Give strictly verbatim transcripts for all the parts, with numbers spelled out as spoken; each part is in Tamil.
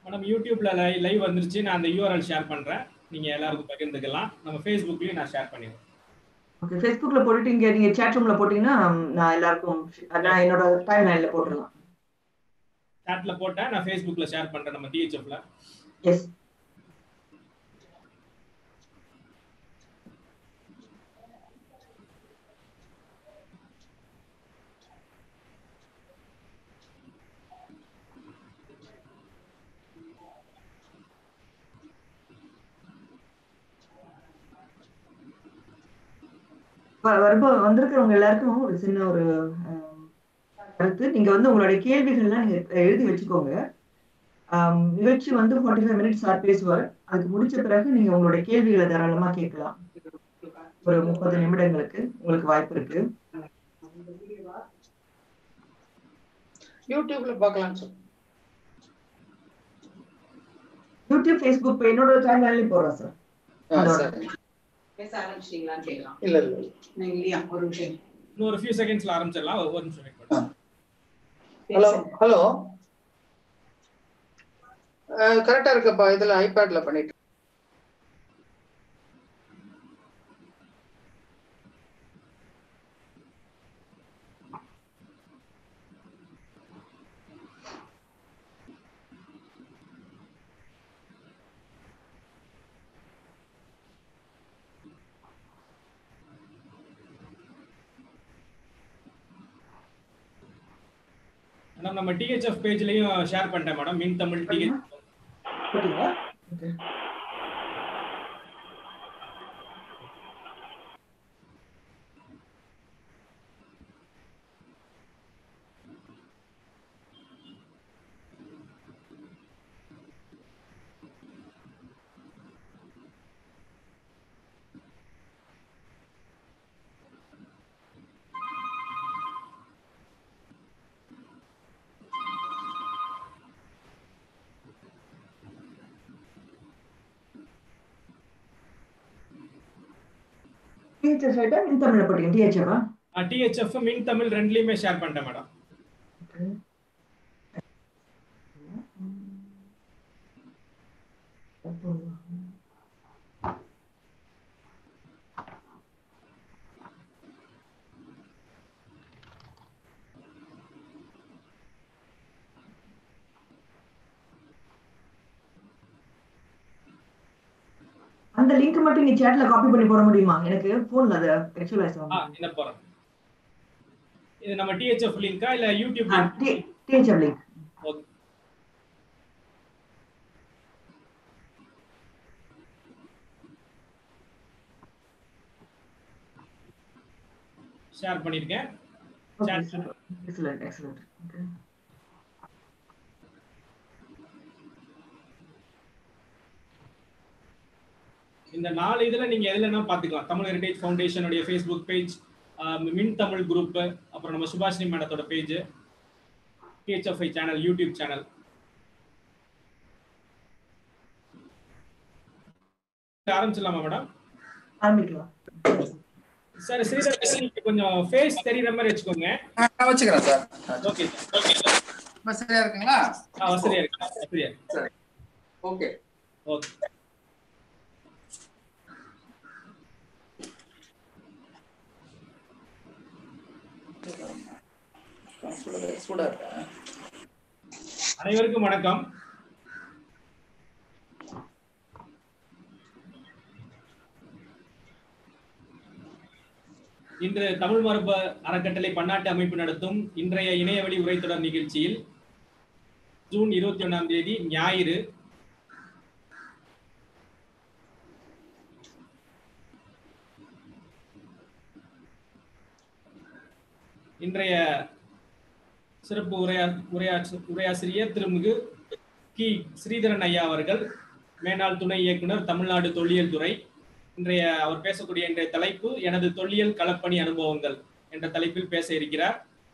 நம்ம யூடியூப்ல லைவ் வந்துருச்சு. நான் அந்த யூஆர்எல் ஷேர் பண்றேன். நீங்க எல்லாருக்கும் பகிர்ந்துக்கலாம். நம்ம Facebookலயும் நான் ஷேர் பண்ணிடுறேன். ஓகே. Facebookல போட்டுட்டீங்க. நீங்க chat roomல போட்டீங்கன்னா நான் எல்லாருக்கும் நான் என்னோட டைம்லைன்ல போட்டுறலாம். சாட்ல போட்டேன். நான் Facebookல ஷேர் பண்றேன் நம்ம டிஹெச்எஃப்ல. எஸ். வரும்ப வந்திருக்கிறவங்க எல்லாருக்கும் ஒரு சின்ன ஒரு கருத்து. நீங்க வந்து உங்களுடைய கேள்விகள்லாம் நீங்க எழுதி வச்சுக்கோங்க. நிகழ்ச்சி வந்து ஃபார்ட்டி ஃபைவ் மினிட்ஸ் சார் பேசுவார். அதுக்கு முடிச்ச பிறகு நீங்க உங்களுடைய கேள்விகளை தாராளமா கேட்கலாம். ஒரு முப்பது நிமிடங்களுக்கு உங்களுக்கு வாய்ப்பு இருக்கு. யூடியூப்ல பார்க்கலாம் சார். யூடியூப், ஃபேஸ்புக் என்னோட சேனல்லையும் போறோம் சார். பேச ஆரம்பிச்சிட்டீங்களான்னு கேட்கலாம். இல்ல இல்ல நீங்க இல்லையா ஒரு நிமிஷம் இன்னொரு ஃபியூ செகண்ட்ஸ்ல ஆரம்பிச்சிடலாம். ஒரு நிமிஷம் வெயிட் பண்ணுங்க. ஹலோ ஹலோ கரெக்டா இருக்குப்பா. இதுல ஐபேட்ல பண்ணிட்டு நம்ம டிஹெச்எஃப் பேஜ்லயும் ஷேர் பண்ணிட்டேன் மேடம். மின் தமிழ் டிஹெச்எஃப். ஓகேவா? ஓகே. டிஹெச்எஃப் சைட்டா மின் தமிழ்ல போட்டீங்க டிஹெச்எஃப்? ஆ டிஹெச்எஃப் மின் தமிழ் ரெண்டுலயுமே ஷேர் பண்ணிட்டேன் மேடம். அந்த லிங்க் மட்டும் நீ chatல காப்பி பண்ணி போட முடியுமா? எனக்கு போன்ல அது எக்ஸுவலைஸ் ஆகும். ஆ இந்த போறேன். இது நம்ம டிஹெச்எஃப் லிங்கா இல்ல YouTube link? THF link. Okay. Share பண்ணிருக்கேன். chat excellent excellent. ஓகே. இந்த நாலு இதுல நீங்க எதுலனா பாத்துக்கலாம். தமிழ் ஹெரிடேஜ் ஃபவுண்டேஷனுடைய Facebook page, Min Tamil group, அப்புறம் நம்ம சுபாஷினி மேடத்தோட page, THFI channel, YouTube channel. ஆரம்பிச்சிடலாமா மேடம்? ஆரம்பிக்கலாம். சார் ஸ்ரீதர் நீங்க கொஞ்சம் ஃபேஸ் தெரியற மாதிரி வெச்சுக்கோங்க. நான் வெச்சுக்கிறேன் சார். Okay okay. வசதியா இருக்குங்களா? ஆ வசதியா இருக்கு. வசதியா இருக்கு. சரி. ஓகே. ஓகே. அனைவருக்கும் வணக்கம். இன்று தமிழ் மரபு அறக்கட்டளை பன்னாட்டு அமைப்பு நடத்தும் இன்றைய இணையவழி உரைத்தொடர் நிகழ்ச்சியில் ஜூன் இருபத்தி ஒன்னாம் தேதி ஞாயிறு இன்றைய சிறப்பு உரையா உரையாற்று உரையாசிரியர் திருமிகு கி ஸ்ரீதரன் ஐயா அவர்கள், மேனாள் துணை இயக்குனர், தமிழ்நாடு தொல்லியல் துறை. இன்றைய அவர் பேசக்கூடிய இன்றைய தலைப்பு எனது தொல்லியல் களப்பணி அனுபவங்கள் என்ற தலைப்பில் பேச இருக்கிறார்.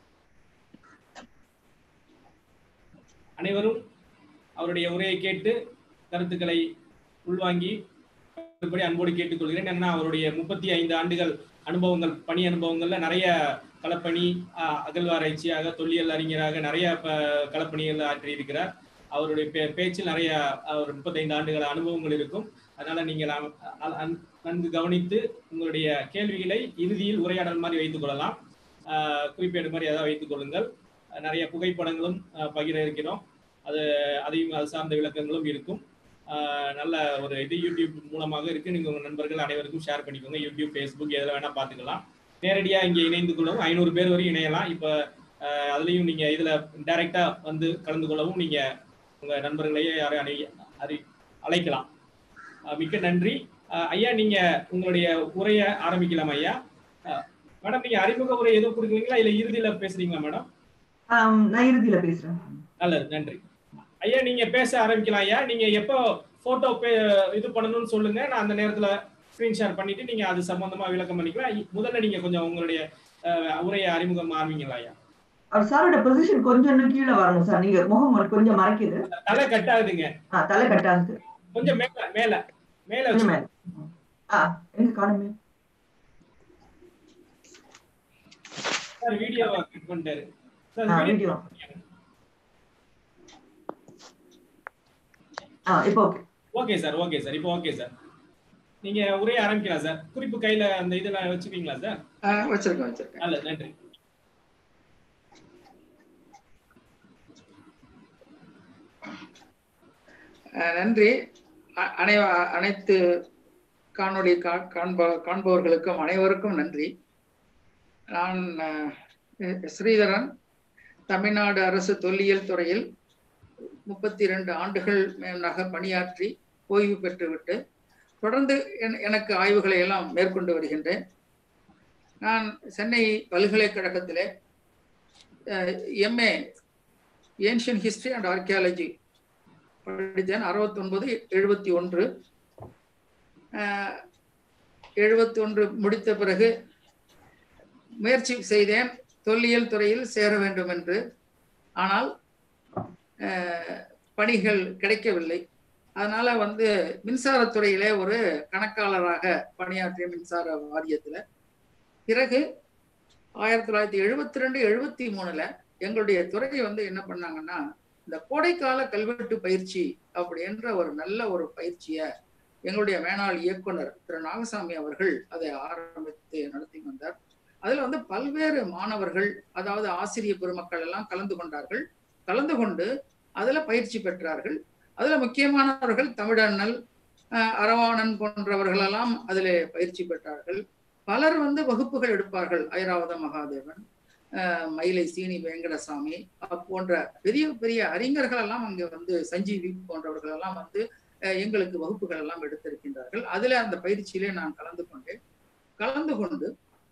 அனைவரும் அவருடைய உரையை கேட்டு கருத்துக்களை உள்வாங்கி அன்போடு கேட்டுக்கொள்கிறேன். ஏன்னா அவருடைய முப்பத்தி ஐந்து ஆண்டுகள் அனுபவங்கள், பணி அனுபவங்கள்ல நிறைய களப்பணி, அகழ்வாராய்ச்சியாக, தொல்லியல் அறிஞராக நிறைய களப்பணிகள் ஆற்றியிருக்கிறார். அவருடைய பே பேச்சில் நிறைய ஒரு முப்பத்தைந்து ஆண்டுகள் அனுபவங்கள் இருக்கும். அதனால நீங்கள் நன்கு கவனித்து உங்களுடைய கேள்விகளை இறுதியில் உரையாடல் மாதிரி வைத்துக் கொள்ளலாம். குறிப்பேடு மாதிரி ஏதாவது வைத்துக் கொள்ளுங்கள். நிறைய புகைப்படங்களும் பகிர இருக்கிறோம். அது அதையும் அது சார்ந்த விளக்கங்களும் இருக்கும். நல்ல ஒரு இது யூடியூப் மூலமாக இருக்கு. நீங்க உங்க நண்பர்கள் அனைவருக்கும் ஷேர் பண்ணிக்கோங்க. யூடியூப், ஃபேஸ்புக் எதில் வேணா பார்த்துக்கலாம். நேரடியா இங்கே இணைந்து கொள்ளவும் ஐநூறு பேர் வரையும் இணையலாம். இப்போ அதுலேயும் நீங்க இதுல டைரக்டா வந்து கலந்து கொள்ளவும் நீங்க உங்க நண்பர்களையே யாரையும் அணை அறி அழைக்கலாம். மிக்க நன்றி ஐயா. நீங்க உங்களுடைய உரையை ஆரம்பிக்கலாம் ஐயா. மேடம், நீங்க அறிமுக உரை எதுவும் கொடுக்குறீங்களா இல்ல இறுதியில பேசுறீங்களா மேடம்? நான் இறுதியில பேசுறேன். நல்லது, நன்றி ஐயா. நீங்க பேச ஆரம்பிக்கலாம் ஐயா. நீங்க எப்போ போட்டோ இது பண்ணணும்னு சொல்லுங்க. நான் அந்த நேரத்துல ஸ்கிரீன் ஷேர் பண்ணிட்டு நீங்க அது சம்பந்தமா விளக்கம் பண்ணிக்கலாம். முதல்ல நீங்க கொஞ்சம் உங்களுடைய உரையை அறிமுகம் ஆரம்பிங்களா ஐயா. சாரோட பொசிஷன் கொஞ்சம் கீழே வரணும் சார். நீங்க முகம் கொஞ்சம் மறைக்குது. தலை கட் ஆகுதுங்க. தலை கட் ஆகுது. கொஞ்சம் மேல மேல மேல மேல. ஆ எங்க காணுமே சார். வீடியோவை கிளிக் பண்ணிட்டாரு சார். வீடியோ ஆ இப்போ okay. Okay sir. Okay sir. இப்போ ஓகே சார். நீங்க உரையை ஆரம்பிக்கலாம் சார். குறிப்பு கையில அந்த இதெல்லாம் வச்சுக்கீங்களா சார்? வச்சிருக்கேன் வச்சிருக்கேன். நல்லது, நன்றி. நன்றி. அனை அனைத்து காணொளி காண்ப காண்பவர்களுக்கும் அனைவருக்கும் நன்றி. நான் ஸ்ரீதரன், தமிழ்நாடு அரசு தொல்லியல் துறையில் முப்பத்தி இரண்டு ஆண்டுகள் மேலாக பணியாற்றி ஓய்வு பெற்றுவிட்டு தொடர்ந்து எனக்கு ஆய்வுகளை எல்லாம் மேற்கொண்டு வருகின்றேன். நான் சென்னை பல்கலைக்கழகத்திலே MA ancient history and archaeology படித்தேன். அறுபத்தி ஒன்பது எழுபத்தி ஒன்று எழுபத்தி ஒன்று முடித்த பிறகு முயற்சி செய்தேன் தொல்லியல் துறையில் சேர வேண்டும் என்று. ஆனால் பணிகள் கிடைக்கவில்லை. அதனால வந்து மின்சாரத்துறையிலே ஒரு கணக்காளராக பணியாற்றிய மின்சார வாரியத்துல. பிறகு ஆயிரத்தி தொள்ளாயிரத்தி எழுபத்தி ரெண்டு எழுபத்தி மூணுல எங்களுடைய துறை வந்து என்ன பண்ணாங்கன்னா, இந்த கோடைக்கால கல்வெட்டு பயிற்சி அப்படின்ற ஒரு நல்ல ஒரு பயிற்சியை எங்களுடைய மேனாள் இயக்குனர் திரு நாகசாமி அவர்கள் அதை ஆரம்பித்து நடத்தி வந்தார். அதுல வந்து பல்வேறு மாணவர்கள், அதாவது ஆசிரிய பெருமக்கள் எல்லாம் கலந்து கொண்டார்கள். கலந்து கொண்டு அதுல பயிற்சி பெற்றார்கள். அதுல முக்கியமானவர்கள் தமிழண்ணல், அரவாணன் போன்றவர்கள் எல்லாம் அதுல பயிற்சி பெற்றார்கள். பலர் வந்து வகுப்புகள் எடுப்பார்கள். ஐராவத மகாதேவன், மயிலை சீனி வெங்கடசாமி போன்ற பெரிய பெரிய அறிஞர்கள் எல்லாம் அங்கே வந்து, சஞ்சீவி போன்றவர்கள் எல்லாம் வந்து எங்களுக்கு வகுப்புகள் எல்லாம் எடுத்திருக்கின்றார்கள். அதுல அந்த பயிற்சியிலே நான் கலந்து கொண்டேன். கலந்து கொண்டு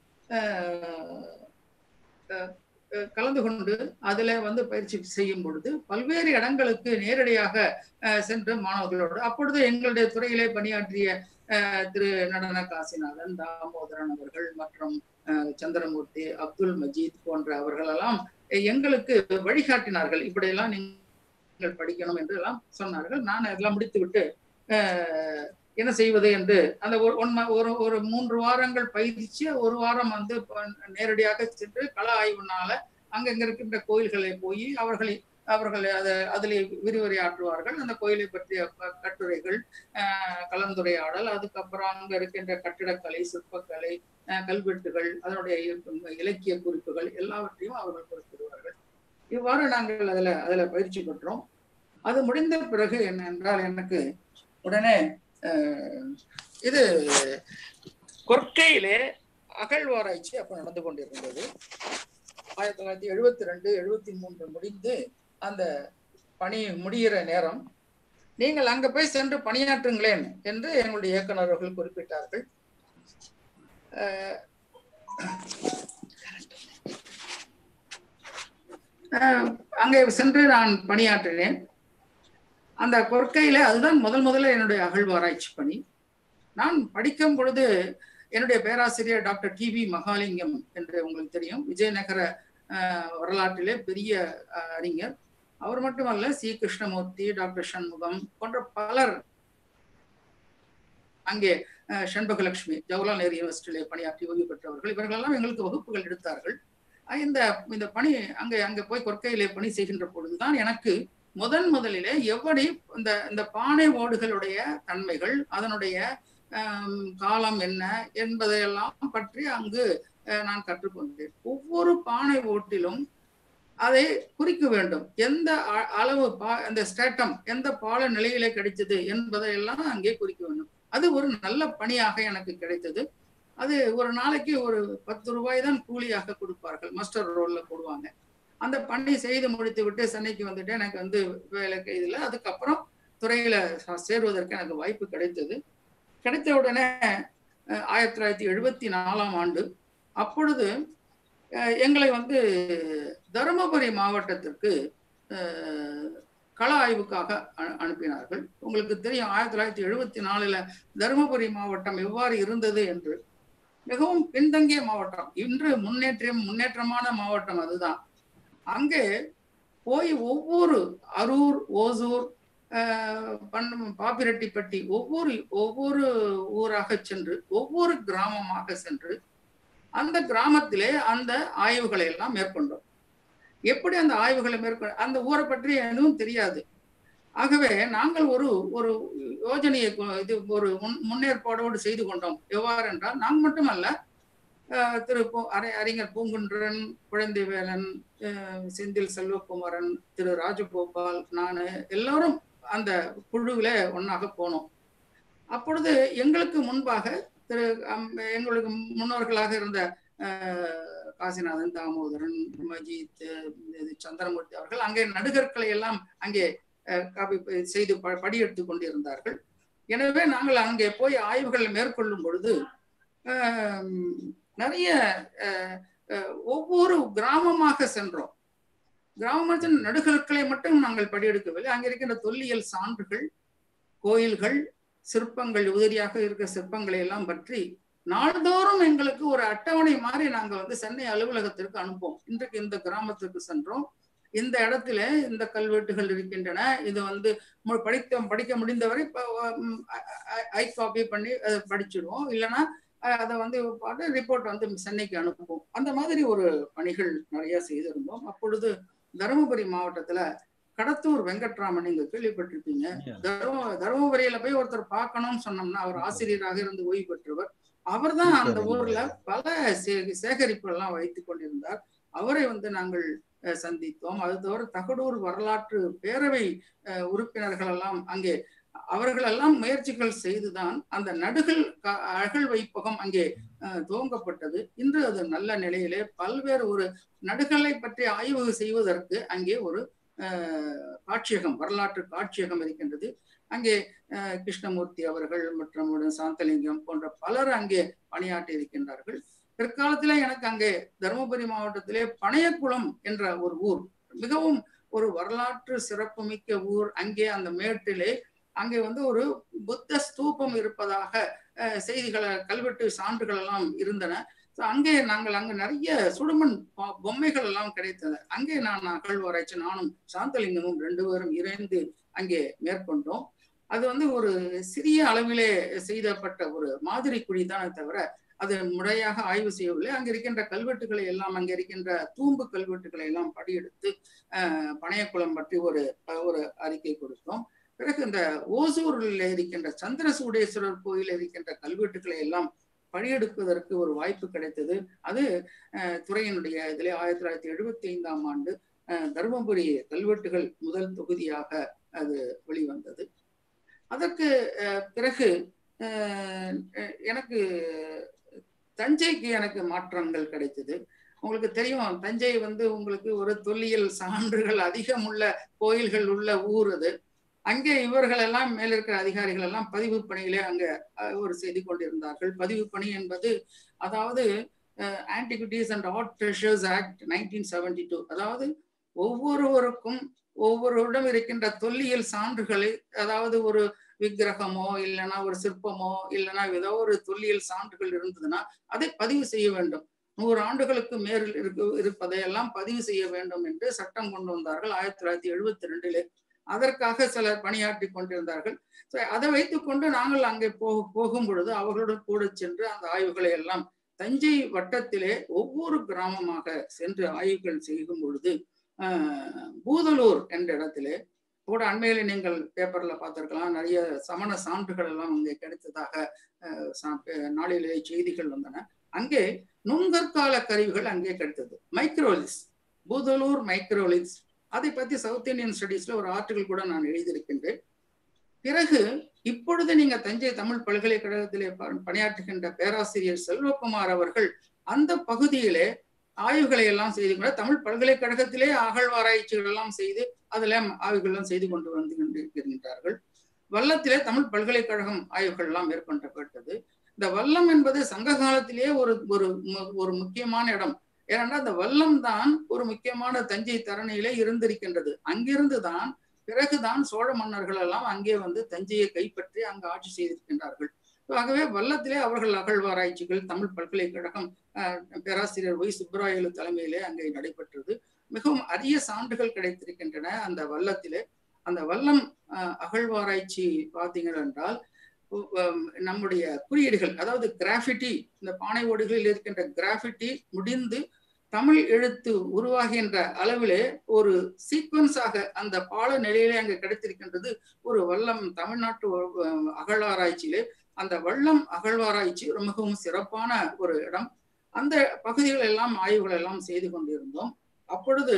கலந்து கொண்டு அதுல வந்து பயிற்சி செய்யும் பொழுது பல்வேறு இடங்களுக்கு நேரடியாக சென்று மாணவர்களோடு, அப்பொழுது எங்களுடைய துறையிலே பணியாற்றிய திரு நடன காசிநாதன், தாமோதரன் அவர்கள் மற்றும் சந்திரமூர்த்தி, அப்துல் மஜீத் போன்ற அவர்கள் எல்லாம் எங்களுக்கு வழிகாட்டினார்கள். இப்படியெல்லாம் நீங்கள் படிக்கணும் என்று எல்லாம் சொன்னார்கள். நான் அதெல்லாம் முடித்து விட்டு என்ன செய்வது என்று அந்த ஒரு ஒரு மூன்று வாரங்கள் பயிற்சி, ஒரு வாரம் வந்து நேரடியாக சென்று கள ஆய்வுனால அங்கங்க இருக்கின்ற கோயில்களை போய் அவர்களை அவர்கள் அதை அதிலே விரிவுரையாற்றுவார்கள். அந்த கோயிலை பற்றிய கட்டுரைகள், கலந்துரையாடல், அதுக்கப்புறம் அங்க இருக்கின்ற கட்டிடக்கலை, சிற்பக்கலை, கல்வெட்டுகள், அதனுடைய இலக்கிய குறிப்புகள் எல்லாவற்றையும் அவர்கள் கொடுத்துடுவார்கள். இவ்வாறு நாங்கள் அதுல அதுல பயிற்சி பெற்றோம். அது முடிந்த பிறகு என்ன என்றால், எனக்கு உடனே இது கொற்கையிலே அகழ்வாராய்ச்சி அப்ப நடந்து கொண்டிருந்தது. ஆயிரத்தி தொள்ளாயிரத்தி எழுபத்தி ரெண்டு எழுபத்தி மூன்று முடிந்து அந்த பணி முடிகிற நேரம், நீங்கள் அங்க போய் சென்று பணியாற்றுங்களேன் என்று எங்களுடைய இயக்குநர்கள் குறிப்பிட்டார்கள். அங்கே சென்று நான் பணியாற்றினேன். அந்த கொற்கையில அதுதான் முதல் முதல்ல என்னுடைய அகழ்வாராய்ச்சி பணி. நான் படிக்கும் பொழுது என்னுடைய பேராசிரியர் டாக்டர் டி வி மகாலிங்கம் என்று உங்களுக்கு தெரியும், விஜயநகர வரலாற்றிலே பெரிய அறிஞர். அவர் மட்டுமல்ல, சி கிருஷ்ணமூர்த்தி, டாக்டர் சண்முகம் போன்ற பலர், அங்கே சண்பகலட்சுமி ஜவஹர்லால் நேரு யூனிவர்சிட்டியிலே பணியாற்றி ஓய்வு பெற்றவர்கள், இவர்களெல்லாம் எங்களுக்கு வகுப்புகள் எடுத்தார்கள். இந்த இந்த பணி அங்கே அங்கே போய் கொற்கையிலே பணி செய்கின்ற பொழுதுதான் எனக்கு முதன் முதலிலே எப்படி இந்த இந்த பானை ஓடுகளுடைய தன்மைகள், அதனுடைய காலம் என்ன என்பதையெல்லாம் பற்றி அங்கு நான் கற்றுக்கொண்டேன். ஒவ்வொரு பானை ஓட்டிலும் அதை குறிக்க வேண்டும். எந்த அளவு பா அந்த ஸ்டேட்டம் எந்த பால நிலையிலே கிடைச்சது என்பதையெல்லாம் அங்கே குறிக்க வேண்டும். அது ஒரு நல்ல பணியாக எனக்கு கிடைத்தது. அது ஒரு நாளைக்கு ஒரு பத்து ரூபாய் தான் கூலியாக கொடுப்பார்கள், மாஸ்டர் ரோல்ல போடுவாங்க. அந்த பணி செய்து முடித்து விட்டு சென்னைக்கு வந்துட்டு எனக்கு வந்து வேலை கைதில் அதுக்கப்புறம் துறையில சேருவதற்கு எனக்கு வாய்ப்பு கிடைத்தது. கிடைத்த உடனே ஆயிரத்தி தொள்ளாயிரத்தி எழுபத்தி நாலாம் ஆண்டு அப்பொழுது எங்களை வந்து தருமபுரி மாவட்டத்திற்கு கள ஆய்வுக்காக அனுப்பினார்கள். உங்களுக்கு தெரியும், ஆயிரத்தி தொள்ளாயிரத்தி எழுபத்தி நாலுல தருமபுரி மாவட்டம் எவ்வாறு இருந்தது என்று. மிகவும் பின்தங்கிய மாவட்டம். இன்று முன்னேற்றம் முன்னேற்றமான மாவட்டம் அதுதான். அங்கே போய் ஒவ்வொரு அரூர், ஓசூர், பாப்பிரெட்டிப்பட்டி ஒவ்வொரு ஒவ்வொரு ஊராக சென்று ஒவ்வொரு கிராமமாக சென்று அந்த கிராமத்திலே அந்த ஆய்வுகளை எல்லாம் மேற்கொண்டோம். எப்படி அந்த ஆய்வுகளை மேற்கொள்ள அந்த ஊரை பற்றி எதுவும் தெரியாது. ஆகவே நாங்கள் ஒரு ஒரு யோஜனையை இது ஒரு முன் முன்னேற்பாடோடு செய்து கொண்டோம். எவ்வாறு என்றால், நாங்கள் மட்டுமல்ல, திரு அரை அறிஞர் பூங்குன்றன், குழந்தைவேலன், செந்தில் செல்வகுமாரன், திரு ராஜகோபால், நான் எல்லாரும் அந்த குழுவில ஒன்னாக போனோம். அப்பொழுது எங்களுக்கு முன்பாக திரு எங்களுக்கு முன்னோர்களாக இருந்த காசிநாதன், தாமோதரன், மஜித், சந்திரமூர்த்தி அவர்கள் அங்கே நடுகற்களை எல்லாம் அங்கே காப்பி செய்து படியெடுத்து கொண்டிருந்தார்கள். எனவே நாங்கள் அங்கே போய் ஆய்வுகளை மேற்கொள்ளும் பொழுது நிறைய ஒவ்வொரு கிராமமாக சென்றோம். கிராமத்தின் நடுகற்களை மட்டும் நாங்கள் படியெடுக்கவில்லை. அங்கே இருக்கின்ற தொல்லியல் சான்றுகள், கோயில்கள், சிற்பங்கள், உதிரியாக இருக்கிற சிற்பங்களை எல்லாம் பற்றி நாள்தோறும் எங்களுக்கு ஒரு அட்டவணை மாதிரி நாங்கள் வந்து சென்னை அலுவலகத்திற்கு அனுப்புவோம். இன்றைக்கு இந்த கிராமத்திற்கு சென்றோம், இந்த இடத்துல இந்த கல்வெட்டுகள் இருக்கின்றன, இது வந்து படிக்க படிக்க முடிந்தவரை ஐ காப்பி பண்ணி அதை படிச்சிடுவோம், இல்லைன்னா அதை வந்து ரிப்போர்ட் வந்து சென்னைக்கு அனுப்புவோம். அந்த மாதிரி ஒரு பணிகள் நிறைய செய்திருந்தோம். அப்பொழுது தருமபுரி மாவட்டத்துல கடத்தூர் வெங்கட்ராமன் நீங்க கேள்விப்பட்டிருப்பீங்க. தரும தருமபுரியில போய் ஒருத்தர் பார்க்கணும்னு சொன்னோம்னா, அவர் ஆசிரியராக இருந்து ஓய்வு பெற்றவர். அவர் தான் அந்த ஊர்ல பல சே சேகரிப்பு எல்லாம் வைத்து கொண்டிருந்தார். அவரை வந்து நாங்கள் சந்தித்தோம். அது தவிர தகடூர் வரலாற்று பேரவை உறுப்பினர்கள் எல்லாம் அங்கே அவர்களெல்லாம் முயற்சிகள் செய்துதான் அந்த நடுகள் அகழ் வைப்பகம் அங்கே துவங்கப்பட்டது. இன்று அது நல்ல நிலையிலே பல்வேறு ஒரு நடுகளை பற்றி ஆய்வு செய்வதற்கு அங்கே ஒரு காட்சியகம், வரலாற்று காட்சியகம் இருக்கின்றது. அங்கே கிருஷ்ணமூர்த்தி அவர்கள் மற்றும் சாந்தலிங்கம் போன்ற பலர் அங்கே பணியாற்றி இருக்கின்றார்கள். பிற்காலத்திலே எனக்கு அங்கே தருமபுரி மாவட்டத்திலே பனையக்குளம் என்ற ஒரு ஊர், மிகவும் ஒரு வரலாற்று சிறப்புமிக்க ஊர். அங்கே அந்த மேட்டிலே அங்கே வந்து ஒரு புத்த ஸ்தூபம் இருப்பதாக செய்திகளை, கல்வெட்டு சான்றுகள் எல்லாம் இருந்தன. அங்கே நாங்கள் அங்கே நிறைய சுடுமண் பொம்மைகள் எல்லாம் கிடைத்தது. அங்கே நான் அகழ்வாராய்ச்சி நானும் சாந்தலிங்கமும் ரெண்டு பேரும் இணைந்து அங்கே மேற்கொண்டோம். அது வந்து ஒரு சிறிய அளவிலே செய்தப்பட்ட ஒரு மாதிரி குழி தானே தவிர அது முறையாக ஆய்வு செய்யவில்லை. அங்கே இருக்கின்ற கல்வெட்டுகளை எல்லாம், அங்கே இருக்கின்ற தூம்பு கல்வெட்டுகளை எல்லாம் படியெடுத்து அஹ் பனையக்குளம் பற்றி ஒரு ஒரு அறிக்கை கொடுத்தோம். பிறகு இந்த ஓசூரில் இருக்கின்ற சந்திரசூடேஸ்வரர் கோயில் இருக்கின்ற கல்வெட்டுகளை எல்லாம் படியெடுப்பதற்கு ஒரு வாய்ப்பு கிடைத்தது. அது துறையினுடைய இதிலே ஆயிரத்தி தொள்ளாயிரத்தி எழுபத்தி ஐந்தாம் ஆண்டு தருமபுரி கல்வெட்டுகள் முதல் தொகுதியாக அது வெளிவந்தது. அதற்கு பிறகு எனக்கு தஞ்சைக்கு எனக்கு மாற்றங்கள் கிடைத்தது. உங்களுக்கு தெரியும், தஞ்சை வந்து உங்களுக்கு ஒரு தொல்லியல் சான்றுகள் அதிகம் உள்ள கோயில்கள் உள்ள ஊர் அது. அங்கே இவர்கள் எல்லாம் மேல இருக்கிற அதிகாரிகள் எல்லாம் பதிவு பணியிலே அங்க ஒரு செய்து கொண்டிருந்தார்கள். பதிவு பணி என்பது அதாவது antiquities and art treasures act nineteen seventy two, அதாவது ஒவ்வொருவருக்கும் ஒவ்வொருவரிடம் இருக்கின்ற தொல்லியல் சான்றுகளை, அதாவது ஒரு விக்கிரகமோ இல்லைன்னா ஒரு சிற்பமோ இல்லைன்னா ஏதோ ஒரு தொல்லியல் சான்றுகள் இருந்ததுன்னா அதை பதிவு செய்ய வேண்டும். நூறு ஆண்டுகளுக்கு மேல் இருக்கு இருப்பதையெல்லாம் பதிவு செய்ய வேண்டும் என்று சட்டம் கொண்டு வந்தார்கள் ஆயிரத்தி தொள்ளாயிரத்தி எழுபத்தி ரெண்டுல. அதற்காக சிலர் பணியாற்றி கொண்டிருந்தார்கள். அதை வைத்துக்கொண்டு நாங்கள் அங்கே போக போகும் பொழுது அவர்களுடன் கூட சென்று அந்த ஆய்வுகளை எல்லாம் தஞ்சை வட்டத்திலே ஒவ்வொரு கிராமமாக சென்று ஆய்வுகள் செய்யும் பொழுது அஹ் பூதலூர் என்ற இடத்திலே கூட அண்மையில நீங்கள் பேப்பர்ல பார்த்திருக்கலாம், நிறைய சமண சான்றுகள் எல்லாம் அங்கே கிடைத்ததாக நாளிலே செய்திகள் வந்தன. அங்கே நுண்கற்கால கருவிகள் அங்கே கிடைத்தது. மைக்ரோலிஸ், பூதலூர் மைக்ரோலிஸ், அதை பத்தி சவுத் இந்தியன் ஸ்டடீஸ்ல ஒரு ஆர்டிகல் கூட நான் எழுதியிருக்கின்றேன். பிறகு இப்பொழுது நீங்க தஞ்சை தமிழ் பல்கலைக்கழகத்திலே பணியாற்றுகின்ற பேராசிரியர் செல்வகுமார் அவர்கள் அந்த பகுதியிலே ஆய்வுகளை எல்லாம் செய்து கொண்டு தமிழ் பல்கலைக்கழகத்திலே அகழ்வாராய்ச்சிகள் எல்லாம் செய்து அதுல ஆய்வுகள் எல்லாம் செய்து கொண்டு வந்து கொண்டிருக்கின்றார்கள். வல்லத்திலே தமிழ் பல்கலைக்கழகம் ஆய்வுகள் எல்லாம் மேற்கொள்ளப்பட்டது. இந்த வல்லம் என்பது சங்க காலத்திலே ஒரு ஒரு ஒரு முக்கியமான இடம். ஏனென்றால் அந்த வல்லம் தான் ஒரு முக்கியமான தஞ்சை தரணியிலே இருந்திருக்கின்றது. அங்கிருந்துதான் பிறகுதான் சோழ மன்னர்கள் எல்லாம் அங்கே வந்து தஞ்சையை கைப்பற்றி அங்கு ஆட்சி செய்திருக்கின்றார்கள். ஆகவே வல்லத்திலே அவர்கள் அகழ்வாராய்ச்சிகள் தமிழ் பல்கலைக்கழகம் பேராசிரியர் ஒய் சுப்பராயலு தலைமையிலே அங்கே நடைபெற்றது. மிகவும் அரிய சான்றுகள் கிடைத்திருக்கின்றன அந்த வல்லத்திலே. அந்த வல்லம் அகழ்வாராய்ச்சி பார்த்தீங்கள் என்றால் நம்முடைய குறியீடுகள், அதாவது கிராஃபிட்டி, இந்த பானை ஓடுகளில் இருக்கின்ற கிராஃபிட்டி முடிந்து தமிழ் எழுத்து உருவாகின்ற அளவிலே ஒரு சீக்வன்ஸாக அந்த பால நிலையிலே அங்கே கிடைத்திருக்கின்றது. ஒரு வல்லம் தமிழ்நாட்டு அகழ்வாராய்ச்சியிலே அந்த வல்லம் அகழ்வாராய்ச்சி ஒரு மிகவும் சிறப்பான ஒரு இடம். அந்த பகுதிகள் எல்லாம் ஆய்வுகள் எல்லாம் செய்து கொண்டிருந்தோம். அப்பொழுது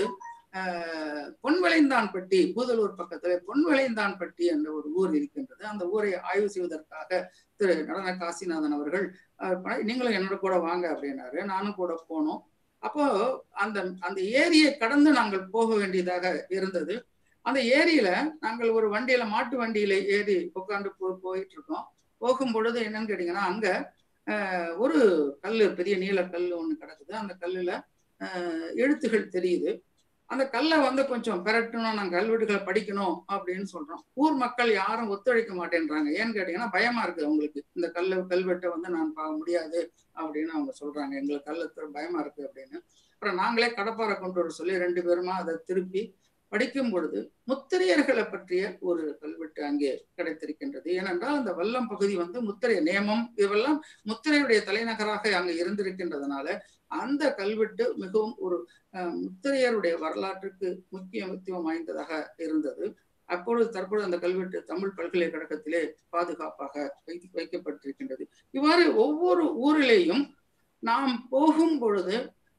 அஹ் பொன்விளைந்தான்பட்டி, பூதலூர் பக்கத்துல பொன்விளைந்தான்பட்டி என்ற ஒரு ஊர் இருக்கின்றது. அந்த ஊரை ஆய்வு செய்வதற்காக திரு நடன காசிநாதன் அவர்கள் நீங்களும் என்னோட கூட வாங்க அப்படின்னாரு. நானும் கூட போனோம். அப்போ அந்த அந்த ஏரியை கடந்து நாங்கள் போக வேண்டியதாக இருந்தது. அந்த ஏரியில நாங்கள் ஒரு வண்டியில மாட்டு வண்டியில ஏறி உட்காந்து போ போயிட்டு இருக்கோம். போகும் பொழுது என்னன்னு கேட்டீங்கன்னா, அங்க அஹ் ஒரு கல்லு, பெரிய நீல கல் ஒண்ணு கிடக்குது. அந்த கல்லுல அஹ் எழுத்துகள் தெரியுது. அந்த கல்லை வந்து கொஞ்சம் பெரட்டணும், நாங்கள் கல்வெட்டுகளை படிக்கணும் அப்படின்னு சொல்றோம். ஊர் மக்கள் யாரும் ஒத்துழைக்க மாட்டேன்றாங்க. ஏன்னு கேட்டீங்கன்னா பயமா இருக்கு அவங்களுக்கு, இந்த கல்ல கல்வெட்டை வந்து நான் பார்க்க முடியாது அப்படின்னு அவங்க சொல்றாங்க. எங்களுக்கு கல்ல பயமா இருக்கு அப்படின்னு. அப்புறம் நாங்களே கடப்பாறை கொண்டு வர சொல்லி ரெண்டு பேருமா அதை திருப்பி படிக்கும் பொழுது முத்திரையர்களை பற்றிய ஒரு கல்வெட்டு அங்கே கிடைத்திருக்கின்றது. ஏனென்றால் அந்த வல்லம் பகுதி வந்து முத்திரை நேமம் இதுவெல்லாம் முத்திரையுடைய தலைநகராக அங்கே இருந்திருக்கின்றதுனால அந்த கல்வெட்டு மிகவும் ஒரு முத்திரையருடைய வரலாற்றுக்கு முக்கியத்துவம் வாய்ந்ததாக இருந்தது. அப்பொழுது தற்பொழுது அந்த கல்வெட்டு தமிழ் பல்கலைக்கழகத்திலே பாதுகாப்பாக வைத்து வைக்கப்பட்டிருக்கின்றது. இவ்வாறு ஒவ்வொரு ஊரிலேயும் நாம் போகும் பொழுது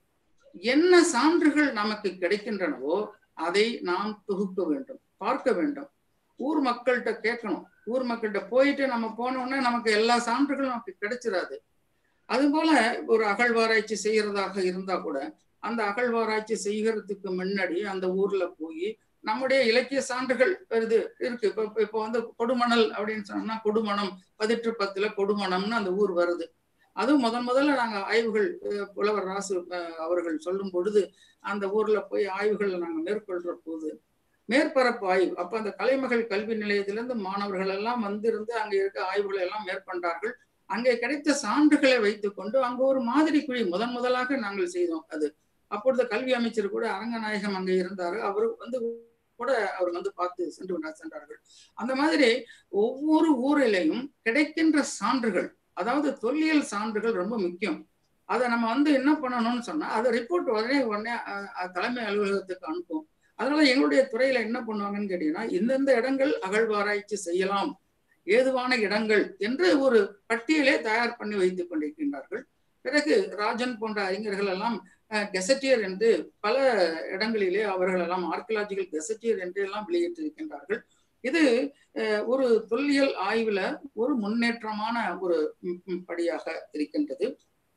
என்ன சான்றுகள் நமக்கு கிடைக்கின்றனவோ அதை நாம் தொகுக்க வேண்டும், பார்க்க வேண்டும், ஊர் மக்கள்கிட்ட கேட்கணும். ஊர் மக்கள்கிட்ட போயிட்டு நம்ம போனோம்னா நமக்கு எல்லா சான்றுகளும் நமக்கு கிடைச்சிடாது. அதுபோல ஒரு அகழ்வாராய்ச்சி செய்யறதாக இருந்தா கூட அந்த அகழ்வாராய்ச்சி செய்கிறதுக்கு முன்னாடி அந்த ஊர்ல போய் நம்முடைய இலக்கிய சான்றுகள் வருது இருக்கு. இப்ப இப்போ வந்து கொடுமணல் அப்படின்னு சொன்னோம்னா கொடுமணம் பதிற்று பத்துல கொடுமணம்னு அந்த ஊர் வருது. அதுவும் முதன் முதல்ல நாங்க ஆய்வுகள் புலவர் ராசு அவர்கள் சொல்லும் பொழுது அந்த ஊர்ல போய் ஆய்வுகள் நாங்க மேற்கொள்ற போது மேற்பரப்பு ஆய்வு, அப்ப அந்த கலைமகள் கல்வி நிலையத்திலிருந்து மாணவர்கள் எல்லாம் வந்திருந்து அங்க இருக்க ஆய்வுகளை எல்லாம் மேற்கொண்டார்கள். அங்கே கிடைத்த சான்றுகளை வைத்துக் கொண்டு அங்க ஒரு மாதிரி குழி முதன் முதலாக நாங்கள் செய்தோம். அது அப்பொழுது கல்வி அமைச்சர் கூட அரங்கநாயகம் அங்கே இருந்தாரு. அவரு வந்து கூட அவர் வந்து பார்த்து சென்று சென்றார்கள். அந்த மாதிரி ஒவ்வொரு ஊரிலையும் கிடைக்கின்ற சான்றுகள், அதாவது தொல்லியல் சான்றுகள் ரொம்ப முக்கியம். அதை நம்ம வந்து என்ன பண்ணணும்னு சொன்னா அதை ரிப்போர்ட் உடனே உடனே தலைமை அலுவலகத்துக்கு அனுப்பும். அதனால எங்களுடைய துறையில என்ன பண்ணுவாங்கன்னு கேட்டீங்கன்னா, இந்தந்த இடங்கள் அகழ்வாராய்ச்சி செய்யலாம், ஏதுவான இடங்கள் என்று ஒரு பட்டியலை தயார் பண்ணி வைத்துக் கொண்டிருக்கின்றார்கள். பிறகு ராஜன் போன்ற அறிஞர்கள் எல்லாம் கெசட்டியர் என்று பல இடங்களிலே அவர்கள் எல்லாம் ஆர்கியலாஜிக்கல் கெசட்டியர் என்று எல்லாம் வெளியிட்டிருக்கின்றார்கள். இது ஒரு தொல்லியல் ஆய்வுல ஒரு முன்னேற்றமான ஒரு படியாக இருக்கின்றது.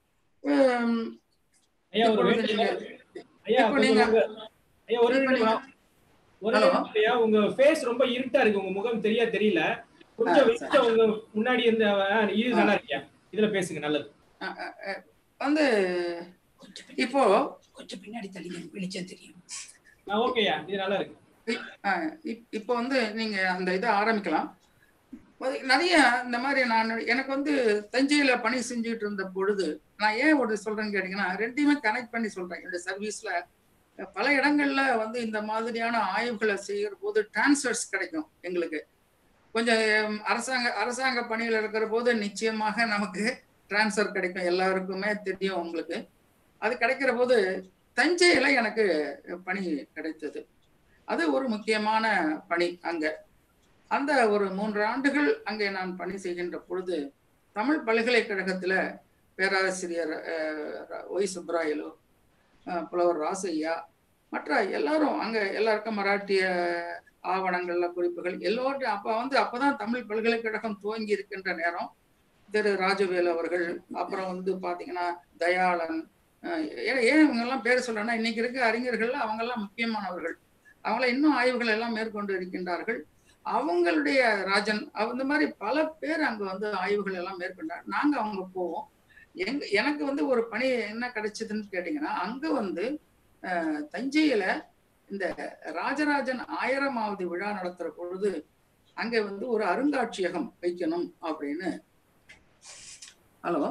உங்க ஃபேஸ் ரொம்ப இருட்டா இருக்கு, உங்க முகம் தெரியா தெரியல. கொஞ்சம் வெளிச்சம் உங்க முன்னாடி இருந்த இது நல்லா இருக்கியா, இதுல பேசுங்க. நல்லது. வந்து இப்போ கொஞ்சம் பின்னாடி தள்ளி வெளிச்சம் தெரியும். ஓகேயா, இது நல்லா இருக்கு. இப்போ வந்து நீங்க அந்த இதை ஆரம்பிக்கலாம். நிறைய இந்த மாதிரி நான் எனக்கு வந்து தஞ்சையில பணி செஞ்சுட்டு இருந்த பொழுது நான் ஏன் ஒரு சொல்றேன்னு கேட்டீங்கன்னா, ரெண்டையுமே கனெக்ட் பண்ணி சொல்றேன். என்னுடைய சர்வீஸ்ல பல இடங்கள்ல வந்து இந்த மாதிரியான ஆய்வுகளை செய்கிற போது டிரான்ஸ்ஃபர்ஸ் கிடைக்கும் எங்களுக்கு. கொஞ்சம் அரசாங்க அரசாங்க பணியில இருக்கிற போது நிச்சயமாக நமக்கு டிரான்ஸ்ஃபர் கிடைக்கும், எல்லாருக்குமே தெரியும் உங்களுக்கு. அது கிடைக்கிற போது தஞ்சையில எனக்கு பணி கிடைத்தது. அது ஒரு முக்கியமான பணி. அங்க அந்த ஒரு மூன்று ஆண்டுகள் அங்கே நான் பணி செய்கின்ற பொழுது தமிழ் பல்கலைக்கழகத்துல பேராசிரியர் ஒய் சுப்ராயலு, புலவர் ராசையா, மற்ற எல்லாரும் அங்க எல்லாருக்கும் மராட்டிய ஆவணங்கள்ல குறிப்புகள் எல்லோரும் அப்ப வந்து அப்பதான் தமிழ் பல்கலைக்கழகம் துவங்கி இருக்கின்ற நேரம். திரு ராஜவேல் அவர்கள், அப்புறம் வந்து பாத்தீங்கன்னா தயாளன், ஏன் இவங்க எல்லாம் பேர் சொல்றேன்னா இன்னைக்கு இருக்க அறிஞர்கள் அவங்க எல்லாம் முக்கியமானவர்கள். அவங்கள இன்னும் ஆய்வுகள் எல்லாம் மேற்கொண்டு இருக்கின்றார்கள். அவங்களுடைய ராஜன் அந்த மாதிரி பல பேர் அங்க வந்து ஆய்வுகள் எல்லாம் மேற்கொண்டார். நாங்க அவங்க போவோம். எங்க எனக்கு வந்து ஒரு பணி என்ன கிடைச்சதுன்னு கேட்டீங்கன்னா, அங்க வந்து அஹ் தஞ்சையில இந்த ராஜராஜன் ஆயிரமாவது விழா நடத்துற பொழுது அங்க வந்து ஒரு அருங்காட்சியகம் வைக்கணும் அப்படின்னு. ஹலோ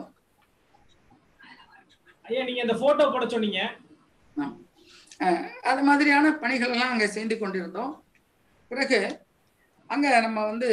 ஐயா, நீங்க இந்த போட்டோ போட சொன்னீங்க. அது மாதிரியான பணிகள் எல்லாம் அங்க செய்து கொண்டிருந்தோம். பிறகு அங்க நம்ம வந்து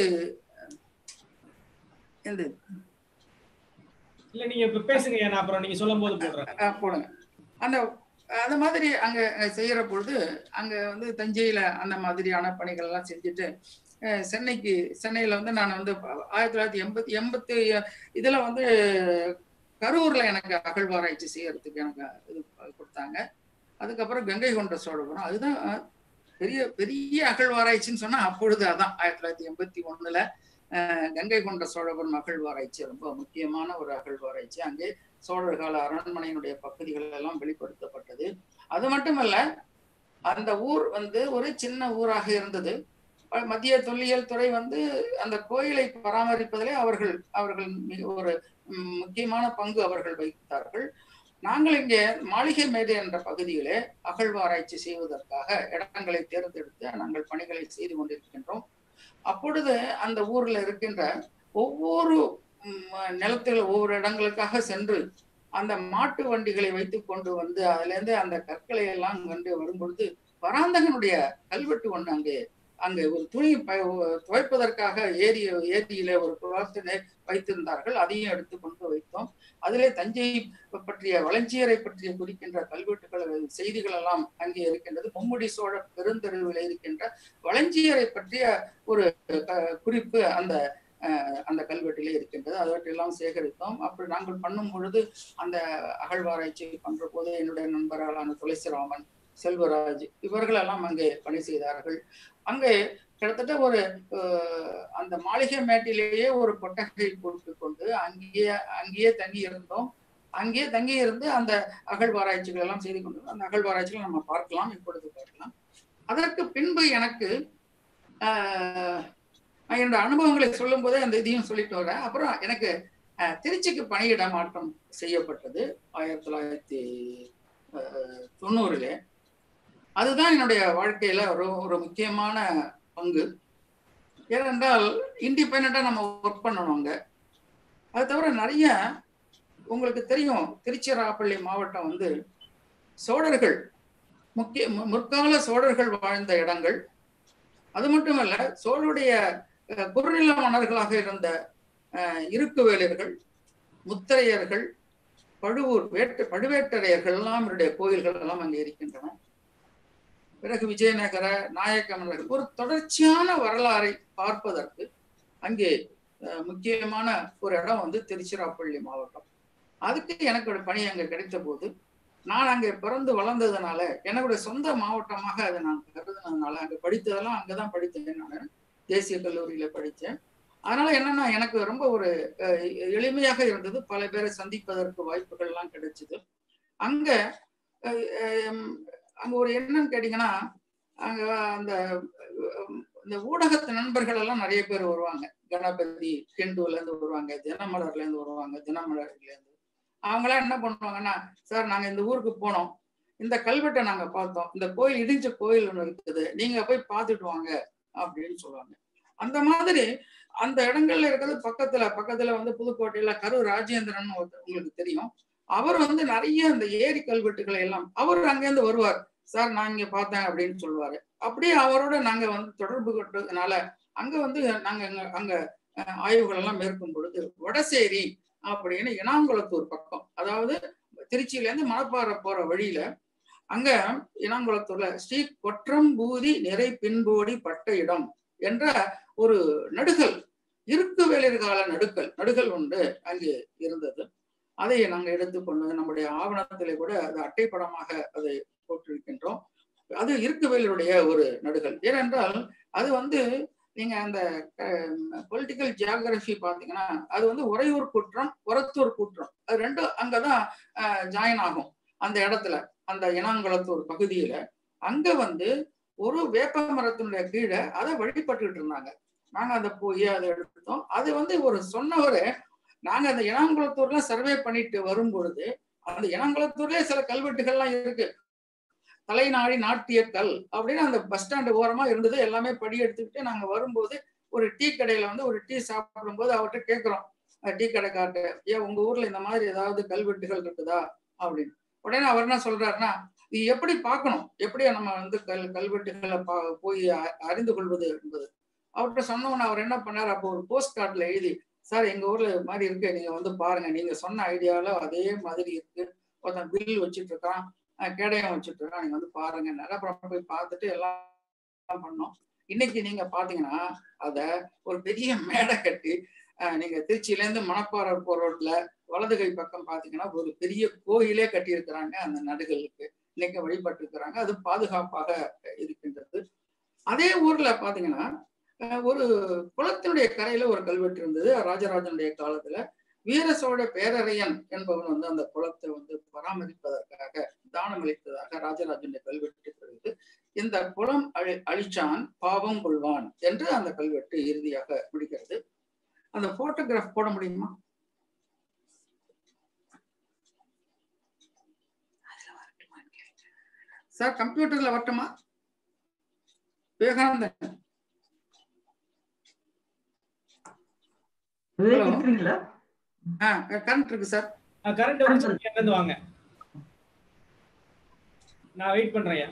இல்ல நீங்க இப்ப பேசுங்க, நான் அப்புறம் நீங்க சொல்லும் போது போடுறேன். போடுங்க. அந்த அந்த மாதிரி அங்க செய்யற பொழுது அங்க வந்து தஞ்சையில அந்த மாதிரியான பணிகள் எல்லாம் செஞ்சுட்டு சென்னைக்கு சென்னையில வந்து நான் வந்து ஆயிரத்தி தொள்ளாயிரத்தி எண்பத்தி எண்பத்தி இதுல வந்து கரூர்ல எனக்கு அகழ்வாராய்ச்சி செய்யறதுக்கு எனக்கு இது கொடுத்தாங்க. அதுக்கப்புறம் கங்கை கொண்ட சோழபுரம், அதுதான் பெரிய பெரிய அகழ்வாராய்ச்சின்னு சொன்னா அப்பொழுது அதான் ஆயிரத்தி தொள்ளாயிரத்தி எண்பத்தி ஒண்ணுல அஹ் கங்கை கொண்ட சோழபுரம் அகழ்வாராய்ச்சி ரொம்ப முக்கியமான ஒரு அகழ்வாராய்ச்சி. அங்கே சோழர் கால அரண்மனையினுடைய பகுதிகள் எல்லாம் வெளிப்படுத்தப்பட்டது. அது மட்டுமல்ல, அந்த ஊர் வந்து ஒரு சின்ன ஊராக இருந்தது. மத்திய தொல்லியல் துறை வந்து அந்த கோயிலை பராமரிப்பதிலே அவர்கள் அவர்கள் மிக ஒரு முக்கியமான பங்கு அவர்கள் வகித்தார்கள். நாங்கள் இங்கே மாளிகை மேடு என்ற பகுதியிலே அகழ்வாராய்ச்சி செய்வதற்காக இடங்களை தேர்ந்தெடுத்து நாங்கள் பணிகளை செய்து கொண்டிருக்கின்றோம். அப்பொழுது அந்த ஊர்ல இருக்கின்ற ஒவ்வொரு நிலத்தில் ஒவ்வொரு இடங்களுக்காக சென்று அந்த மாட்டு வண்டிகளை வைத்து கொண்டு வந்து அதுல இருந்து அந்த கற்களை எல்லாம் வந்து வரும்பொழுது பராந்தகனுடைய கல்வெட்டு ஒண்ணு அங்கே அங்கே ஒரு துணி துவைப்பதற்காக ஏரி ஏரியில ஒரு குளத்தினை வைத்திருந்தார்கள். அதையும் எடுத்து கொண்டு வைத்தோம். அதிலே தஞ்சை பற்றிய வளஞ்சியரை பற்றிய குறிக்கின்ற கல்வெட்டுகள் செய்திகள் எல்லாம் அங்கே இருக்கின்றது. மும்முடி சோழ பெருந்தெருவில் இருக்கின்ற வளஞ்சியரை பற்றிய ஒரு குறிப்பு அந்த அந்த கல்வெட்டிலே இருக்கின்றது. அவற்றையெல்லாம் சேகரித்தோம். அப்படி நாங்கள் பண்ணும் பொழுது அந்த அகழ்வாராய்ச்சி பண்ற போது என்னுடைய நண்பர்களான துளசிராமன், செல்வராஜ் இவர்கள் எல்லாம் அங்கே பணி செய்தார்கள். அங்கே கிட்டத்தட்ட ஒரு அந்த மாளிகை மேட்டிலேயே ஒரு கொட்டகை போட்டு கொண்டு அங்கேயே அங்கேயே தங்கி இருந்தோம். அங்கேயே தங்கி இருந்து அந்த அகழ்வாராய்ச்சிகள் எல்லாம் செய்து கொண்டு அந்த அகழ்வாராய்ச்சிகள் நம்ம பார்க்கலாம், இப்பொழுது பார்க்கலாம். அதற்கு பின்பு எனக்கு ஆஹ் என்னோட அனுபவங்களை சொல்லும் போதே அந்த இதையும் சொல்லிட்டு வரேன். அப்புறம் எனக்கு திருச்சிக்கு பணியிட மாற்றம் செய்யப்பட்டது ஆயிரத்தி தொள்ளாயிரத்தி தொண்ணூறுல. அதுதான் என்னுடைய வாழ்க்கையில ஒரு ஒரு முக்கியமான பங்கு. ஏனென்றால் இண்டிபெண்டா நம்ம ஒர்க் பண்ணணும் அங்க. அது தவிர நிறைய உங்களுக்கு தெரியும், திருச்சிராப்பள்ளி மாவட்டம் வந்து சோழர்கள் முக்கிய முற்கால சோழர்கள் வாழ்ந்த இடங்கள். அது மட்டுமல்ல, சோழருடைய குறுநில மன்னர்களாக இருந்த இருக்குவேலர்கள், முத்திரையர்கள், பழுவூர் வேட்டு பழுவேட்டரையர்கள் எல்லாம் இவருடைய கோயில்கள் எல்லாம் அங்கே இருக்கின்றன. பிறகு விஜயநகர நாயக்க மன்னர்கள், ஒரு தொடர்ச்சியான வரலாறை பார்ப்பதற்கு அங்கே முக்கியமான ஒரு இடம் வந்து திருச்சிராப்பள்ளி மாவட்டம். அதுக்கு எனக்கு ஒரு பணி அங்கே கிடைத்த போது நான் அங்கே பிறந்து வளர்ந்ததுனால என்னுடைய சொந்த மாவட்டமாக அதை நான் கருதுனதுனால அங்கே படித்ததெல்லாம் அங்கதான் படித்தேன். நான் தேசிய கல்லூரியில படித்தேன். அதனால என்னன்னா எனக்கு ரொம்ப ஒரு எளிமையாக இருந்தது. பல பேரை சந்திப்பதற்கு வாய்ப்புகள் எல்லாம் கிடைச்சது. அங்க அங்க ஒரு என்னன்னு கேட்டீங்கன்னா, அங்க அந்த இந்த ஊடகத்து நண்பர்கள் எல்லாம் நிறைய பேர் வருவாங்க. கணபதி கெண்டூர்ல இருந்து வருவாங்க, தினமலர்ல இருந்து வருவாங்க, தினமலர்ல இருந்து. அவங்களாம் என்ன பண்ணுவாங்கன்னா, சார் நாங்க இந்த ஊருக்கு போனோம், இந்த கல்வெட்டை நாங்க பார்த்தோம், இந்த கோயில் இடிஞ்ச கோயில் ஒண்ணு இருக்குது, நீங்க போய் பார்த்துட்டு வாங்க அப்படின்னு சொல்லுவாங்க. அந்த மாதிரி அந்த இடங்கள்ல இருக்கிறது பக்கத்துல பக்கத்துல வந்து புதுக்கோட்டையில கரு ராஜேந்திரன் உங்களுக்கு தெரியும். அவர் வந்து நிறைய அந்த ஏரி கல்வெட்டுகளை எல்லாம் அவர் அங்கேருந்து வருவார். சார் நான் இங்க பார்த்தேன் அப்படின்னு சொல்லுவாரு. அப்படியே அவரோட நாங்க வந்து தொடர்பு கொண்டதுனால அங்க வந்து நாங்க அங்க ஆய்வுகள் எல்லாம் மேற்கொள்ளும் பொழுது வடசேரி அப்படின்னு இனாங்குளத்தூர் பக்கம், அதாவது திருச்சியில இருந்து மணப்பாறை போற வழியில அங்க இனாங்குளத்தூர்ல ஸ்ரீ கொற்றம்பூதி நிறை பின்போடி பட்ட இடம் என்ற ஒரு நடுகல், இருக்கு வேளிர் கால நடுக்கல் நடுகல் ஒன்று அங்கே இருந்தது. அதை நாங்கள் எடுத்துக்கொண்டு நம்முடைய ஆவணத்திலே கூட அது அட்டைப்படமாக அதை போட்டிருக்கின்றோம். அது இருக்கு வேலருடைய ஒரு நடுகல். ஏனென்றால் அது வந்து நீங்க அந்த பொலிட்டிக்கல் ஜியாகிரபி பாத்தீங்கன்னா அது வந்து உறையூர் குற்றம், உரத்தூர் குற்றம், அது ரெண்டும் அங்கதான் ஜாயின் ஆகும். அந்த இடத்துல அந்த இனாங்குளத்தூர் பகுதியில அங்க வந்து ஒரு வேப்ப மரத்தினுடைய கீழே அதை வழிபட்டுக்கிட்டு இருந்தாங்க. நாங்க அதை போய் அதை எடுத்தோம். அது வந்து ஒரு சொன்னவரு, நாங்க அந்த இனாங்குளத்தூர்ல சர்வே பண்ணிட்டு வரும் பொழுது அந்த இனாங்குளத்தூர்லயே சில கல்வெட்டுகள்லாம் இருக்கு. தலைநாடி நாட்டிய கல் அப்படின்னு அந்த பஸ் ஸ்டாண்டு ஓரமா இருந்தது. எல்லாமே படி எடுத்துக்கிட்டு நாங்க வரும்போது ஒரு டீ கடையில வந்து ஒரு டீ சாப்பிடும் போது அவர்கிட்ட கேட்கிறோம், டீ கடை காட்டு, ஏன் உங்க ஊர்ல இந்த மாதிரி ஏதாவது கல்வெட்டுகள் இருக்குதா அப்படின்னு. உடனே அவர் என்ன சொல்றாருன்னா, இது எப்படி பார்க்கணும், எப்படி நம்ம வந்து கல் கல்வெட்டுகளை பா போய் அறிந்து கொள்வது என்பது. அவர்கிட்ட சொன்னோன்னு அவர் என்ன பண்ணாரு, அப்போ ஒரு போஸ்ட் கார்டுல எழுதி, சார் எங்க ஊர்ல இது மாதிரி இருக்கு, நீங்க வந்து பாருங்க, நீங்க சொன்ன ஐடியால அதே மாதிரி இருக்கு, ஒருத்தன் பில் வச்சுட்டு இருக்கான், கேடயம் வச்சுட்டு இருக்கான், நீங்க வந்து பாருங்க. அப்புறம் போய் பார்த்துட்டு எல்லாம் பண்ணோம். இன்னைக்கு நீங்க பாத்தீங்கன்னா அத ஒரு பெரிய மேடை கட்டி நீங்க திருச்சியில இருந்து மணப்பாறை போற ரோட்ல வலது கை பக்கம் பாத்தீங்கன்னா ஒரு பெரிய கோயிலே கட்டி இருக்கிறாங்க. அந்த நடுகளுக்கு இன்னைக்கு வழிபட்டு இருக்கிறாங்க. அது பாதுகாப்பாக இருக்கின்றது. அதே ஊர்ல பாத்தீங்கன்னா ஒரு குளத்தினுடைய கரையில ஒரு கல்வெட்டு இருந்தது. ராஜராஜனுடைய காலத்துல வீர சோழ பேரரையன் என்பவன் வந்து அந்த குளத்தை வந்து பராமரிப்பதற்காக தானம் அளித்ததாக ராஜராஜனுடைய கல்வெட்டு வருது. இந்த குளம் அழி அழிச்சான் பாவம் கொள்வான் என்று அந்த கல்வெட்டு இறுதியாக முடிக்கிறது. அந்த போட்டோகிராஃப் போட முடியுமா? சார் கம்ப்யூட்டர்ல வரட்டுமா? விவேகானந்தன் கரண்ட் இருக்கு சார். கரண்ட் வாங்க, நான் வெயிட் பண்றேன்.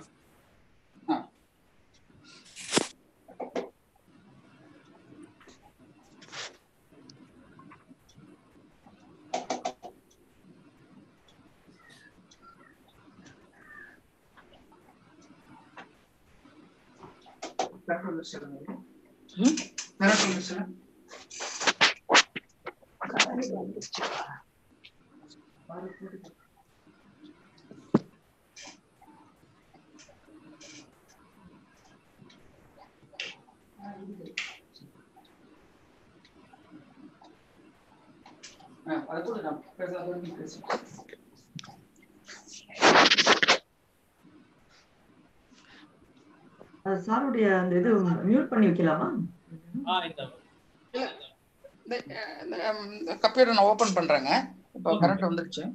சாருடைய அந்த இது மியூட் பண்ணி வைக்கலாமா? கம்ப்யூட்டர் நான் ஓபன் பண்றேங்க. இப்போ கரண்ட் வந்துருச்சு.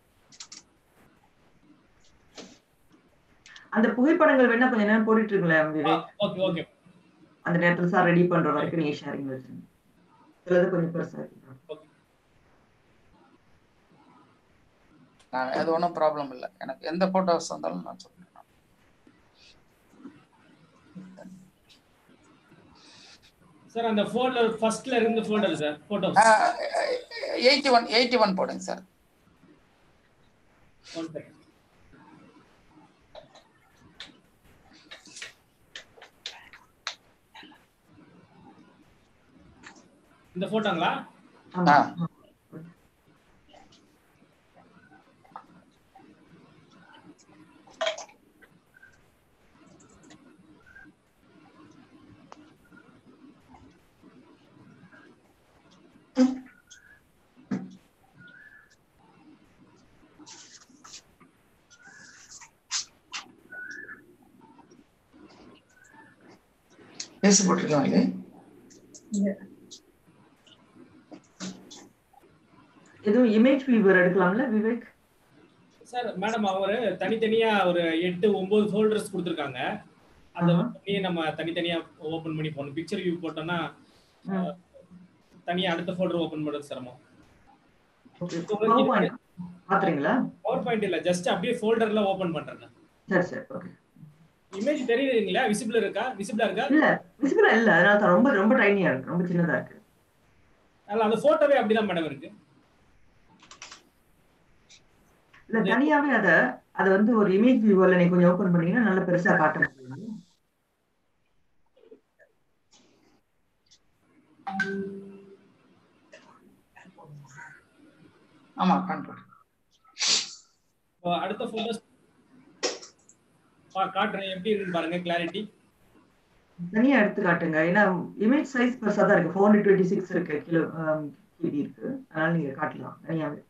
அந்த புகைப்படங்கள் வேணா கொஞ்ச நேரம் போட்டுட்டு இருக்கீங்களா? Okay okay. அந்த நேரத்துல சார் ரெடி பண்ற வரைக்கும் நீங்க ஷேரிங் வச்சுங்க. சிலது கொஞ்சம் பெருசா இருக்கு. நான் அது ஒன்றும் ப்ராப்ளம் இல்லை. எனக்கு எந்த போட்டோஸ் வந்தாலும் நான் சொல்றேன். சார் அந்த ஃபோல்டர் ஃபர்ஸ்ட்ல இருந்து ஃபோல்டர் சார் போட்டோஸ் எண்பத்தி ஒன்று எண்பத்தி ஒன்று போடுங்க சார். One second. இந்த போட்டோங்களா? ஆ பேசி போட்டிருக்காங்க. எதுவும் இமேஜ் வியூவர் எடுக்கலாம்ல விவேக்? சார் மேடம் அவரு தனித்தனியா ஒரு எட்டு ஒன்பது ஃபோல்டர்ஸ் கொடுத்துருக்காங்க. அதை பண்ணி நம்ம தனித்தனியா ஓபன் பண்ணி போகணும். பிக்சர் வியூ போட்டோம்னா தனியா அடுத்த ஃபோல்டர் ஓபன் பண்றது சிரமம். பாத்தீங்களா? பவர் பாயிண்ட் இல்ல, ஜஸ்ட் அப்படியே ஃபோல்டர்ல ஓபன் பண்றேன். சரி சரி ஓகே. இமேஜ் தெரியுதுங்களா? விசிபிள் இருக்கா? விசிபிளா இருக்கா? இல்ல விசிபிளா இல்ல. அதனால ரொம்ப ரொம்ப டைனியா இருக்கு, ரொம்ப சின்னதா இருக்கு. அல்ல அந்த போட்டோவே அப்படிதான் மேடம் இருக்கு. இல்ல தனியாவே அத அதை வந்து ஒரு இமேஜ் வியூவர்ல நீங்க கொஞ்சம் ஓபன் பண்ணீங்கன்னா நல்லா பெருசா காட்ட முடியும். ஆமா காண்றேன். அடுத்த போட்டோஸ் காட்டுறேன், எப்படி இருக்குன்னு பாருங்க கிளாரிட்டி. தனியா எடுத்து காட்டுங்க, ஏன்னா இமேஜ் சைஸ் பெருசா தான் இருக்கு, ஃபோர் டுவெண்ட்டி சிக்ஸ் இருக்கு கிலோ கிபி இருக்கு, அதனால நீங்க காட்டலாம் தனியாவே.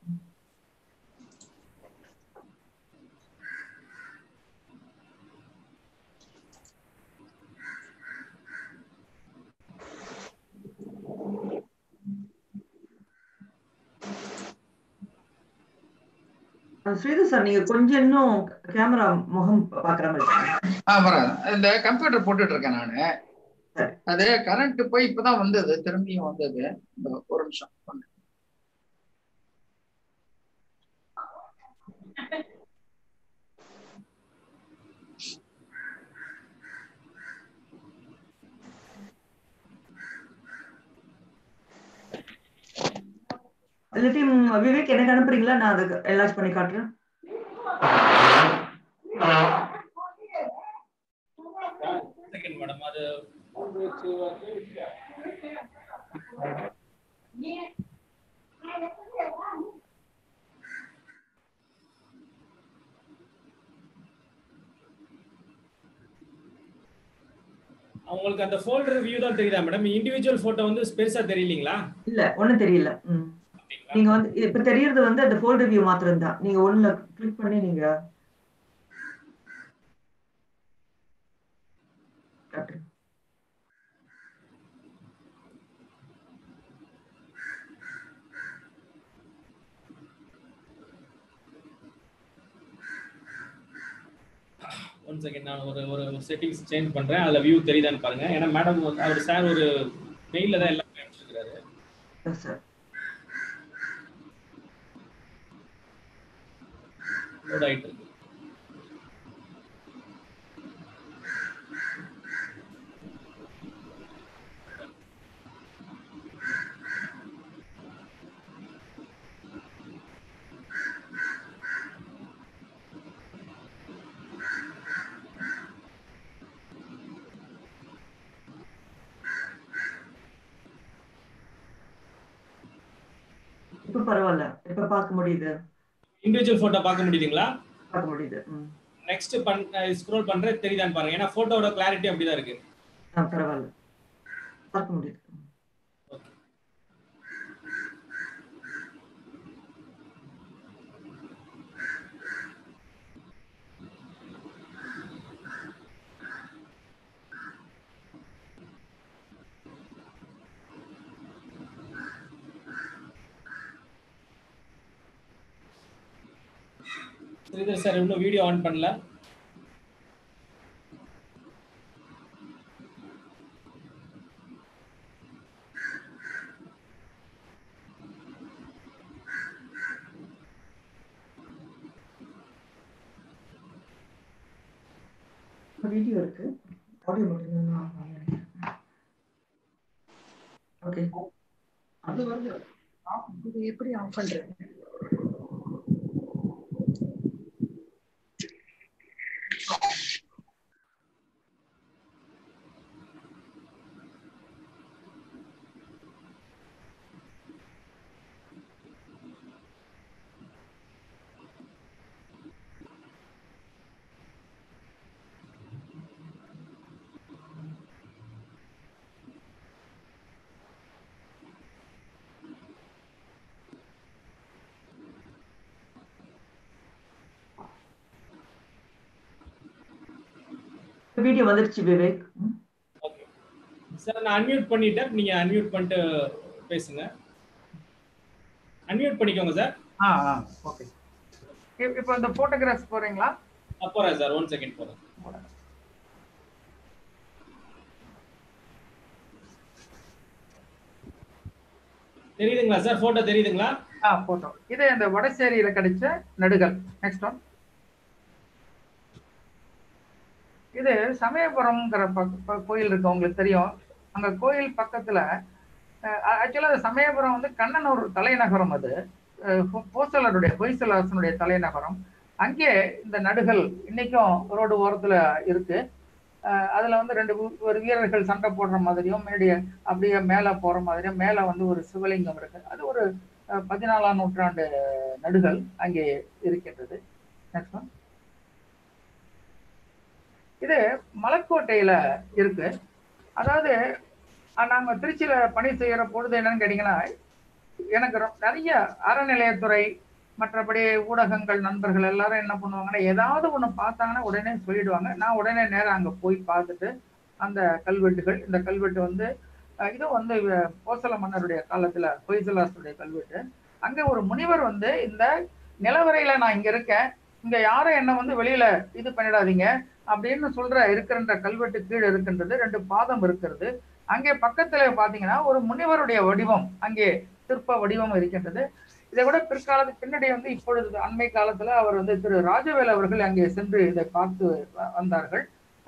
ஸ்ரீதர் சார், நீங்க கொஞ்சம் இன்னும் கேமரா முகம் பாக்குற மாதிரி. ஆ வரேன். இந்த கம்ப்யூட்டர் போட்டுட்டு இருக்கேன் நானு. அது கரண்ட் போய் இப்பதான் வந்தது, திரும்பியும் வந்தது. ஒரு நிமிஷம். இல்லாட்டி விவேக் எனக்கு அனுப்புறீங்களா, நான் அதை என்லார்ஜ் பண்ணி காட்டுறேன். மேடம் அது உங்களுக்கு அந்த ஃபோல்டர் வியூ தான் தெரியுதா மேடம்? இண்டிவிஜுவல் போட்டோ வந்து பெருசா தெரியலீங்களா? இல்ல ஒண்ணும் தெரியல. நீங்க வந்து இப்ப தெரியறது வந்து அந்த ஃபோல்டர் வியூ மாத்திரம் தான். நீங்க ஒண்ணுல கிளிக் பண்ணி நீங்க காட்டுங்க. ஒன் செகண்ட், நான் ஒரு ஒரு செட்டிங்ஸ் சேஞ்ச் பண்றேன், அதுல வியூ தெரியுதான்னு பாருங்க. ஏன்னா மேடம் அவர் சார் ஒரு மெயில்ல தான் எல்லாம் அனுப்பிச்சிருக்காரு. Yes sir. லோட் ஆயிட்டு இருக்கு. இப்ப பரவாயில்ல, இப்ப பார்க்க முடியுது. இண்டிவிஜுவல் போட்டோ பார்க்க முடியுதுங்களா? பார்க்க முடியுது. நெக்ஸ்ட் பண் ஸ்க்ரோல் பண்றேன், தெரியுதான்னு பாருங்க. ஏன்னா போட்டோவோட கிளாரிட்டி அப்படிதான் இருக்கு. ஆ பரவாயில்ல, பார்க்க முடியுது. ஸ்ரீதர் சார் இன்னும் வீடியோ ஆன் பண்ணல. வீடியோ இருக்கு, ஆடியோ மட்டும் தான். ஓகே, அது வந்து இது எப்படி ஆஃப் பண்றது? வீடியோ வந்துருச்சு விவேக். ஓகே சார், நான் அன்மியூட் பண்ணிட்டேன், நீங்க அன்மியூட் பண்ணிட்டு பேசுங்க. அன்மியூட் பண்ணிக்கோங்க சார். ஆ ஆ ஓகே. இப்போ இந்த போட்டோகிராஃப்ஸ் போறீங்களா? போறேன் சார், ஒன் செகண்ட் போறேன். தெரியுதுங்களா சார்? போட்டோ தெரியுதுங்களா? ஆ போட்டோ. இது இந்த வடசேரியில கிடைச்ச நடுகள். Next one. இது சமயபுரம்ங்கிற கோயில் இருக்கு, உங்களுக்கு தெரியும். அங்க கோயில் பக்கத்துல ஆக்சுவலா சமயபுரம் வந்து கண்ணனூர் தலைநகரம். அது போசலருடைய ஹொய்சலாசனுடைய தலைநகரம். அங்கே இந்த நடுகள் இன்னைக்கும் ரோடு ஓரத்துல இருக்கு. அதுல வந்து ரெண்டு ஒரு வீரர்கள் சண்டை போடுற மாதிரியும் மேடிய அப்படியே மேல போற மாதிரியும் மேல வந்து ஒரு சிவலிங்கம் இருக்கு. அது ஒரு பதினாலாம் நூற்றாண்டு நடுகள் அங்கே இருக்கின்றது. இது மலைக்கோட்டையில இருக்கு. அதாவது நாங்க திருச்சியில பணி செய்யற பொழுது என்னன்னு கேட்டீங்கன்னா, எனக்கு நிறைய அறநிலையத்துறை மற்றபடி ஊடகங்கள் நண்பர்கள் எல்லாரும் என்ன பண்ணுவாங்கன்னா, ஏதாவது ஒண்ணு பார்த்தாங்கன்னா உடனே சொல்லிடுவாங்க. நான் உடனே நேரம் அங்க போய் பார்த்துட்டு அந்த கல்வெட்டுகள், இந்த கல்வெட்டு வந்து இது வந்து கோசல மன்னருடைய காலத்துல ஹொய்சலாசுடைய கல்வெட்டு. அங்க ஒரு முனிவர் வந்து இந்த நிலவரையில நான் இங்க இருக்கேன், இங்க யாரும் என்ன வந்து வெளியில இது பண்ணிடாதீங்க அப்படின்னு சொல்ற இருக்கிற கல்வெட்டு கீழே இருக்கின்றது. ரெண்டு பாதம் இருக்கிறது. அங்கே பக்கத்துல பாத்தீங்கன்னா ஒரு முனிவருடைய வடிவம் அங்கே சிற்ப வடிவம் இருக்கின்றது. இதை விட பிற்காலத்துக்கு பின்னாடி வந்து இப்பொழுது அண்மை காலத்துல அவர் வந்து திரு ராஜவேல் அவர்கள் அங்கே சென்று இதை பார்த்து வந்தார்கள்.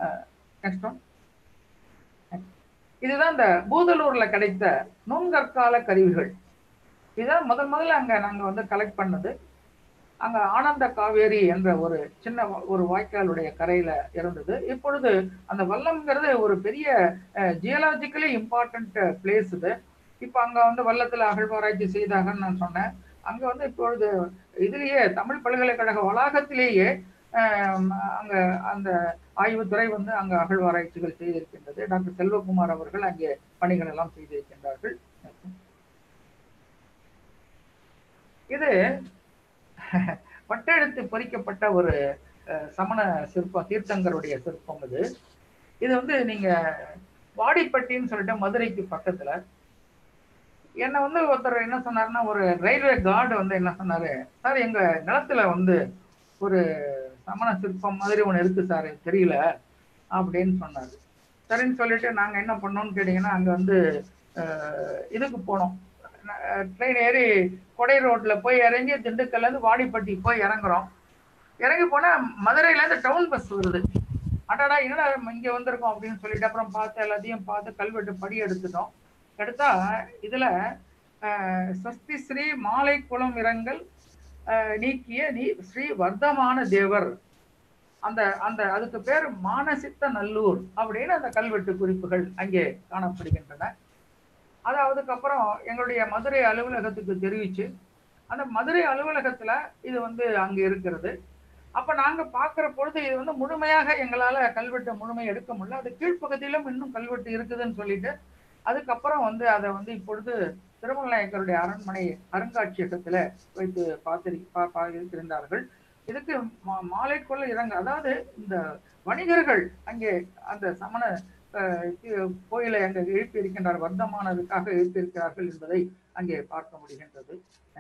இதுதான் இந்த பூதலூர்ல கிடைத்த நுண்கற்கால கருவிகள். இதுதான் முதல் முதல்ல அங்க நாங்க வந்து கலெக்ட் பண்ணது. அங்க ஆனந்த காவேரி என்ற ஒரு சின்ன ஒரு வாய்க்காலுடைய கரையில இருந்தது. இப்பொழுது அந்த வல்லம்ங்கிறது ஒரு பெரிய ஜியலாஜிக்கலி இம்பார்ட்டன்ட் பிளேஸ் இது. இப்ப அங்க வந்து வல்லத்துல அகழ்வாராய்ச்சி செய்தாங்கன்னு நான் சொன்னேன். அங்க வந்து இப்பொழுது இதுலயே தமிழ் பல்கலைக்கழக வளாகத்திலேயே அங்க அந்த ஆய்வுத்துறை வந்து அங்க அகழ்வாராய்ச்சிகள் செய்திருக்கின்றது. டாக்டர் செல்வகுமார் அவர்கள் அங்கே பணிகள் எல்லாம் செய்திருக்கின்றார்கள். இது பட்டெழுத்து பொறிக்கப்பட்ட ஒரு சமண சிற்பம், தீர்த்தங்கருடைய சிற்பம் இது. இது வந்து நீங்க வாடிப்பட்டின்னு சொல்லிட்டு மதுரைக்கு பக்கத்துல. என்ன வந்து ஒருத்தர் என்ன சொன்னாருன்னா, ஒரு ரயில்வே கார்டு வந்து என்ன சொன்னாரு, சார் எங்க நிலத்துல வந்து ஒரு சமண சிற்பம் மாதிரி ஒண்ணு இருக்கு சார், தெரியல அப்படின்னு சொன்னாரு. சரின்னு சொல்லிட்டு நாங்க என்ன பண்ணோம்னு கேட்டீங்கன்னா, அங்க வந்து இதுக்கு போனோம். ட்ரெயின் ஏறி கொடை ரோட்ல போய் இறங்கி திண்டுக்கல்ல இருந்து வாடிப்பட்டி போய் இறங்குறோம். இறங்கி போனா மதுரையில இருந்து டவுன் பஸ் வருது. அடாடா என்னடா இங்க வந்திருக்கோம் அப்படின்னு சொல்லிட்டு அப்புறம் பார்த்து எல்லாத்தையும் பார்த்து கல்வெட்டு படி எடுத்துட்டோம். எடுத்தா இதுல சஸ்தி ஸ்ரீ மாலை குளம் இரங்கல் நீக்கிய நீ ஸ்ரீ வர்த்தமான தேவர், அந்த அந்த அதுக்கு பேர் மானசித்த நல்லூர் அப்படின்னு அந்த கல்வெட்டு குறிப்புகள் அங்கே காணப்படுகின்றன. அது அதுக்கப்புறம் எங்களுடைய மதுரை அலுவலகத்துக்கு தெரிவிச்சு அந்த மதுரை அலுவலகத்துல இது வந்து அங்க இருக்கிறது. அப்ப நாங்க பாக்குற பொழுது இது வந்து முழுமையாக எங்களால கல்வெட்டு முழுமை எடுக்க முடியல. அது கீழ்ப்பகுதியிலும் இன்னும் கல்வெட்டு இருக்குதுன்னு சொல்லிட்டு அதுக்கப்புறம் வந்து அதை வந்து இப்பொழுது திருமலை நாயக்கருடைய அரண்மனை அருங்காட்சியகத்துல வைத்து பார்த்து பார்த்திருந்தார்கள். இதுக்கு மாலைக்குள்ள இறங்க, அதாவது இந்த வணிகர்கள் அங்கே அந்த சமண கோயிலை அங்கே எழுப்பி இருக்கின்றார், வர்த்தமானதுக்காக எழுப்பியிருக்கிறார்கள் என்பதை அங்கே பார்க்க முடிகின்றது.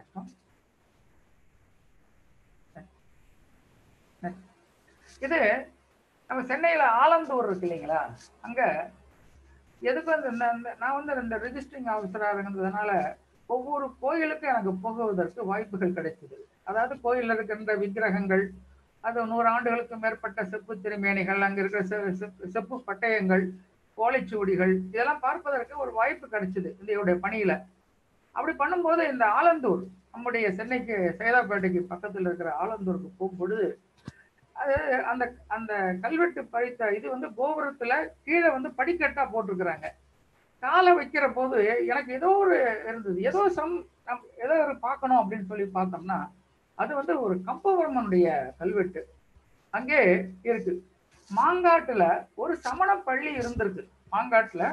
இது நம்ம சென்னையில ஆலந்தூர் இருக்கு இல்லைங்களா, அங்க எதுக்கு வந்து நான் வந்து இந்த ரெஜிஸ்டரிங் ஆஃபீஸராக இருந்ததுனால ஒவ்வொரு கோயிலுக்கும் எனக்கு போகுவதற்கு வாய்ப்புகள் கிடைச்சது. அதாவது கோயிலில் இருக்கின்ற விக்கிரகங்கள், அது நூறு ஆண்டுகளுக்கு மேற்பட்ட செப்பு திருமேனிகள், அங்க இருக்கிற செப்பு பட்டயங்கள், ஓலைச்சுவடிகள், இதெல்லாம் பார்ப்பதற்கு ஒரு வாய்ப்பு கிடைச்சது இதோடைய பணியில. அப்படி பண்ணும்போது இந்த ஆலந்தூர், நம்முடைய சென்னைக்கு சேதாப்பேட்டைக்கு பக்கத்துல இருக்கிற ஆலந்தூருக்கு போகும்பொழுது அது அந்த அந்த கல்வெட்டு பறித்த இது வந்து கோபுரத்துல கீழே வந்து படிக்கட்டா போட்டிருக்கிறாங்க. காலை வைக்கிற போது எனக்கு ஏதோ ஒரு இருந்தது, ஏதோ சம் ஏதோ ஒரு பார்க்கணும் அப்படின்னு சொல்லி பார்த்தோம்னா அது வந்து ஒரு கம்பவர்மனுடைய கல்வெட்டு அங்கே இருக்கு. மாங்காட்டுல ஒரு சமண பள்ளி இருந்திருக்கு. மாங்காட்டுல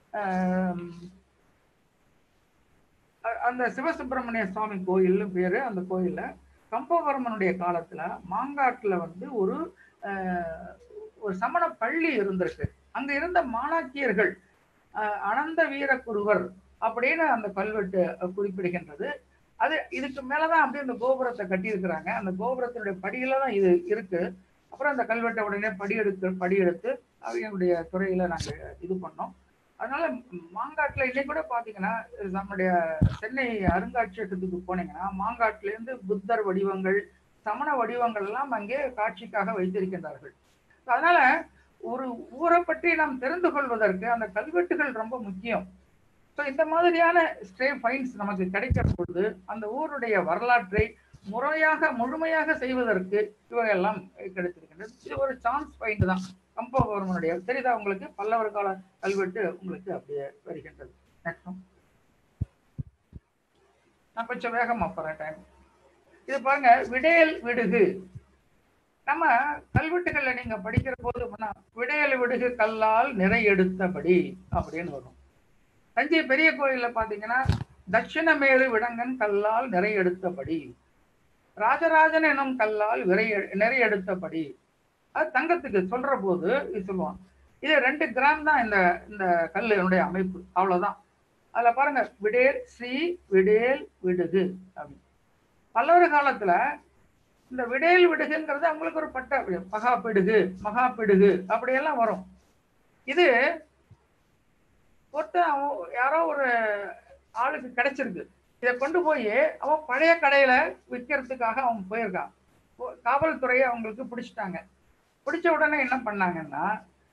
அந்த சிவசுப்பிரமணிய சுவாமி கோயில்னு பேரு. அந்த கோயில்ல கம்பவர்மனுடைய காலத்துல மாங்காட்டுல வந்து ஒரு ஒரு சமண பள்ளி இருந்திருக்கு. அங்க இருந்த மாணாக்கியர்கள் அனந்த வீரக்குருவர் அப்படின்னு அந்த கல்வெட்டு குறிப்பிடுகின்றது. அது இதுக்கு மேலதான் அப்படியே அந்த கோபுரத்தை கட்டி இருக்கிறாங்க. அந்த கோபுரத்தினுடைய படியில தான் இது இருக்கு. அப்புறம் அந்த கல்வெட்டை உடனே படி எடுத்து படி எடுத்து அவங்களுடைய துறையில நாங்க இது பண்ணோம். அதனால மாங்காட்டுல இன்னைக்கு கூட பாத்தீங்கன்னா நம்முடைய சென்னை அருங்காட்சியகத்துக்கு போனீங்கன்னா மாங்காட்டுல இருந்து புத்தர் வடிவங்கள், சமண வடிவங்கள் எல்லாம் அங்கே காட்சிக்காக வைத்திருக்கின்றார்கள். அதனால ஒரு ஊரை பற்றி நாம் தெரிந்து கொள்வதற்கு அந்த கல்வெட்டுகள் ரொம்ப முக்கியம். ஸோ இந்த மாதிரியான ஸ்ட்ரே ஃபைன்ஸ் நமக்கு கிடைக்கிற பொழுது அந்த ஊருடைய வரலாற்றை முறையாக முழுமையாக செய்வதற்கு இவையெல்லாம் கிடைத்திருக்கின்றது. இது ஒரு சான்ஸ் பாயிண்ட் தான் கம்பகோர்மனுடைய. தெரியுதா உங்களுக்கு? பல்லவர் கால கல்வெட்டு உங்களுக்கு அப்படியே வருகின்றது. நான் கொஞ்சம் வேகமா போறேன் டைம். இது பாருங்க, விடையல் விடுகு. நம்ம கல்வெட்டுகள்ல நீங்க படிக்கிற போது விடையல் விடுகு கல்லால் நிறை எடுத்தபடி அப்படின்னு வரும். தஞ்சை பெரிய கோயில்ல பாத்தீங்கன்னா தட்சிணமேறு விடங்கன் கல்லால் நிறை எடுத்தபடி, ராஜராஜன் எனும் கல்லால் விரை நிறை எடுத்தபடி. அது தங்கத்துக்கு சொல்ற போது இது சொல்லுவான். இது ரெண்டு கிராம் தான் இந்த இந்த கல்லுடைய அமைப்பு, அவ்வளவுதான். அதுல பாருங்க, விடேல் ஸ்ரீ விடேல் விடுகு அப்படின்னு. பல்லவர் காலத்துல இந்த விடேல் விடுகுங்கிறது அவங்களுக்கு ஒரு பட்ட மகா பிடுகு மகா பிடுகு அப்படியெல்லாம் வரும். இது ஒருத்தன் யாரோ ஒரு ஆளுக்கு கிடைச்சிருக்கு. இதை கொண்டு போய் அவன் பழைய கடையில விற்கிறதுக்காக அவன் போயிருக்கான். காவல்துறையை அவங்களுக்கு பிடிச்சிட்டாங்க. பிடிச்ச உடனே என்ன பண்ணாங்கன்னா,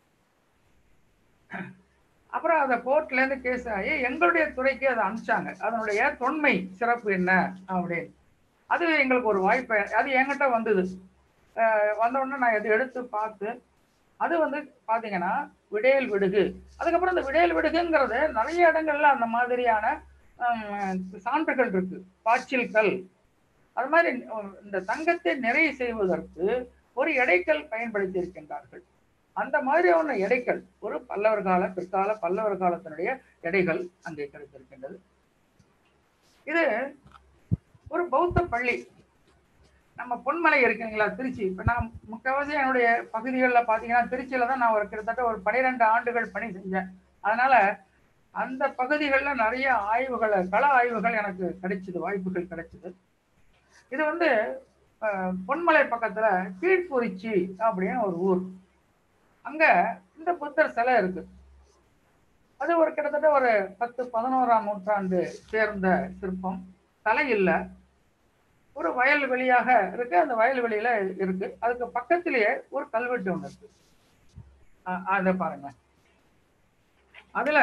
அப்புறம் அதை கோர்ட்ல இருந்து கேஸ் ஆகி எங்களுடைய துறைக்கு அதை அனுப்பிச்சாங்க. அதனுடைய தொன்மை சிறப்பு என்ன அப்படின்னு. அது எங்களுக்கு ஒரு வாய்ப்பு, அது என்கிட்ட வந்தது. வந்த உடனே நான் இதை எடுத்து பார்த்து, அது வந்து பாத்தீங்கன்னா விடையல் விடுகு. அதுக்கப்புறம் இந்த விடையல் விடுகுங்கிறது நிறைய இடங்கள்ல அந்த மாதிரியான சான்றுகள் இருக்கு. பாய்ச்சில் கல், அது மாதிரி இந்த தங்கத்தை நிறைய செய்வதற்கு ஒரு எடைக்கல் பயன்படுத்தி இருக்கின்றார்கள். அந்த மாதிரியான எடைகள் ஒரு பல்லவர் கால பிற்கால பல்லவர் காலத்தினுடைய எடைகள் அங்கே கிடைத்திருக்கின்றது. இது ஒரு பௌத்த பள்ளி. நம்ம பொன்மலை இருக்குங்களா திருச்சி, இப்ப நான் முக்கால்வாசி என்னுடைய பகுதிகளில் பார்த்தீங்கன்னா திருச்சியில தான் நான் ஒரு கிட்டத்தட்ட ஒரு பனிரெண்டு ஆண்டுகள் பணி செஞ்சேன். அதனால அந்த பகுதிகளில் நிறைய ஆய்வுகளை கள ஆய்வுகள் எனக்கு கிடைச்சது, வாய்ப்புகள் கிடைச்சது. இது வந்து பொன்மலை பக்கத்துல கீழ்குறிச்சி அப்படின்னு ஒரு ஊர். அங்க இந்த புத்தர் சிலை இருக்கு. அது ஒரு கிட்டத்தட்ட ஒரு பத்து பதினோராம் நூற்றாண்டு சேர்ந்த சிற்பம். தலை இல்லை, ஒரு வயல்வெளியாக இருக்கு. அந்த வயல்வெளியில இருக்கு. அதுக்கு பக்கத்திலேயே ஒரு கல்வெட்டு ஒண்ணு இருக்கு. அதை பாருங்க. அதுல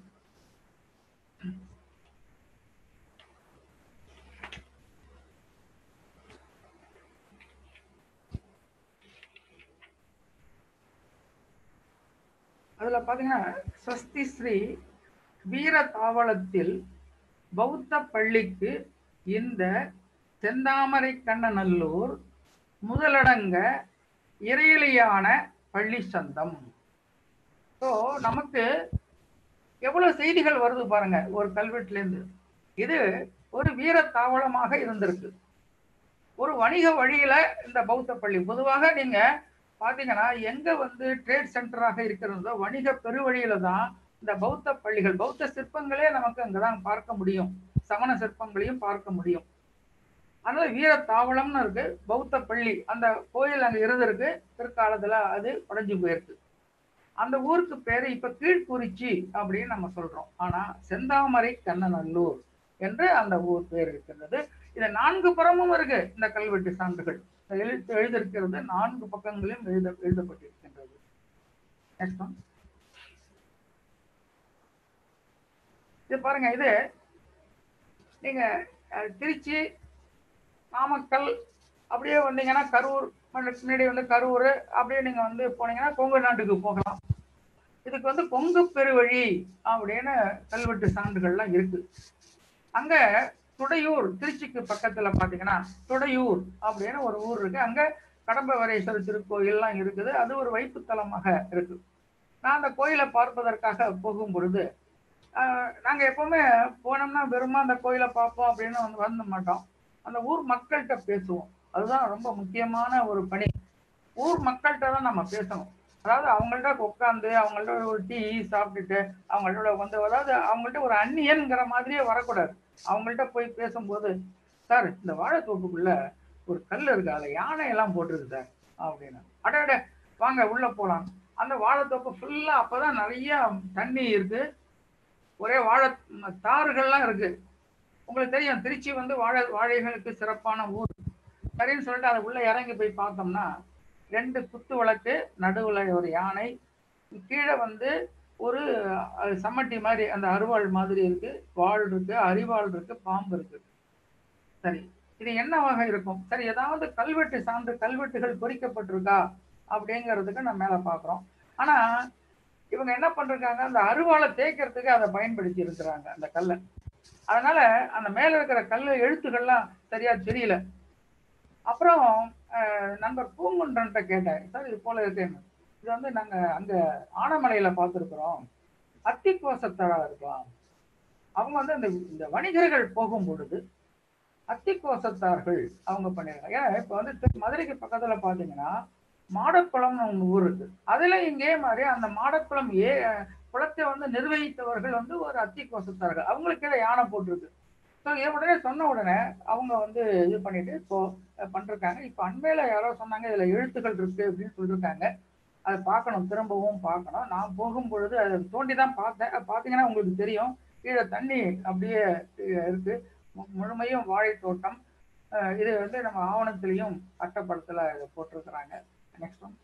அதுல பாத்தீங்கன்னா ஸ்வஸ்தி ஸ்ரீ வீர தாவளத்தில் பௌத்த பள்ளிக்கு இந்த செந்தாமரை கண்ணநல்லூர் முதலடங்க இறையிலியான பள்ளி சந்தம். ஸோ நமக்கு எவ்வளவு செய்திகள் வருது பாருங்க ஒரு கல்வெட்டுல இருந்து. இது ஒரு வீர தாவளமாக இருந்திருக்கு. ஒரு வணிக வழியில இந்த பௌத்த பள்ளி பொதுவாக நீங்க பாத்தீங்கன்னா எங்க வந்து ட்ரேட் சென்டராக இருக்கிறதோ வணிக பெருவழியில தான் இந்த பௌத்த பள்ளிகள், பௌத்த சிற்பங்களே நமக்கு அங்கதான் பார்க்க முடியும். சமண சிற்பங்களையும் பார்க்க முடியும். அதனால வீர தாவளம்னு இருக்கு, பௌத்த பள்ளி. அந்த கோயில் அங்க இருந்திருக்கு. பிற்காலத்துல அது உடைஞ்சு போயிருக்கு. அந்த ஊருக்கு பேரு இப்ப கீழ்குறிச்சி அப்படின்னு நம்ம சொல்றோம். ஆனா செந்தாமரை கண்ணநல்லூர் என்று அந்த ஊர் பேர் இருக்கின்றது. இது நான்கு புறமும் இருக்கு இந்த கல்வெட்டு சான்றுகள். எழுத்து எழுதியிருக்கிறது நான்கு பக்கங்களிலும் எழுத எழுதப்பட்டிருக்கின்றது. இது பாருங்க, இது நீங்க திருச்சி நாமக்கல் அப்படியே வந்தீங்கன்னா கரூர், முன்னாடி வந்து கரூர் அப்படியே நீங்க வந்து போனீங்கன்னா கொங்கு நாட்டுக்கு போகலாம். இதுக்கு வந்து கொங்கு பெருவழி அப்படின்னு கல்வெட்டு சான்றுகள்லாம் இருக்கு. அங்க துடையூர், திருச்சிக்கு பக்கத்துல பாத்தீங்கன்னா துடையூர் அப்படின்னு ஒரு ஊர் இருக்கு. அங்க கடம்பவரேஸ்வரர் திருக்கோயில்லாம் இருக்குது. அது ஒரு வைப்புத்தலமாக இருக்கு. நான் அந்த கோயிலை பார்ப்பதற்காக போகும் பொழுது ஆஹ் நாங்க எப்பவுமே போனோம்னா வெறுமா அந்த கோயிலை பார்ப்போம் அப்படின்னு வந்து வந்து மாட்டோம். அந்த ஊர் மக்கள்கிட்ட பேசுவோம். அதுதான் ரொம்ப முக்கியமான ஒரு பணி. ஊர் மக்கள்கிட்ட தான் நம்ம பேசணும். அதாவது அவங்கள்ட்ட உட்காந்து அவங்கள்ட்ட ஒரு டீ சாப்பிட்டுட்டு அவங்களோட வந்து, அதாவது அவங்கள்ட்ட ஒரு அந்நியன்கிற மாதிரியே வரக்கூடாது. அவங்கள்ட்ட போய் பேசும்போது, சார் இந்த வாழைத்தோப்புக்குள்ள ஒரு கல் இருக்கு, அதை யானை எல்லாம் போட்டிருக்கு சார் அப்படின்னு. அட வாங்க உள்ள போலாம். அந்த வாழைத்தோப்பு ஃபுல்லா அப்பதான் நிறைய தண்ணி இருக்கு, ஒரே வாழை தாறுகள்லாம் இருக்கு. உங்களுக்கு தெரியும் திருச்சி வந்து வாழை வாழைகளுக்கு சிறப்பான ஊர். சரின்னு சொல்லிட்டு அதை உள்ள இறங்கி போய் பார்த்தோம்னா ரெண்டு குத்து விளக்கு, நடுவுல ஒரு யானை, கீழே வந்து ஒரு சம்மட்டி மாதிரி அந்த அருவாள் மாதிரி இருக்கு, வாள் இருக்கு, அரிவாள் இருக்கு, பாம்பு இருக்கு. சரி, இது என்னவாக இருக்கும்? சரி, ஏதாவது கல்வெட்டு சான்று கல்வெட்டுகள் பொறிக்கப்பட்டிருக்கா அப்படிங்கிறதுக்கு நம்ம மேல பாக்குறோம். ஆனா இவங்க என்ன பண்றாங்க, அந்த அருவாளை தேய்க்கிறதுக்கு அதை பயன்படுத்தி இருக்கிறாங்க அந்த கல்லை. அதனால அந்த மேல இருக்கிற கல்லு எழுத்துக்கள்லாம் சரியா தெரியல. அப்புறம் நண்பர் பூங்குன்றன்ட்ட கேட்டேன், சார் இது போல இருக்குன்னு. இது வந்து நாங்க அங்க ஆனமலையில பார்த்துருக்குறோம், அத்திக்கோசத்தடா இருக்கலாம். அவங்க வந்து அந்த இந்த வணிகர்கள் போகும் பொழுது அத்திக்கோசத்தார்கள் அவங்க பண்ணிருக்காங்க. ஏன்னா இப்ப வந்து மதுரைக்கு பக்கத்துல பாத்தீங்கன்னா மாடக்குளம்னு ஒன்று ஊர் இருக்கு. அதுல இங்கே மாதிரி அந்த மாடக்குளம் ஏ குளத்தை வந்து நிர்வகித்தவர்கள் வந்து ஒரு அத்திக்கோசத்தார்கள். அவங்களுக்கு கீழே யானை போட்டிருக்கு. ஸோ இதை உடனே சொன்ன உடனே அவங்க வந்து இது பண்ணிட்டு இப்போ பண்ணிருக்காங்க. இப்போ அண்மையில யாரோ சொன்னாங்க இதுல எழுத்துக்கள் இருக்கு அப்படின்னு சொல்லியிருக்காங்க. அதை பார்க்கணும், திரும்பவும் பார்க்கணும். நான் போகும் பொழுது அதை தோண்டி தான் பார்த்தேன். பார்த்தீங்கன்னா உங்களுக்கு தெரியும், கீழே தண்ணி அப்படியே இருக்கு, முழுமையும் வாழை தோட்டம். இது வந்து நம்ம ஆவணத்திலையும் அட்டப்படத்துல இதை போட்டிருக்கிறாங்க. நெக்ஸ்ட் ஒன்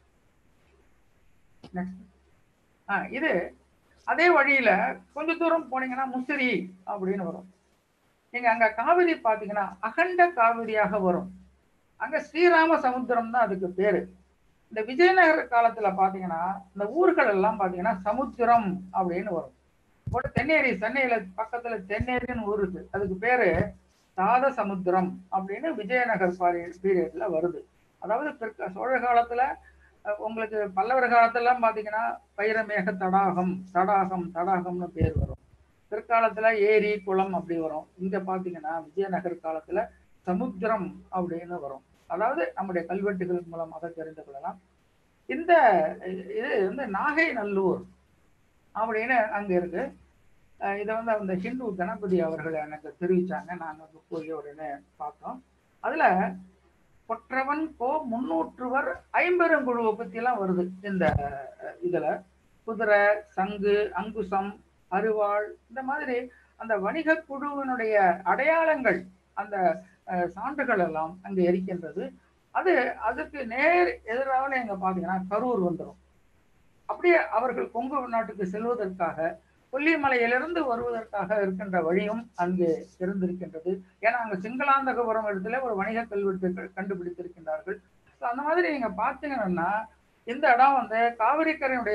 நெக்ஸ்ட் ஆ இது அதே வழியில கொஞ்ச தூரம் போனீங்கன்னா முசிறி அப்படின்னு வரும். நீங்க அங்க காவிரி பாத்தீங்கன்னா அகண்ட காவிரியாக வரும். அங்க ஸ்ரீராம சமுத்திரம் தான் அதுக்கு பேரு. இந்த விஜயநகர காலத்துல பாத்தீங்கன்னா இந்த ஊர்கள் எல்லாம் பாத்தீங்கன்னா சமுத்திரம் அப்படின்னு வரும். ஒரு தென்னேரி, சென்னையில பக்கத்துல தென்னேரின்னு ஊர் இருக்கு, அதுக்கு பேரு சாத சமுத்திரம் அப்படின்னு விஜயநகர் பீரியட்ல வருது. அதாவது சோழ காலத்துல உங்களுக்கு பல்லவர் காலத்துல பாத்தீங்கன்னா பைரமேக தடாகம் தடாகம் தடாகம்னு பேர் வரும். பிற்காலத்துல ஏரி குளம் அப்படி வரும். இங்க பாத்தீங்கன்னா விஜயநகர் காலத்துல சமுத்திரம் அப்படின்னு வரும். அதாவது நம்முடைய கல்வெட்டுகள் மூலமாக தெரிந்து கொள்ளலாம். இந்த இது வந்து நாகை நல்லூர் அப்படின்னு அங்க இருக்கு. இதை வந்து அந்த ஹிந்து கணபதி அவர்கள் எனக்கு தெரிவிச்சாங்க. நாங்கள் போய் உடனே பார்த்தோம். அதுல கொற்றவன் கோ முன்னூற்றுவர் ஐம்பெருங்குழுவை பத்தி எல்லாம் வருது இந்த இதுல. குதிரை, சங்கு, அங்குசம், அருவாள், இந்த மாதிரி அந்த வணிக குழுவினுடைய அடையாளங்கள், அந்த சான்றுகள் எல்லாம் அங்க இருக்கின்றது. அது அதுக்கு நேர் எதிராக எங்க பாத்தீங்கன்னா கரூர் வந்துடும். அப்படியே அவர்கள் கொங்கு நாட்டுக்கு செல்வதற்காக கொல்லிமலையிலிருந்து வருவதற்காக இருக்கின்ற வழியும் அங்கே இருந்திருக்கின்றது. ஏன்னா அங்க சிங்களாந்தகபுரம் இடத்துல ஒரு வணிக கல்வெட்டு கண்டுபிடித்திருக்கின்றார்கள். அந்த மாதிரி நீங்க பாத்தீங்கன்னா இந்த இடம் வந்து காவிரிக்கரையுடைய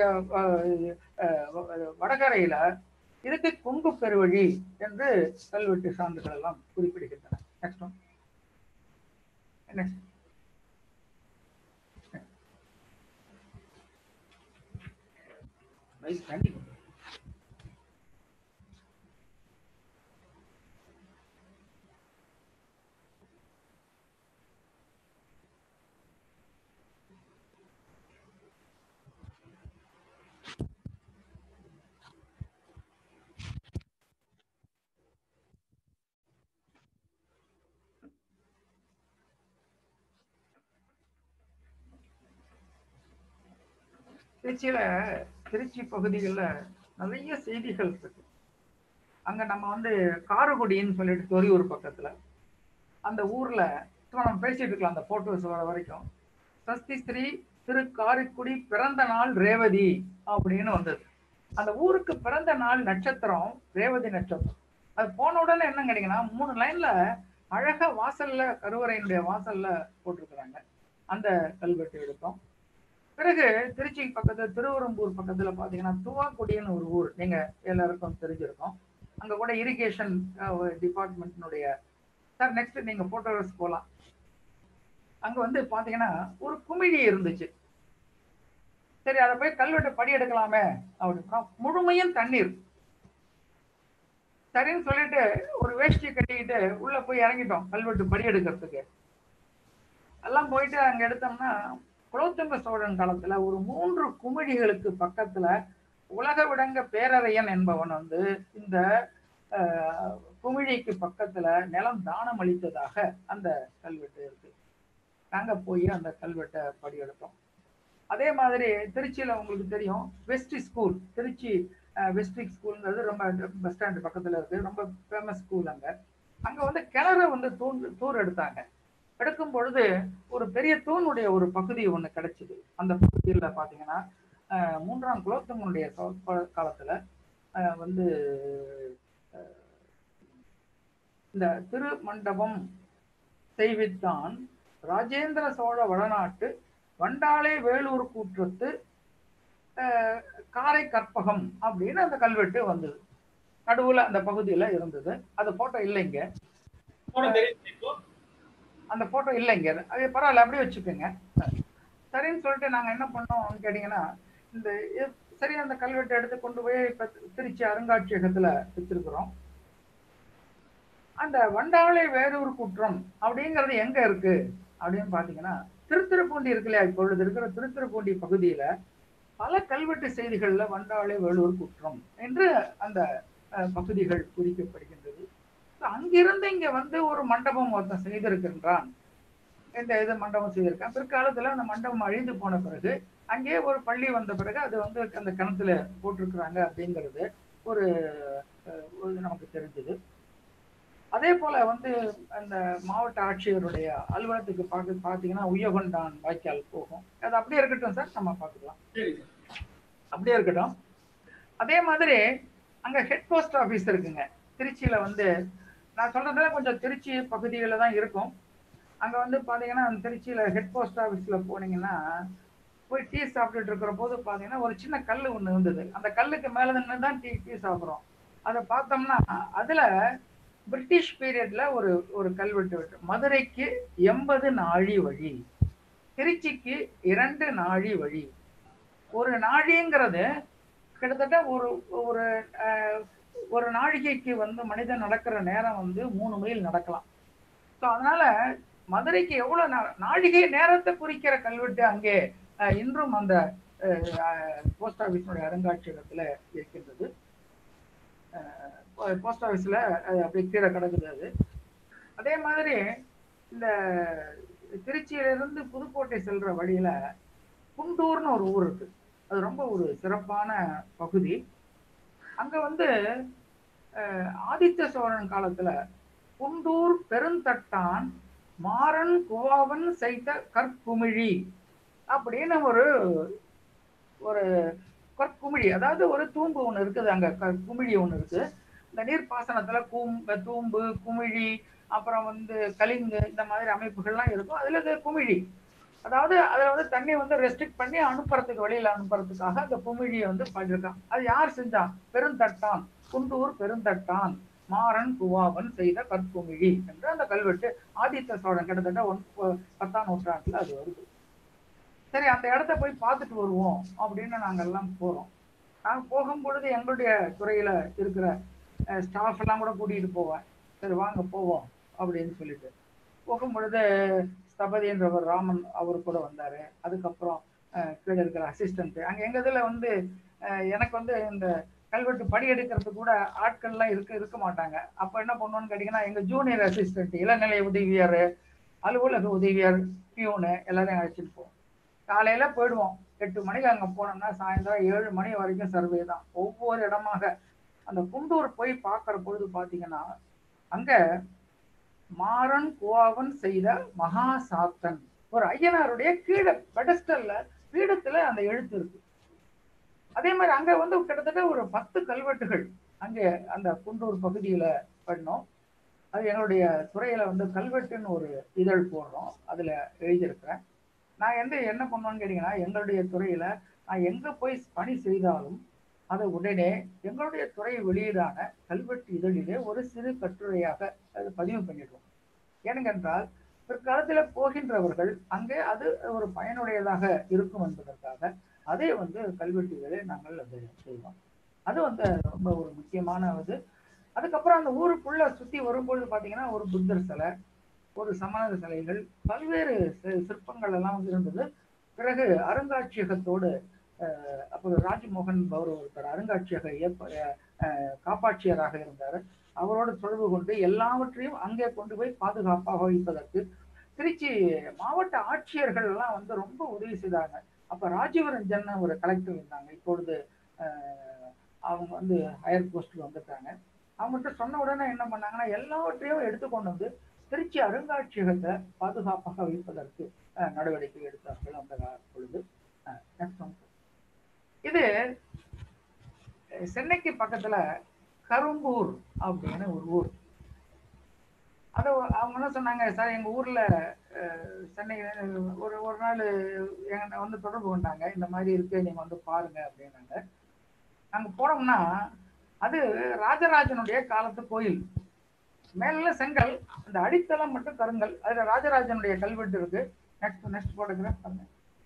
வடகரையில இதுக்கு கொங்கு பெருவழி என்று கல்வெட்டு சான்றுகள் எல்லாம் குறிப்பிடுகின்றன. நெக்ஸ்ட் ஒன் நெக்ஸ்ட் கண்டிப்பா திருச்சியில திருச்சி பகுதிகளில் நிறைய செய்திகள் இருக்கு. அங்க நம்ம வந்து காரக்குடின்னு சொல்லிட்டு தொரியூர் பக்கத்துல அந்த ஊர்ல நம்ம பேசிட்டு இருக்கலாம். அந்த போட்டோஸ் வர வரைக்கும் சஸ்தி ஸ்ரீ திரு காரைக்குடி பிறந்த நாள் ரேவதி அப்படின்னு வந்தது. அந்த ஊருக்கு பிறந்த நாள் நட்சத்திரம் ரேவதி நட்சத்திரம். அது போன உடனே என்ன கேட்டீங்கன்னா மூணு லைன்ல அழகா வாசல்ல கருவறையினுடைய வாசல்ல போட்டிருக்கிறாங்க. அந்த கல்வெட்டு எடுத்தோம். பிறகு திருச்சி பக்கத்துல திருவரம்பூர் பக்கத்துல பாத்தீங்கன்னா துவாக்குடின்னு ஒரு ஊர், நீங்க எல்லாருக்கும் தெரிஞ்சிருக்கும். அங்க கூட இரிகேஷன் டிபார்ட்மெண்ட்னுடைய சார் நெக்ஸ்ட் நீங்க போட்டோஸ் போலாம். அங்க வந்து பாத்தீங்கன்னா ஒரு குமிழி இருந்துச்சு. சரி, அதை போய் கல்வெட்டு படி எடுக்கலாமே அப்படின்னா முழுமையும் தண்ணீர். சரின்னு சொல்லிட்டு ஒரு வேஷ்டி கட்டிக்கிட்டு உள்ள போய் இறங்கிட்டோம் கல்வெட்டு படி எடுக்கிறதுக்கு. எல்லாம் போயிட்டு அங்க எடுத்தோம்னா குலோத்துங்க சோழன் காலத்துல ஒரு மூன்று குமிழிகளுக்கு பக்கத்துல உலக விடங்க பேரறையன் என்பவன் வந்து இந்த குமிழிக்கு பக்கத்துல நிலம் தானம் அளித்ததாக அந்த கல்வெட்டு இருக்கு. நாங்க போய் அந்த கல்வெட்டை படி எடுத்தோம். அதே மாதிரி திருச்சியில உங்களுக்கு தெரியும் வெஸ்ட் ஸ்கூல், திருச்சி வெஸ்ட்ரிக் ஸ்கூல்ங்கிறது ரொம்ப பஸ் ஸ்டாண்டு பக்கத்துல இருக்கு, ரொம்ப ஃபேமஸ் ஸ்கூல். அங்க அங்க வந்து கிணறு வந்து தூண் தூர் எடுத்தாங்க. எடுக்கும் பொழுது ஒரு பெரிய தூணுடைய ஒரு பகுதி ஒண்ணு கிடைச்சது. அந்த பகுதியில பாத்தீங்கன்னா மூன்றாம் குலோத்துங்கனுடைய காலத்துல வந்து இந்த திரு மண்டபம் செய்வித்தான் ராஜேந்திர சோழ வடநாட்டு வண்டாளை வேலூர் கூற்றத்து காரை கற்பகம் அப்படின்னு அந்த கல்வெட்டு வந்தது. நடுவுல அந்த பகுதியில இருந்தது. அது போட்டோ இல்லைங்க, அந்த போட்டோ இல்லைங்க. அது பரவாயில்ல, அப்படியே வச்சுக்கோங்க. சரின்னு சொல்லிட்டு நாங்க என்ன பண்ணோம் கேட்டீங்கன்னா, இந்த சரி அந்த கல்வெட்டை எடுத்து கொண்டு போய் இப்ப திருச்சி அருங்காட்சியகத்துல வச்சிருக்கிறோம். அந்த வண்டாளை வேலூர் குற்றம் அப்படிங்கிறது எங்க இருக்கு அப்படின்னு பாத்தீங்கன்னா, திருத்துறைப்பூண்டி இருக்கு இல்லையா, இப்பொழுது இருக்கிற திருத்துறைப்பூண்டி பகுதியில பல கல்வெட்டு செய்திகள்ல வண்டாளை வேலூர் குற்றம் என்று அந்த பகுதிகள் குறிக்கப்படுகின்றது. அங்கிருந்து இங்க வந்து ஒரு மண்டபம் ஒருத்தன் செய்திருக்கின்றான், இந்த இது மண்டபம் செய்திருக்கான். பிற்காலத்துல அந்த மண்டபம் அழிந்து போன பிறகு அங்கேயே ஒரு பள்ளி வந்த பிறகு அது வந்து அந்த கிணத்துல போட்டிருக்கிறாங்க அப்படிங்கிறது ஒரு நமக்கு தெரிஞ்சது. அதே போல வந்து அந்த மாவட்ட ஆட்சியருடைய அலுவலகத்துக்கு பார்க்க பார்த்தீங்கன்னா உய்யகொண்டான் வாய்க்கால் போகும். அது அப்படியே இருக்கட்டும் சார், நம்ம பார்த்துக்கலாம், அப்படியே இருக்கட்டும். அதே மாதிரி அங்க ஹெட் போஸ்ட் ஆஃபீஸ் இருக்குங்க திருச்சியில. வந்து நான் சொல்றதுல கொஞ்சம் திருச்சி பகுதிகளில் தான் இருக்கும். அங்க வந்து பாத்தீங்கன்னா திருச்சியில ஹெட் போஸ்ட் ஆஃபீஸ்ல போனீங்கன்னா போய் டீ சாப்பிட்டுட்டு இருக்கிற போது பாத்தீங்கன்னா ஒரு சின்ன கல் ஒண்ணு இருந்தது. அந்த கல்லுக்கு மேல நின்று தான் டீ டீ சாப்பிட்றோம். அதை பார்த்தோம்னா அதுல பிரிட்டிஷ் பீரியட்ல ஒரு ஒரு கல்வெட்டு விட்டு, மதுரைக்கு எண்பது நாழி வழி, திருச்சிக்கு இரண்டு நாழி வழி. ஒரு நாழிங்கிறது கிட்டத்தட்ட ஒரு ஒரு ஒரு நாழிகைக்கு வந்து மனிதன் நடக்கிற நேரம் வந்து மூணு மைல் நடக்கலாம். ஸோ அதனால மதுரைக்கு எவ்வளவு நாழிகை நேரத்தை குறிக்கிற கல்வெட்டு அங்கே இன்றும் அந்த போஸ்ட் ஆஃபீஸினுடைய அருங்காட்சியகத்துல இருக்கின்றது. போஸ்ட் ஆஃபீஸ்ல அப்படி கீழே கிடக்குது அது. அதே மாதிரி இந்த திருச்சியிலிருந்து புதுக்கோட்டை செல்ற வழியில குண்டூர்னு ஒரு ஊர் இருக்கு. அது ரொம்ப ஒரு சிறப்பான பகுதி. அங்க வந்து ஆதித்த சோழன் காலத்துல குண்டூர் பெருந்தட்டான் மாறன் குவாவன் செய்த கற்குமிழி அப்படின்னு ஒரு ஒரு கற்குமிழி, அதாவது ஒரு தூம்பு ஒண்ணு இருக்குது, அங்க குமிழி ஒண்ணு இருக்கு. இந்த நீர்ப்பாசனத்துல கூம்பு தூம்பு குமிழி அப்புறம் வந்து கலிங்கு இந்த மாதிரி அமைப்புகள்லாம் இருக்கும். அதுல இது குமிழி, அதாவது அதுல வந்து தண்ணி வந்து ரெஸ்ட்ரிக்ட் பண்ணி அனுப்புறதுக்கு வெளியில அனுப்புறதுக்காக அந்த குமிழியை வந்து பண்ணிருக்கான். அது யார் செஞ்சான்? பெருந்தட்டான், குண்டூர் பெருந்தட்டான் மாறன் குவாவன் செய்த கற்குமிழி என்று அந்த கல்வெட்டு ஆதித்த சோழன் கிட்டத்தட்ட ஒன் பத்தாம் நூற்றாண்டுல அது வருது. சரி, அந்த இடத்த போய் பார்த்துட்டு வருவோம் அப்படின்னு நாங்க எல்லாம் போறோம். நாங்க போகும்பொழுது எங்களுடைய துறையில இருக்கிற ஸ்டாஃப் எல்லாம் கூட கூட்டிகிட்டு போவேன். சரி வாங்க போவோம் அப்படின்னு சொல்லிட்டு போகும் பொழுது ஸ்தபதி என்றவர் ராமன் அவர் கூட வந்தாரு. அதுக்கப்புறம் கீழே இருக்கிற அசிஸ்டன்ட், அங்க எங்க இதுல வந்து எனக்கு வந்து இந்த கல்வெட்டு படி எடுக்கிறது கூட ஆட்கள்லாம் இருக்க இருக்க மாட்டாங்க. அப்ப என்ன பண்ணுவோன்னு கேட்டீங்கன்னா, எங்க ஜூனியர் அசிஸ்டன்ட், இளநிலை உதவியார், அலுவலக உதவியார், பியூனு எல்லாரையும் அழைச்சிட்டு போவோம். காலையில போயிடுவோம், எட்டு மணிக்கு அங்க போனோம்னா சாயந்தரம் ஏழு மணி வரைக்கும் சர்வே தான் ஒவ்வொரு இடமாக. அந்த குண்டூர் போய் பார்க்கிற பொழுது பாத்தீங்கன்னா அங்க மாறன் குவாவன் செய்த மகா சாத்தன் ஒரு ஐயனாருடைய கீழே பெடஸ்டல்ல பீடத்துல அந்த எழுத்து இருக்கு. அதே மாதிரி அங்க வந்து கிட்டத்தட்ட ஒரு பத்து கல்வெட்டுகள் அங்கே அந்த குண்டூர் பகுதியில பண்ணோம். அது என்னுடைய துறையில வந்து கல்வெட்டுன்னு ஒரு இதழ் போடுறோம், அதுல எழுதியிருக்கிறேன். நான் வந்து என்ன பண்ணுவேன்னு கேட்டீங்கன்னா, எங்களுடைய துறையில நான் எங்க போய் பணி செய்தாலும் அதை உடனே எங்களுடைய துறை வெளியீடான கல்வெட்டு இதழிலே ஒரு சிறு கட்டுரையாக அது பதிவு பண்ணிடுவோம். ஏனென்றால் பிற்காலத்துல போகின்றவர்கள் அங்கே அது ஒரு பயனுடையதாக இருக்கும் என்பதற்காக அதை வந்து கல்வெட்டுகளே நாங்கள் அதை செய்வோம். அது வந்து ரொம்ப ஒரு முக்கியமான இது. அதுக்கப்புறம் அந்த ஊருக்குள்ள சுத்தி வரும்பொழுது பாத்தீங்கன்னா ஒரு புத்தர் சிலை, ஒரு சமண சிலைகள், பல்வேறு சிற்பங்கள் எல்லாம் இருந்தது. பிறகு அருங்காட்சியகத்தோடு அஹ் அப்போது ராஜ்மோகன் பவர் ஒருத்தர் அருங்காட்சியக ஏற்ப காப்பாட்சியராக இருந்தார். அவரோடு தொடர்பு கொண்டு எல்லாவற்றையும் அங்கே கொண்டு போய் பாதுகாப்பாக வைப்பதற்கு திருச்சி மாவட்ட ஆட்சியர்கள் எல்லாம் வந்து ரொம்ப உதவி செய்தாங்க. அப்ப ராஜீவரஞ்சன் ஒரு கலெக்டர் இருந்தாங்க, இப்பொழுது அஹ் அவங்க வந்து ஹையர் போஸ்ட்ல வந்துட்டாங்க. அவங்ககிட்ட சொன்ன உடனே என்ன பண்ணாங்கன்னா, எல்லாவற்றையும் எடுத்துக்கொண்டு வந்து திருச்சி அருங்காட்சியகத்தை பாதுகாப்பாக வைப்பதற்கு நடவடிக்கை எடுத்தார்கள் அந்த பொழுது. இது சென்னைக்கு பக்கத்துல கரும்பூர் அப்படின்னு ஒரு ஊர். அதை அவங்க என்ன சொன்னாங்க, சார் எங்க ஊர்ல சென்னை ஒரு ஒரு நாள் எங்க வந்து தொடர்பு கொண்டாங்க, இந்த மாதிரி இருக்கு நீங்க வந்து பாருங்க அப்படின்னாங்க. நாங்க போனோம்னா அது ராஜராஜனுடைய காலத்து கோயில். மேல செங்கல், அந்த அடித்தளம் மட்டும் கருங்கல். அதுல ராஜராஜனுடைய கல்வெட்டு இருக்கு. நெக்ஸ்ட் நெக்ஸ்ட் போட்டோகிராஃப் பாருங்க.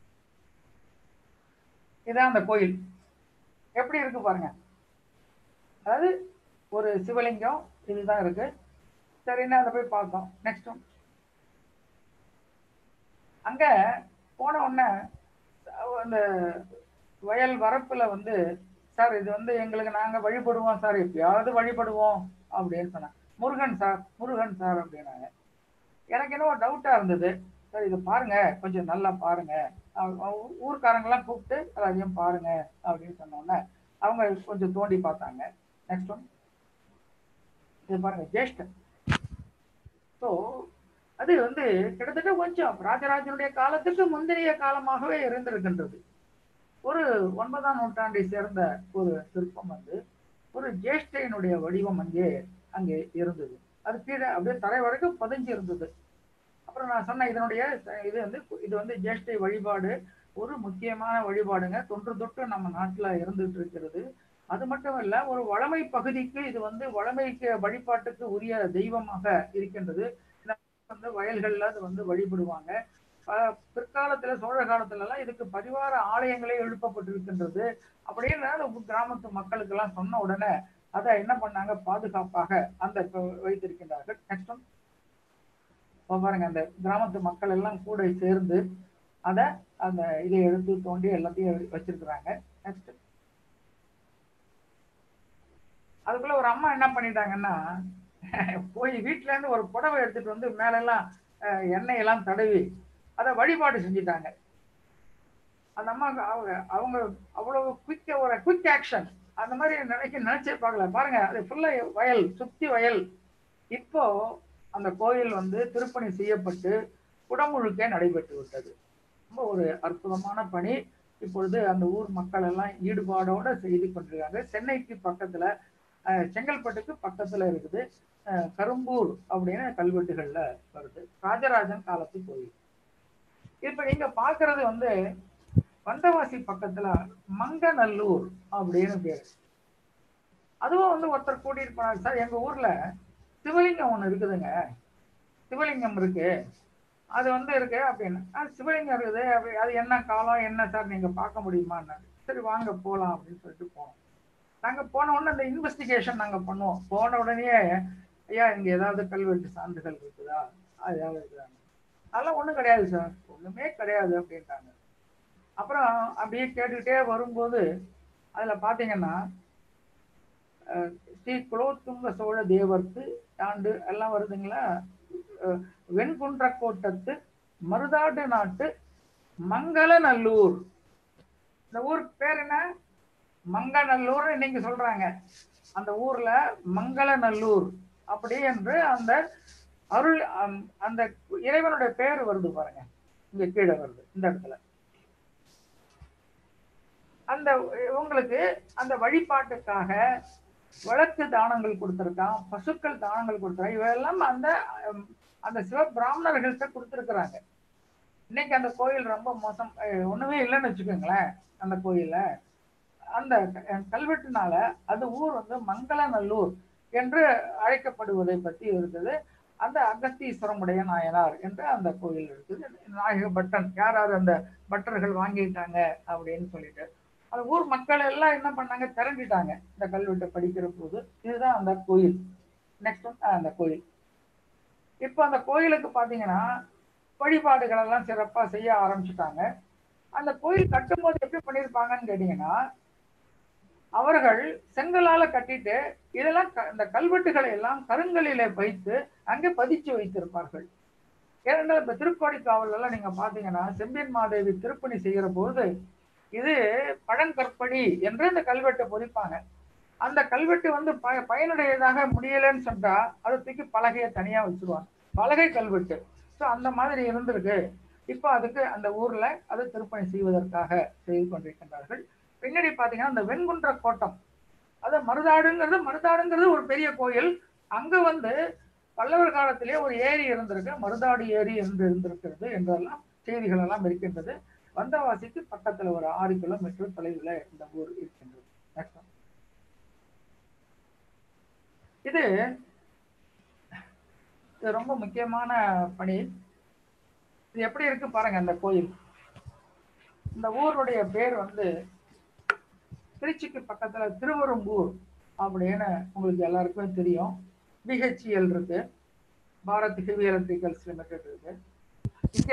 இதான் அந்த கோயில் எப்படி இருக்கு பாருங்க. அதாவது ஒரு சிவலிங்கம் இதுதான் இருக்கு. சரின்னா அதை போய் பார்த்தோம். நெக்ஸ்ட் அங்க போன உடனே அந்த வயல் வரப்புல வந்து, சார் இது வந்து எங்களுக்கு நாங்க வழிபடுவோம் சார், எப்பயாவது வழிபடுவோம் அப்படின்னு சொன்னாங்க. முருகன் சார் முருகன் சார் அப்படின்னாங்க. எனக்கு என்னவோ டவுட்டா இருந்தது. சார் இதை பாருங்க, கொஞ்சம் நல்லா பாருங்க, ஊர்க்காரங்கெல்லாம் கூப்பிட்டு அதையும் பாருங்க அப்படின்னு சொன்னோன்னே அவங்க கொஞ்சம் தோண்டி பார்த்தாங்க. நெக்ஸ்ட் ஒன் இது பாருங்க, ஜேஷ்டன். ஸோ அது வந்து கிட்டத்தட்ட கொஞ்சம் ராஜராஜனுடைய காலத்துக்கு முந்தைய காலமாகவே இருந்திருக்கின்றது. ஒரு ஒன்பதாம் நூற்றாண்டை சேர்ந்த ஒரு சிற்பம் வந்து ஒரு ஜேஷ்டையினுடைய வடிவம் அங்கே அங்கே இருந்தது. அது கீழே அப்படியே தரை வரைக்கும் பதிஞ்சு இருந்தது. அப்புறம் நான் சொன்ன இதனுடைய இது வந்து இது வந்து ஜேஷ்டை வழிபாடு ஒரு முக்கியமான வழிபாடுங்க. தொன்று தொட்டு நம்ம நாட்டுல இருந்துட்டு இருக்கிறது. அது மட்டும் இல்ல, ஒரு வளமை பகுதிக்கு இது வந்து வளமைக்கு வழிபாட்டுக்கு உரிய தெய்வமாக இருக்கின்றது. வந்து வயல்கள்ல அது வந்து வழிபடுவாங்க. பிற்காலத்துல சோழ காலத்துல எல்லாம் இதுக்கு பரிவார ஆலயங்களே எழுப்பப்பட்டிருக்கின்றது அப்படின்னு கிராமத்து மக்களுக்கு எல்லாம் சொன்ன உடனே அதை என்ன பண்ணாங்க, பாதுகாப்பாக அந்த வைத்திருக்கின்றார்கள். நெக்ஸ்ட் பாருங்க, அந்த கிராமத்து மக்கள் எல்லாம் கூட சேர்ந்து அதை அந்த இதை எடுத்து தோண்டி எல்லாத்தையும் வச்சிருக்கிறாங்க. நெக்ஸ்ட் அதுக்குள்ள ஒரு அம்மா என்ன பண்ணிட்டாங்கன்னா, போய் வீட்டுல இருந்து ஒரு புடவை எடுத்துட்டு வந்து மேலெல்லாம் எண்ணெய் எல்லாம் தடவி அதை வழிபாடு செஞ்சுட்டாங்க. அந்த அம்மா அவங்க அவங்க அவ்வளவு குயிக்க ஒரு குயிக் ஆக்ஷன் அந்த மாதிரி நினைக்க நினைச்சே பார்க்கல. பாருங்க, அது ஃபுல்லா வயல், சுத்தி வயல். இப்போ அந்த கோயில் வந்து திருப்பணி செய்யப்பட்டு குடமுழுக்கே நடைபெற்று விட்டது. ரொம்ப ஒரு அற்புதமான பணி. இப்பொழுது அந்த ஊர் மக்கள் எல்லாம் ஈடுபாடோட செய்து கொண்டிருக்காங்க. சென்னைக்கு பக்கத்துல செங்கல்பட்டுக்கு பக்கத்துல இருக்குது கரும்பூர் அப்படின்னு கல்வெட்டுகள்ல வருது. ராஜராஜன் காலத்து கோயில். இப்ப நீங்க பாக்குறது வந்து வந்தவாசி பக்கத்துல மங்கநல்லூர் அப்படின்னு பேரு. அதுவும் வந்து ஒருத்தர் கூட்டிட்டு போனாங்க, சார் எங்க ஊர்ல சிவலிங்கம் ஒண்ணு இருக்குதுங்க, சிவலிங்கம் இருக்கு, அது வந்து இருக்கு அப்படின்னு. சிவலிங்கம் இருக்குது அப்படி, அது என்ன காலம் என்ன சார் நீங்க பார்க்க முடியுமான்னு. சரி வாங்க போலாம் அப்படின்னு சொல்லிட்டு போனோம். நாங்க போன உடனே அந்த இன்வெஸ்டிகேஷன் நாங்க பண்ணுவோம். போன உடனே ஐயா இங்க ஏதாவது கல்வெட்டு சான்றுகள் இருக்குதா, அது ஏதாவது இருக்குதாங்க. அதெல்லாம் ஒண்ணும் கிடையாது சார், ஒண்ணுமே கிடையாது அப்படின்ட்டாங்க. அப்புறம் அப்படியே கேட்டுக்கிட்டே வரும்போது அதுல பாத்தீங்கன்னா ஸ்ரீ குலோத்துங்க சோழ தேவர்க்கு ஆண்டு எல்லாம் வருதுங்களா. வெண்குன்ற கோட்டத்து மருதாடு நாட்டு மங்களநல்லூர். இந்த ஊர் பேர் என்ன, மங்கநல்லூர் இன்னைக்கு சொல்றாங்க. அந்த ஊர்ல மங்களநல்லூர் அப்படி என்று அந்த அருள் அந்த இறைவனுடைய பேர் வருது பாருங்க, இங்க கீழே வருது இந்த இடத்துல. அந்த உங்களுக்கு அந்த வழிபாட்டுக்காக வழக்கு தானங்கள் கொடுத்திருக்கான், பசுக்கள் தானங்கள் கொடுத்திருக்கான். இவையெல்லாம் அந்த அந்த சிவ பிராமணர்கள்ட்ட கொடுத்திருக்கிறாங்க. இன்னைக்கு அந்த கோயில் ரொம்ப மோசம், ஒண்ணுமே இல்லைன்னு வச்சுக்கோங்களேன். அந்த கோயில்ல அந்த கல்வெட்டுனால அது ஊர் வந்து மங்களநல்லூர் என்று அழைக்கப்படுவதை பற்றி இருக்குது. அந்த அகஸ்தீஸ்வரமுடைய நாயனார் என்று அந்த கோயில் இருக்குது. நாயக பட்டன் யார் யார் அந்த பட்டர்கள் வாங்கிட்டாங்க அப்படின்னு சொல்லிட்டு அந்த ஊர் மக்கள் எல்லாம் என்ன பண்ணாங்க, திரண்டிட்டாங்க இந்த கல்வெட்டை படிக்கிற போது. இதுதான் அந்த கோயில். நெக்ஸ்ட் அந்த கோயில். இப்போ அந்த கோயிலுக்கு பாத்தீங்கன்னா வழிபாடுகள் எல்லாம் சிறப்பா செய்ய ஆரம்பிச்சுட்டாங்க. அந்த கோயில் கட்டும்போது எப்படி பண்ணியிருப்பாங்கன்னு கேட்டீங்கன்னா, அவர்கள் செங்கலால கட்டிட்டு இதெல்லாம் இந்த கல்வெட்டுகளை எல்லாம் கருங்கலில வைத்து அங்கே பதிச்சு வைத்திருப்பார்கள். ஏனென்றால் இப்ப திருக்கோடிக்காவல் எல்லாம் நீங்க பாத்தீங்கன்னா செம்பியன் மாதேவி திருப்பணி செய்கிற போது இது பழங்கற்படி என்று இந்த கல்வெட்டை பொறிப்பாங்க. அந்த கல்வெட்டு வந்து ப பயனுடையதாக முடியலன்னு சொன்னா அதை தூக்கி பலகையை தனியா வச்சிருவாங்க, பலகை கல்வெட்டு. ஸோ அந்த மாதிரி இருந்திருக்கு. இப்போ அதுக்கு அந்த ஊர்ல அதை திருப்பணி செய்வதற்காக செய்து கொண்டிருக்கின்றார்கள். பின்னாடி பாத்தீங்கன்னா இந்த வெண்குன்ற கோட்டம், அது மருதாடுங்கிறது மருதாடுங்கிறது ஒரு பெரிய கோயில். அங்க வந்து பல்லவர் காலத்திலே ஒரு ஏரி இருந்திருக்கு, மருதாடு ஏரி என்று இருந்திருக்கிறது என்றெல்லாம் செய்திகள் எல்லாம் இருக்கின்றது. வந்தவாசிக்கு பக்கத்துல ஒரு ஆறு கிலோமீட்டர் தொலைவில் இந்த ஊர் இருக்கின்றது. இது இது ரொம்ப முக்கியமான பணி. இது எப்படி இருக்கு பாருங்க. அந்த கோயில், இந்த ஊருடைய பேர் வந்து திருச்சிக்கு பக்கத்துல திருவெரும்பூர் அப்படின்னு உங்களுக்கு எல்லாருக்குமே தெரியும். பிஹெச்இஎல் இருக்கு, பாரத் ஹெவி எலக்ட்ரிக்கல்ஸ் லிமிடெட் இருக்கு. இங்க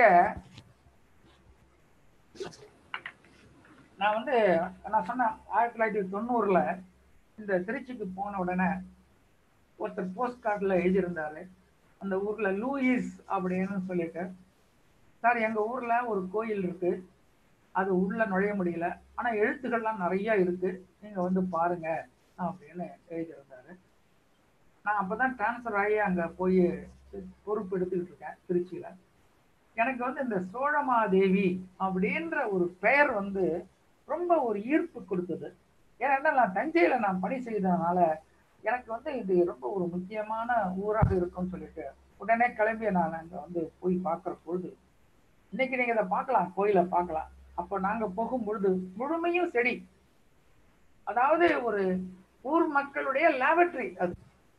நான் வந்து நான் சொன்னேன் ஆயிரத்தி தொள்ளாயிரத்தி தொண்ணூறுல இந்த திருச்சிக்கு போன உடனே ஒருத்தர் போஸ்ட் கார்டில் எழுதியிருந்தாரு. அந்த ஊர்ல லூயிஸ் அப்படின்னு சொல்லிட்டு, சார் எங்க ஊர்ல ஒரு கோயில் இருக்கு, அது உள்ள நுழைய முடியல, ஆனா எழுத்துக்கள்லாம் நிறைய இருக்கு, நீங்க வந்து பாருங்க அப்படின்னு எழுதியிருந்தாரு. நான் அப்பதான் டிரான்ஸ்ஃபர் ஆகி அங்க போய் பொறுப்பு எடுத்துக்கிட்டு இருக்கேன் திருச்சியில. எனக்கு வந்து இந்த சோழமாதேவி அப்படின்ற ஒரு பெயர் வந்து ரொம்ப ஒரு ஈர்ப்பு கொடுத்தது. ஏன்னா நான் தஞ்சையில நான் பணி செய்ததுனால எனக்கு வந்து இது ரொம்ப ஒரு முக்கியமான ஊராக இருக்கும்னு சொல்லிட்டு உடனே கிளம்பிய நான் அங்க வந்து போய் பார்க்கிற பொழுது, இன்னைக்கு நீங்க இதை பார்க்கலாம், கோயிலை பார்க்கலாம். அப்ப நாங்க போகும் பொழுது முழுமையும் செடி, அதாவது ஒரு ஊர் மக்களுடைய லேபரட்டரி அது,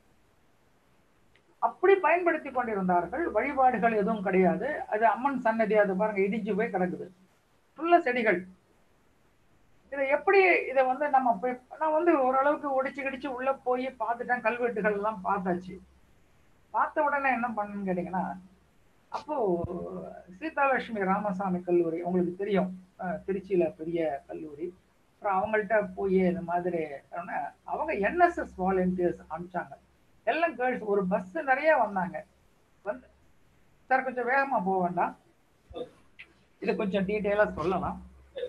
அப்படி பயன்படுத்தி கொண்டிருந்தார்கள். வழிபாடுகள் எதுவும் கிடையாது. அது அம்மன் சன்னதி, அது பாருங்க இடிஞ்சு போய் கிடக்குது, ஃபுல்லா செடிகள். இதை எப்படி இதை வந்து நம்ம போய் நான் வந்து ஓரளவுக்கு ஒடிச்சு கிடிச்சு உள்ள போய் பார்த்துட்டேன். கல்வெட்டுகள் எல்லாம் பார்த்தாச்சு. பார்த்த உடனே என்ன பண்ணுன்னு கேட்டீங்கன்னா, அப்போ சீதாலட்சுமி ராமசாமி கல்லூரி உங்களுக்கு தெரியும், திருச்சியில பெரிய கல்லூரி. அப்புறம் அவங்கள்ட்ட போய் இந்த மாதிரி அவங்க என்எஸ்எஸ் வாலண்டியர்ஸ் அனுப்பிச்சாங்க. எல்லாம் கேர்ள்ஸ், ஒரு பஸ் நிறைய வந்தாங்க. வந்து சார் கொஞ்சம் வேகமா போக வேண்டாம், இது கொஞ்சம் டீட்டெயிலா சொல்லலாம்.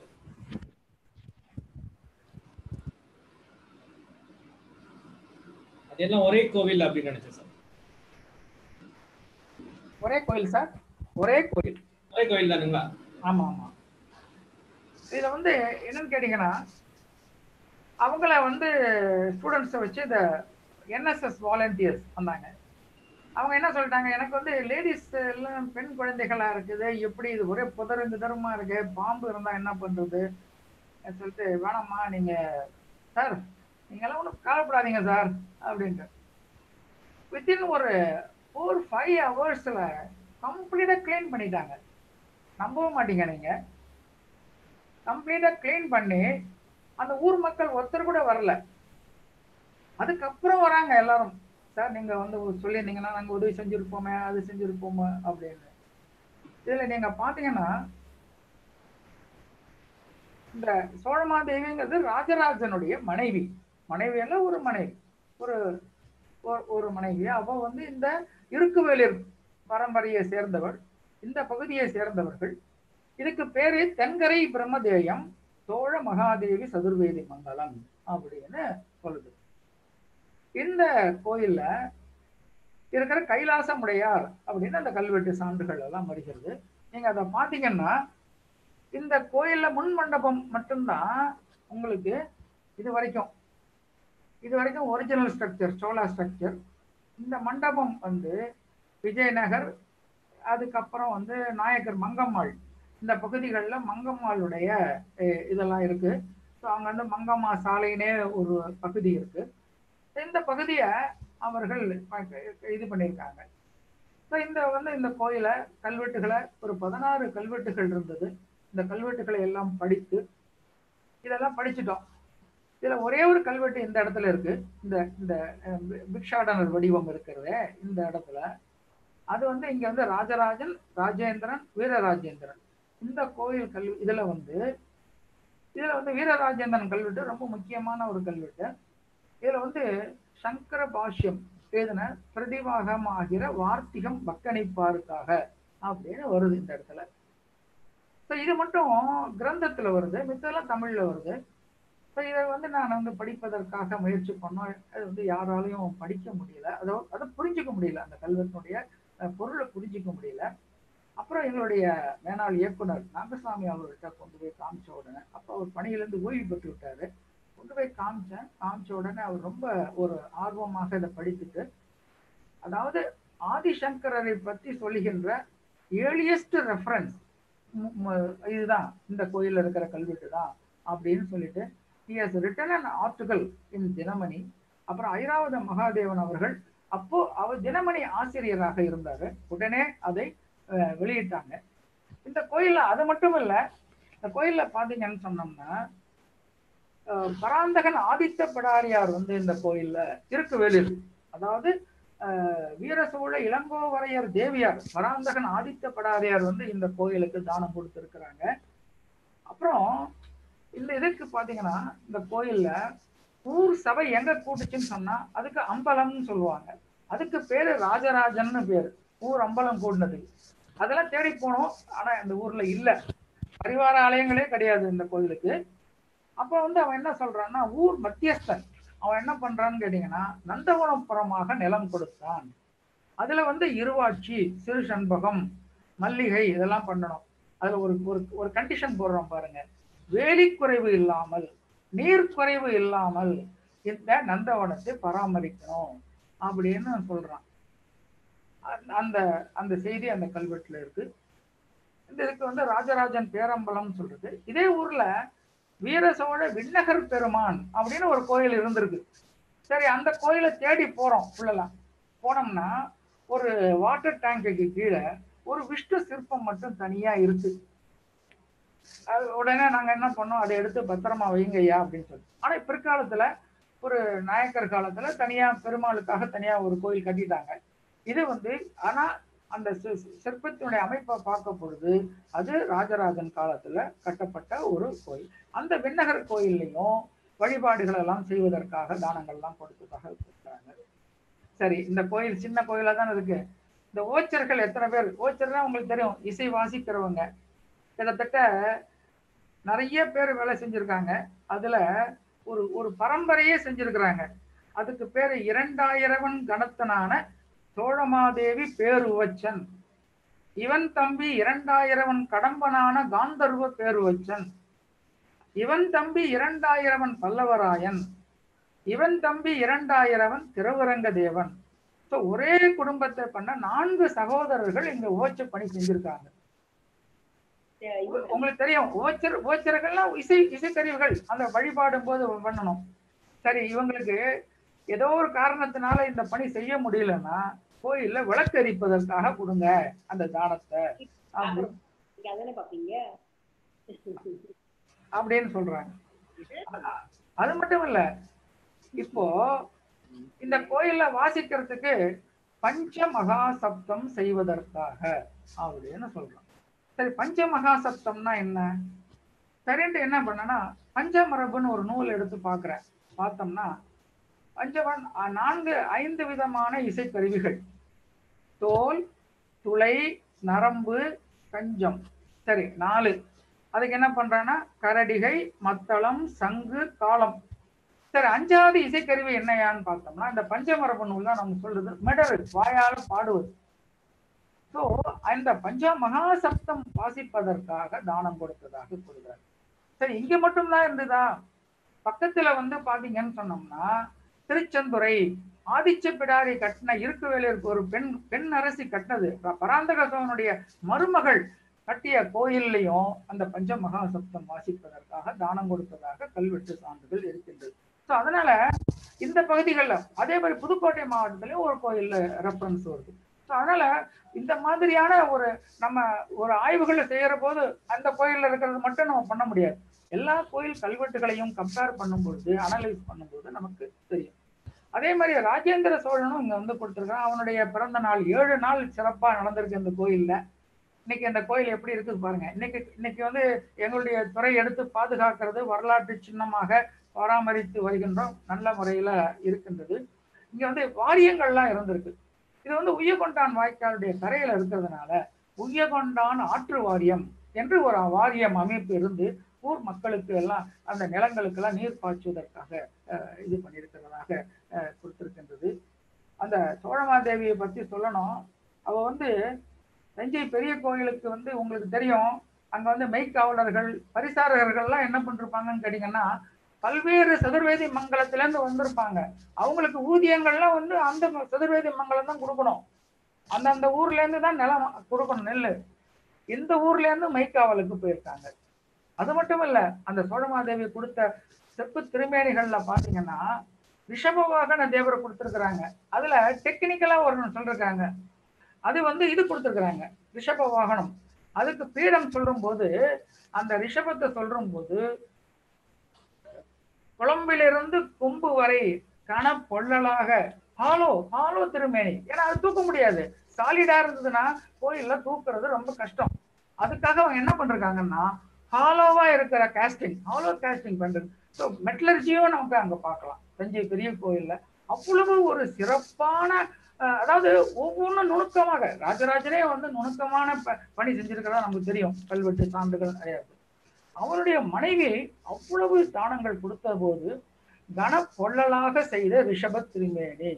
அதெல்லாம் ஒரே கோவில் அப்படின்னு நினைச்சேன் சார். ஒரே கோயில் சார், ஒரே கோயில், ஒரே கோயில் தானுங்களா? ஆமா ஆமா. இதுல வந்து என்னன்னு கேட்டீங்கன்னா, அவங்கள வந்து ஸ்டூடெண்ட்ஸை வச்சு இந்த என்எஸ்எஸ் வாலண்டியர்ஸ் வந்தாங்க. அவங்க என்ன சொல்லிட்டாங்க, எனக்கு வந்து லேடிஸ் எல்லாம் பெண் குழந்தைகளா இருக்குது, எப்படி இது ஒரே புதரு கிதருமா இருக்கு, பாம்பு இருந்தா என்ன பண்றது சொல்லிட்டு, வேணாம்மா நீங்க சார் நீங்க எல்லாம் ஒன்றும் கவலைப்படாதீங்க சார் அப்படின்ட்டு வித்தின் ஒரு ஃபோர் ஃபைவ் ஹவர்ஸ்ல கம்ப்ளீட்டா கிளீன் பண்ணிட்டாங்க. நம்பவும் மாட்டீங்க நீங்க. கம்ப்ளீட்டா கிளீன் பண்ணி அந்த ஊர் மக்கள் ஒருத்தர் கூட வரல. அதுக்கப்புறம் வராங்க எல்லாரும், சார் நீங்க வந்து சொல்லியிருந்தீங்கன்னா நாங்க உதவி செஞ்சிருப்போமே, அது செஞ்சிருப்போமே அப்படின்னு. இதுல நீங்க பாத்தீங்கன்னா, இந்த சோழமாதேவிங்கிறது ராஜராஜனுடைய மனைவி. மனைவி எல்லாம் ஒரு மனைவி, ஒரு ஒரு மனைவி. அவ வந்து இந்த இருக்குவேலிர் பரம்பரையை சேர்ந்தவள், இந்த பகுதியை சேர்ந்தவர்கள். இதுக்கு பேரு தென்கரை பிரம்மதேயம் சோழ மகாதேவி சதுர்வேதி மண்டலம் அப்படின்னு சொல்லுது. இந்த கோயில்ல இருக்கிற கைலாசமுடையார் அப்படின்னு அந்த கல்வெட்டு சான்றுகள் எல்லாம் வருகிறது. நீங்க அதை பாத்தீங்கன்னா, இந்த கோயில்ல முன் மண்டபம் மட்டும்தான் உங்களுக்கு இது வரைக்கும் இது வரைக்கும் ஒரிஜினல் ஸ்ட்ரக்சர், சோழா ஸ்ட்ரக்சர். இந்த மண்டபம் வந்து விஜயநகர், அதுக்கப்புறம் வந்து நாயக்கர் மங்கம்மாள், இந்த பகுதிகளில் மங்கம்மாளுடைய இதெல்லாம் இருக்கு. ஸோ அவங்க வந்து மங்கம்மா சாலையினே ஒரு பகுதி இருக்கு. இந்த பகுதியை அவர்கள் இது பண்ணியிருக்காங்க. ஸோ இந்த வந்து இந்த கோயிலை கல்வெட்டுகளை ஒரு பதினாறு கல்வெட்டுகள் இருந்தது. இந்த கல்வெட்டுகளை எல்லாம் படித்து இதெல்லாம் படிச்சுட்டோம். இதுல ஒரே ஒரு கல்வெட்டு இந்த இடத்துல இருக்கு, இந்த இந்த பிக்ஷாடனர் வடிவம் இருக்கிறது இந்த இடத்துல. அது வந்து இங்க வந்து ராஜராஜன், ராஜேந்திரன், வீரராஜேந்திரன், இந்த கோயில் கல்வி. இதுல வந்து இதுல வந்து வீரராஜேந்திரன் கல்வெட்டு ரொம்ப முக்கியமான ஒரு கல்வெட்டு. இதுல வந்து சங்கர பாஷ்யம் எழுதின பிரதிவாகமாகிற வார்த்திகம் பக்கணிப்பாருக்காக அப்படின்னு வருது இந்த இடத்துல. ஸோ இது மட்டும் கிரந்தத்துல வருது, மித்தெல்லாம் தமிழ்ல வருது. ஸோ இதை வந்து நான் வந்து படிப்பதற்காக முயற்சி பண்ணோம். அது வந்து யாராலையும் படிக்க முடியல, அதோ அதை புரிஞ்சிக்க முடியல, அந்த கல்வெட்டினுடைய பொருளை புரிஞ்சிக்க முடியல. அப்புறம் எங்களுடைய மேனாள் இயக்குனர் நாகசாமி அவர்கிட்ட கொண்டு போய் காமிச்ச உடனே, அப்போ அவர் பணியிலேருந்து ஓய்வு பெற்று விட்டாரு, கொண்டு போய் காமிச்சேன். காமிச்ச உடனே அவர் ரொம்ப ஒரு ஆர்வமாக இதை படித்துட்டு, அதாவது ஆதிசங்கரரை பற்றி சொல்லுகின்ற ஏர்லியஸ்ட் ரெஃபரன்ஸ் இதுதான், இந்த கோயில்ல இருக்கிற கல்வெட்டு தான் அப்படின்னு சொல்லிட்டு he has written an article in Dinamani. அப்புறம் ஐராவத மகாதேவன் அவர்கள் அப்போ அவர் தினமணி ஆசிரியராக இருந்தாரு, உடனே அதை வெளியிட்டாங்க. இந்த கோயில்ல அது மட்டும் இல்ல, இந்த கோயில்ல பாத்தீங்கன்னு சொன்னோம்னா பராந்தகன் ஆதித்த பிடாரியார் வந்து இந்த கோயில்ல திருக்குவேலில், அதாவது வீர சோழ இளங்கோவரையர் தேவியார் பராந்தகன் ஆதித்த பிடாரியார் வந்து இந்த கோயிலுக்கு தானம் கொடுத்திருக்கிறாங்க. அப்புறம் இந்த இதுக்கு பாத்தீங்கன்னா இந்த கோயில்ல ஊர் சபை எங்க கூட்டுச்சுன்னு சொன்னா அதுக்கு அம்பலம்னு சொல்லுவாங்க. அதுக்கு பேரு ராஜராஜன்னு பேரு, ஊர் அம்பலம் கூடினது. அதெல்லாம் தேடி போனோம், ஆனா இந்த ஊர்ல இல்ல, பரிவார ஆலயங்களே கிடையாது இந்த கோயிலுக்கு. அப்ப வந்து அவன் என்ன சொல்றான்னா, ஊர் மத்தியஸ்தன் அவன் என்ன பண்றான்னு கேட்டீங்கன்னா நந்தவனப்புறமாக நிலம் கொடுத்தான். அதுல வந்து இருவாட்சி, சிறு சண்பகம், மல்லிகை இதெல்லாம் பண்ணணும். அதுல ஒரு ஒரு கண்டிஷன் போடுறோம் பாருங்க, வேலி குறைவு இல்லாமல் நீர் குறைவு இல்லாமல் இந்த நந்தவனத்தை பராமரிக்கணும் அப்படின்னு சொல்றான். அந்த அந்த செய்தி அந்த கல்வெட்டுல இருக்கு. இந்த இதுக்கு வந்து ராஜராஜன் பேரம்பலம் சொல்றது. இதே ஊர்ல வீர சோழ விண்ணகர் பெருமான் அப்படின்னு ஒரு கோயில் இருந்திருக்கு. சரி, அந்த கோயிலை தேடி போறோம். உள்ளலாம் போனோம்னா ஒரு வாட்டர் டேங்குக்கு கீழே ஒரு விஷ்ணு சிற்பம் மட்டும் தனியா இருக்கு. அது உடனே நாங்க என்ன பண்ணோம், அதை எடுத்து பத்திரமா வைங்கய்யா அப்படின்னு சொல்லி. ஆனா பிற்காலத்துல ஒரு நாயக்கர் காலத்துல தனியா பெருமாளுக்காக தனியா ஒரு கோயில் கட்டிட்டாங்க. இது வந்து ஆனா அந்த சிற்பத்தினுடைய அமைப்பை பார்க்க பொழுது அது ராஜராஜன் காலத்துல கட்டப்பட்ட ஒரு கோயில். அந்த விண்ணகர் கோயில்லையும் வழிபாடுகள் எல்லாம் செய்வதற்காக தானங்கள் எல்லாம் கொடுத்ததாக கொடுக்குறாங்க. சரி, இந்த கோயில் சின்ன கோயிலா தான் இருக்கு. இந்த ஓச்சர்கள் எத்தனை பேர்? ஓச்சர்னா உங்களுக்கு தெரியும், இசை வாசிக்கிறவங்க. கிட்டத்தட்ட நிறைய பேர் வேலை செஞ்சிருக்காங்க. அதுல ஒரு ஒரு பரம்பரையே செஞ்சிருக்கிறாங்க. அதுக்கு பேரு இரண்டாயிரவன் கணத்தனான சோழமாதேவி பேருவச்சன், இவன் தம்பி இரண்டாயிரவன் கடம்பனான காந்தர்வ பேருவச்சன், இவன் தம்பி இரண்டாயிரவன் பல்லவராயன், இவன் தம்பி இரண்டாயிரவன் திருவரங்க தேவன். ஸோ ஒரே குடும்பத்தை பண்ண நான்கு சகோதரர்கள் இங்க ஓச்ச பணி செஞ்சிருக்காங்க. உங்களுக்கு தெரியும், ஓச்சர் ஓச்சர்கள்லாம் இசை இசைக்கருவிகள் அந்த வழிபாடும் போது பண்ணணும். சரி, இவங்களுக்கு ஏதோ ஒரு காரணத்தினால இந்த பணி செய்ய முடியலன்னா கோயில்ல விளக்கரிப்பதற்காக கொடுங்க அந்த தானத்தை அப்படின்னு சொல்றாங்க. அது மட்டும் இல்ல, இப்போ இந்த கோயில்ல வாசிக்கிறதுக்கு பஞ்ச மகா சப்தம் செய்வதற்காக அப்படின்னு சொல்றாங்க. சரி, பஞ்ச மகா சப்தம்னா என்ன? சரின்ட்டு என்ன பண்ணனா பஞ்சமரபுன்னு ஒரு நூல் எடுத்து பாக்குறேன். பார்த்தோம்னா பஞ்சவன் நான்கு ஐந்து விதமான இசைக்கருவிகள், தோல், துளை, நரம்பு, கஞ்சம். சரி, நாலு. அதுக்கு என்ன பண்றான்னா கரடிகை, மத்தளம், சங்கு, காலம். சரி, அஞ்சாவது இசைக்கருவி என்னையான்னு பார்த்தோம்னா இந்த பஞ்சமரபு நூல் தான் நம்ம சொல்றது மெடரு, வாயால பாடுவது. ஸோ அந்த பஞ்ச மகா சப்தம் வாசிப்பதற்காக தானம் கொடுத்ததாக சொல்றாரு. சரி, இங்க மட்டும்தான் இருந்ததா? பக்கத்துல வந்து பாத்தீங்கன்னு சொன்னோம்னா திருச்செந்துறை ஆதிச்ச பிடாரி கட்டின இருக்குவேலிற்கு ஒரு பெண் பெண் அரசி கட்டினது, பராந்தக சோழனுடைய மருமகள் கட்டிய கோயில்லையும் அந்த பஞ்ச மகா சப்தம் வாசிப்பதற்காக தானம் கொடுத்ததாக கல்வெட்டு சான்றுகள் இருக்கின்றது. ஸோ அதனால இந்த பகுதிகளில் அதே மாதிரி புதுக்கோட்டை மாவட்டத்திலேயும் ஒரு கோயில்ல ரெஃபரன்ஸ் வருது. ஸோ அதனால இந்த மாதிரியான ஒரு நம்ம ஒரு ஆய்வுகளை செய்யற போது அந்த கோயில்ல இருக்கிறது மட்டும் நம்ம பண்ண முடியாது. எல்லா கோயில் கல்வெட்டுகளையும் கம்பேர் பண்ணும்பொழுது, அனலைஸ் பண்ணும்போது நமக்கு தெரியும். அதே மாதிரி ராஜேந்திர சோழனும் இங்க வந்து கொடுத்துருக்கான். அவனுடைய பிறந்த நாள் ஏழு நாள் சிறப்பா நடந்திருக்கு இந்த கோயில்ல. இன்னைக்கு அந்த கோயில் எப்படி இருக்குது பாருங்க. இன்னைக்கு இன்னைக்கு வந்து எங்களுடைய துறை எடுத்து பாதுகாக்கிறது, வரலாற்று சின்னமாக பராமரித்து வருகின்றோம், நல்ல முறையில இருக்கின்றது. இங்க வந்து வாரியங்கள்லாம் இருந்திருக்கு. இது வந்து உய்யகொண்டான் வாய்க்காலுடைய கரையில இருக்கிறதுனால உய்யகொண்டான் ஆற்று வாரியம் என்று ஒரு வாரியம் அமைப்பு இருந்து ஊர் மக்களுக்கு எல்லாம் அந்த நிலங்களுக்கு எல்லாம் நீர் பாய்ச்சுவதற்காக இது பண்ணியிருக்கிறதாக கொடுத்திருக்கின்றது. அந்த சோழமாதேவியை பத்தி சொல்லணும். அவ வந்து தஞ்சை பெரிய கோயிலுக்கு வந்து உங்களுக்கு தெரியும், அங்க வந்து மெய்க்காவலர்கள் பரிசாரகர்கள்லாம் என்ன பண்ணிருப்பாங்கன்னு கேட்டீங்கன்னா பல்வேறு சதுர்வேதி மங்கலத்துல இருந்து வந்திருப்பாங்க. அவங்களுக்கு ஊதியங்கள்லாம் வந்து அந்த சதுர்வேதி மங்கலம் தான் கொடுக்கணும். அந்தந்த ஊர்ல இருந்து தான் நிலம் கொடுக்கணும் நெல். இந்த ஊர்ல இருந்து மைக்காவலுக்கு போயிருக்காங்க. அது மட்டும் இல்ல, அந்த சோழமாதேவி கொடுத்த செப்பு திருமேனிகள்ல பாத்தீங்கன்னா ரிஷப வாகன தேவரை கொடுத்துருக்குறாங்க. அதுல டெக்னிக்கலா ஒரு சொல்றாங்க, அது வந்து இது கொடுத்துருக்குறாங்க ரிஷப வாகனம். அதுக்கு பீடம் சொல்லும் போது அந்த ரிஷபத்தை சொல்லும் போது குழம்பிலிருந்து கொம்பு வரை கன பொள்ளலாக ஹாலோ ஹாலோ திருமேனி. ஏன்னா அது தூக்க முடியாது, சாலிடா இருந்ததுன்னா கோயில்ல தூக்குறது ரொம்ப கஷ்டம். அதுக்காக அவங்க என்ன பண்றாங்கன்னா ஹாலோவா இருக்கிற காஸ்டிங், ஹாலோ காஸ்டிங் பண்றது. ஸோ மெட்டலர்ஜியும் நமக்கு அங்க பார்க்கலாம் தஞ்சை பெரிய கோயில்ல. அவ்வளவு ஒரு சிறப்பான, அதாவது ஒவ்வொன்றும் நுணுக்கமாக ராஜராஜனே வந்து நுணுக்கமான ப பணி செஞ்சிருக்கிறதா நமக்கு தெரியும், கல்வெட்டு சான்றுகள் நிறைய. அவருடைய மனைவி அவ்வளவு தானங்கள் கொடுத்த போது கன பொள்ளலாக செய்த ரிஷப திருமேனி,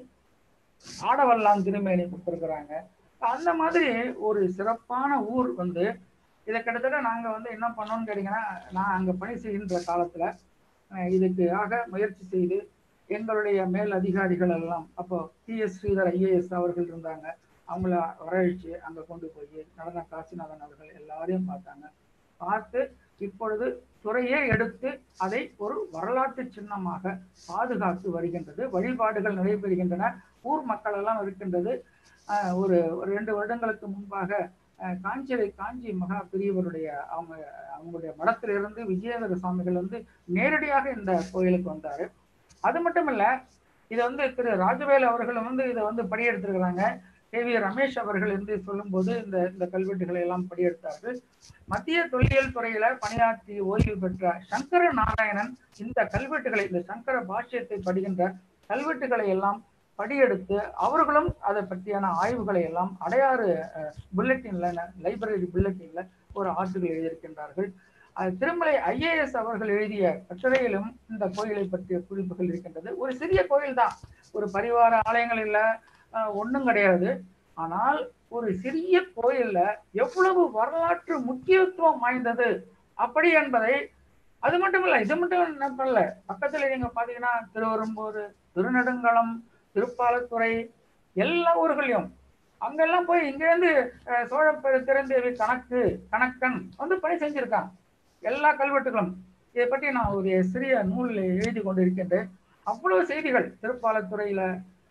ஆடவல்லான் திருமேனி கொடுத்துருக்குறாங்க. அந்த மாதிரி ஒரு சிறப்பான ஊர் வந்து இதை கிட்டத்தட்ட நாங்க வந்து என்ன பண்ணோம்னு கேட்டீங்கன்னா, நான் அங்க பணி செய்கின்ற காலத்துல இதுக்கு ஆக முயற்சி செய்து எங்களுடைய மேல் அதிகாரிகள் எல்லாம், அப்போ டி எஸ் ஸ்ரீதர் ஐஏஎஸ் அவர்கள் இருந்தாங்க, அவங்கள வரவழைச்சு அங்க கொண்டு போய் நடன காசிநாதன் அவர்கள் எல்லாரையும் பார்த்தாங்க. பார்த்து இப்பொழுது துறையே எடுத்து அதை ஒரு வரலாற்று சின்னமாக பாதுகாத்து வருகின்றது. வழிபாடுகள் நடைபெறுகின்றன, ஊர் மக்கள் எல்லாம் இருக்கின்றது. ஒரு ஒரு ரெண்டு வருடங்களுக்கு முன்பாக காஞ்சிரை காஞ்சி மகா பெரியவருடைய அவங்க அவங்களுடைய மடத்திலிருந்து விஜயேந்திர சுவாமிகள் வந்து நேரடியாக இந்த கோயிலுக்கு வந்தாரு. அது மட்டும் இல்ல, இதை வந்து திரு ராஜவேல் அவர்கள் வந்து இதை வந்து படியெடுத்திருக்கிறாங்க. கே வி ரமேஷ் அவர்கள் என்று சொல்லும் போது இந்த இந்த கல்வெட்டுகளை எல்லாம் படியெடுத்தார்கள். மத்திய தொல்லியல் துறையில பணியாற்றி ஓய்வு பெற்ற சங்கர நாராயணன் இந்த கல்வெட்டுகளை, இந்த சங்கர பாஷ்யத்தை படிக்கின்ற கல்வெட்டுகளை எல்லாம் படியெடுத்து அவர்களும் அதை பற்றியான ஆய்வுகளை எல்லாம் அடையாறு புல்லட்டின்ல, லைப்ரரி புல்லட்டின்ல ஒரு ஆர்டிகல் எழுதியிருக்கின்றார்கள். திருமலை ஐஏஎஸ் அவர்கள் எழுதிய கட்டுரையிலும் இந்த கோயிலை பற்றிய குறிப்புகள் இருக்கின்றது. ஒரு சிறிய கோயில் தான், ஒரு பரிவார ஆலயங்கள் இல்லை, ஒன்றும் கிடையாது. ஆனால் ஒரு சிறிய கோயில்ல எவ்வளவு வரலாற்று முக்கியத்துவம் வாய்ந்தது அப்படி என்பதை, அது மட்டும் இல்லை, இது மட்டும் என்ன பண்ணல, பக்கத்துல நீங்க பாத்தீங்கன்னா திருவெரும்பூர், திருநெடுங்களம், திருப்பாலத்துறை, எல்லா ஊர்களையும் அங்கெல்லாம் போய் இங்கேருந்து சோழ பெருந்தேவி கணக்கு கணக்கன் வந்து பணி செஞ்சிருக்காங்க. எல்லா கல்வெட்டுகளும் இதை பற்றி நான் ஒரு சிறிய நூலில் எழுதி கொண்டிருக்கின்றேன். அவ்வளவு செய்திகள் திருப்பாலத்துறையில,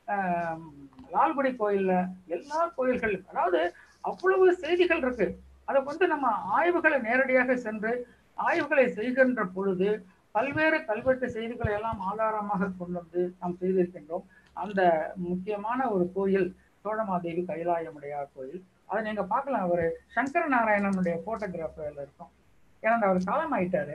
லால்குடி கோயில்ல, எல்லா கோயில்கள், அதாவது அவ்வளவு செய்திகள் இருக்கு. அதை வந்து நம்ம ஆய்வுகளை நேரடியாக சென்று ஆய்வுகளை செய்கின்ற பொழுது பல்வேறு கல்வெட்டு செய்திகளை எல்லாம் ஆதாரமாக கொண்டு வந்து நாம் செய்திருக்கின்றோம். அந்த முக்கியமான ஒரு கோயில் சோழமாதேவி கைலாயமுடையார் கோயில். அதை நீங்க பார்க்கலாம், அவர் சங்கர நாராயணனுடைய போட்டோகிராஃபர்ல இருக்கும். ஏன்னா அவர் காலம் ஆயிட்டாரு.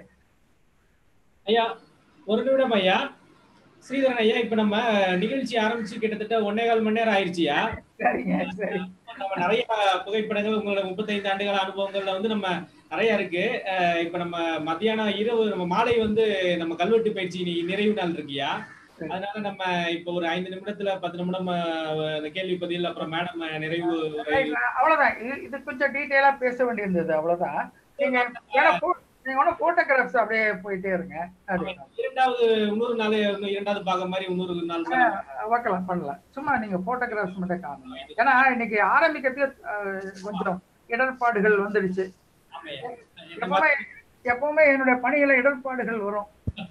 ஐயா ஒரு நிமிடம் ஐயா. ஸ்ரீதரன் ஐயா, இப்ப நம்ம நிகழ்ச்சி ஆரம்பிச்சு கிட்டத்தட்ட ஒன்னே கால் மணி நேரம் ஆயிடுச்சியா? சரிங்க, சரி. நம்ம நிறைய புகைப்படங்கள், உங்களோட முப்பத்தைந்து ஆண்டுகள் அனுபவங்கள்ல வந்து நம்ம நிறைய இருக்கு. இப்ப நம்ம மத்தியானம் இரவு நம்ம மாலை வந்து நம்ம கல்வெட்டு பயிற்சி நிறைவு நாள் இருக்கியா, அதனால நம்ம இப்ப ஒரு ஐந்து நிமிடத்துல பத்து நிமிடம் கேள்வி பதில், அப்புறம் மேடம் நிறைவு. அவ்வளவுதான், இது கொஞ்சம் டீட்டெயிலா பேச வேண்டியிருந்தது, அவ்வளவுதான். நீங்க நீங்க போட்டோகிராஃப்ஸ் அப்படியே போயிட்டே இருங்க. இரண்டாவது இன்னொரு நாள், இரண்டாவது பாகம் மாதிரி இன்னொரு நாள் வைக்கலாம், பண்ணலாம். சும்மா நீங்க போட்டோகிராஃப்ஸ் மட்டும் காணுங்க. ஏன்னா இன்னைக்கு ஆரம்பிக்கிறதுக்கு கொஞ்சம் இடர்பாடுகள் வந்துடுச்சு. எப்பவுமே எப்பவுமே என்னுடைய பணியில இடர்பாடுகள் வரும்.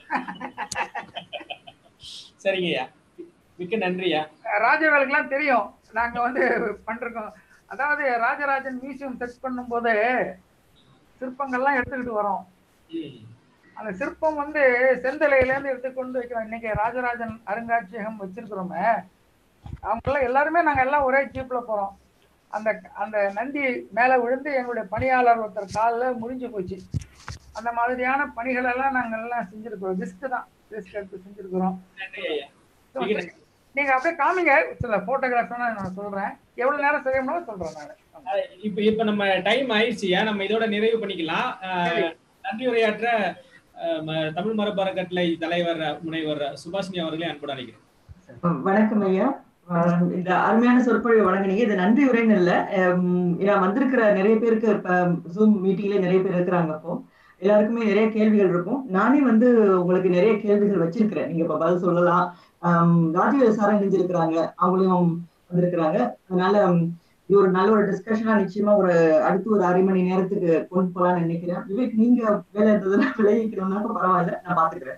சரிங்கய்யா, மிக்க நன்றியா. ராஜவேலுக்கெல்லாம் தெரியும் நாங்க வந்து பண்றோம். அதாவது ராஜராஜன் மியூசியம் செட் பண்ணும் போது சிற்பங்கள்லாம் எடுத்துக்கிட்டு வரோம். அந்த சிற்பம் வந்து செந்தலையில இருந்து எடுத்துக்கொண்டு வைக்கிறோம். இன்னைக்கு ராஜராஜன் அருங்காட்சியகம் வச்சிருக்கிறோமே, அவங்க எல்லாம் எல்லாருமே நாங்க எல்லாம் ஒரே ஜீப்ல போறோம். அந்த அந்த நந்தி மேல விழுந்து எங்களுடைய பணியாளர் ஒருத்தர் காலில் முறிஞ்சு போச்சு. அந்த மாதிரியான பணிகள் எல்லாம் நாங்க எல்லாம் செஞ்சிருக்கிறோம். ரிஸ்க் தான், ரிஸ்க் எடுத்து செஞ்சிருக்கிறோம். நீங்க அப்படியே காமிங்க, சில போட்டோகிராஃப் நான் சொல்றேன், எவ்வளவு நேரம் செய்யணும்னு சொல்றேன் நான். இப்ப இப்ப நம்ம டைம் ஆயிடுச்சியா, நம்ம இதோட நிறைவு பண்ணிக்கலாம். நன்றி உரையாற்ற தமிழ் மரபு அறக்கட்டளை தலைவர் முனைவர் சுபாஷினி அவர்களே அன்புடன் அழைக்கிறேன். வணக்கம் ஐயா. இந்த அருமையான சொற்பொழிவு வழங்கினீங்க. இது நன்றி உரைன்னு இல்லை, ஏன்னா வந்திருக்கிற நிறைய பேருக்கு இப்ப ஜூம் மீட்டிங்ல நிறைய பேர் இருக்கிறாங்க. அப்போ எல்லாருக்குமே நிறைய கேள்விகள் இருக்கும். நானே வந்து உங்களுக்கு நிறைய கேள்விகள் வச்சிருக்கிறேன், நீங்க இப்ப பதில் சொல்லலாம். ஆஹ் ராஜவேல் சாரா இணைஞ்சிருக்கிறாங்க, அவங்களையும் வந்திருக்கிறாங்க. அதனால இது ஒரு நல்ல ஒரு டிஸ்கஷனா நிச்சயமா ஒரு அடுத்து ஒரு அரை மணி நேரத்துக்கு கொண்டு போலாம்னு நினைக்கிறேன். விவேக், நீங்க வேலை இருந்ததுன்னா விளைவிக்கணும்னாலும் பரவாயில்ல, நான் பாத்துக்கிறேன்.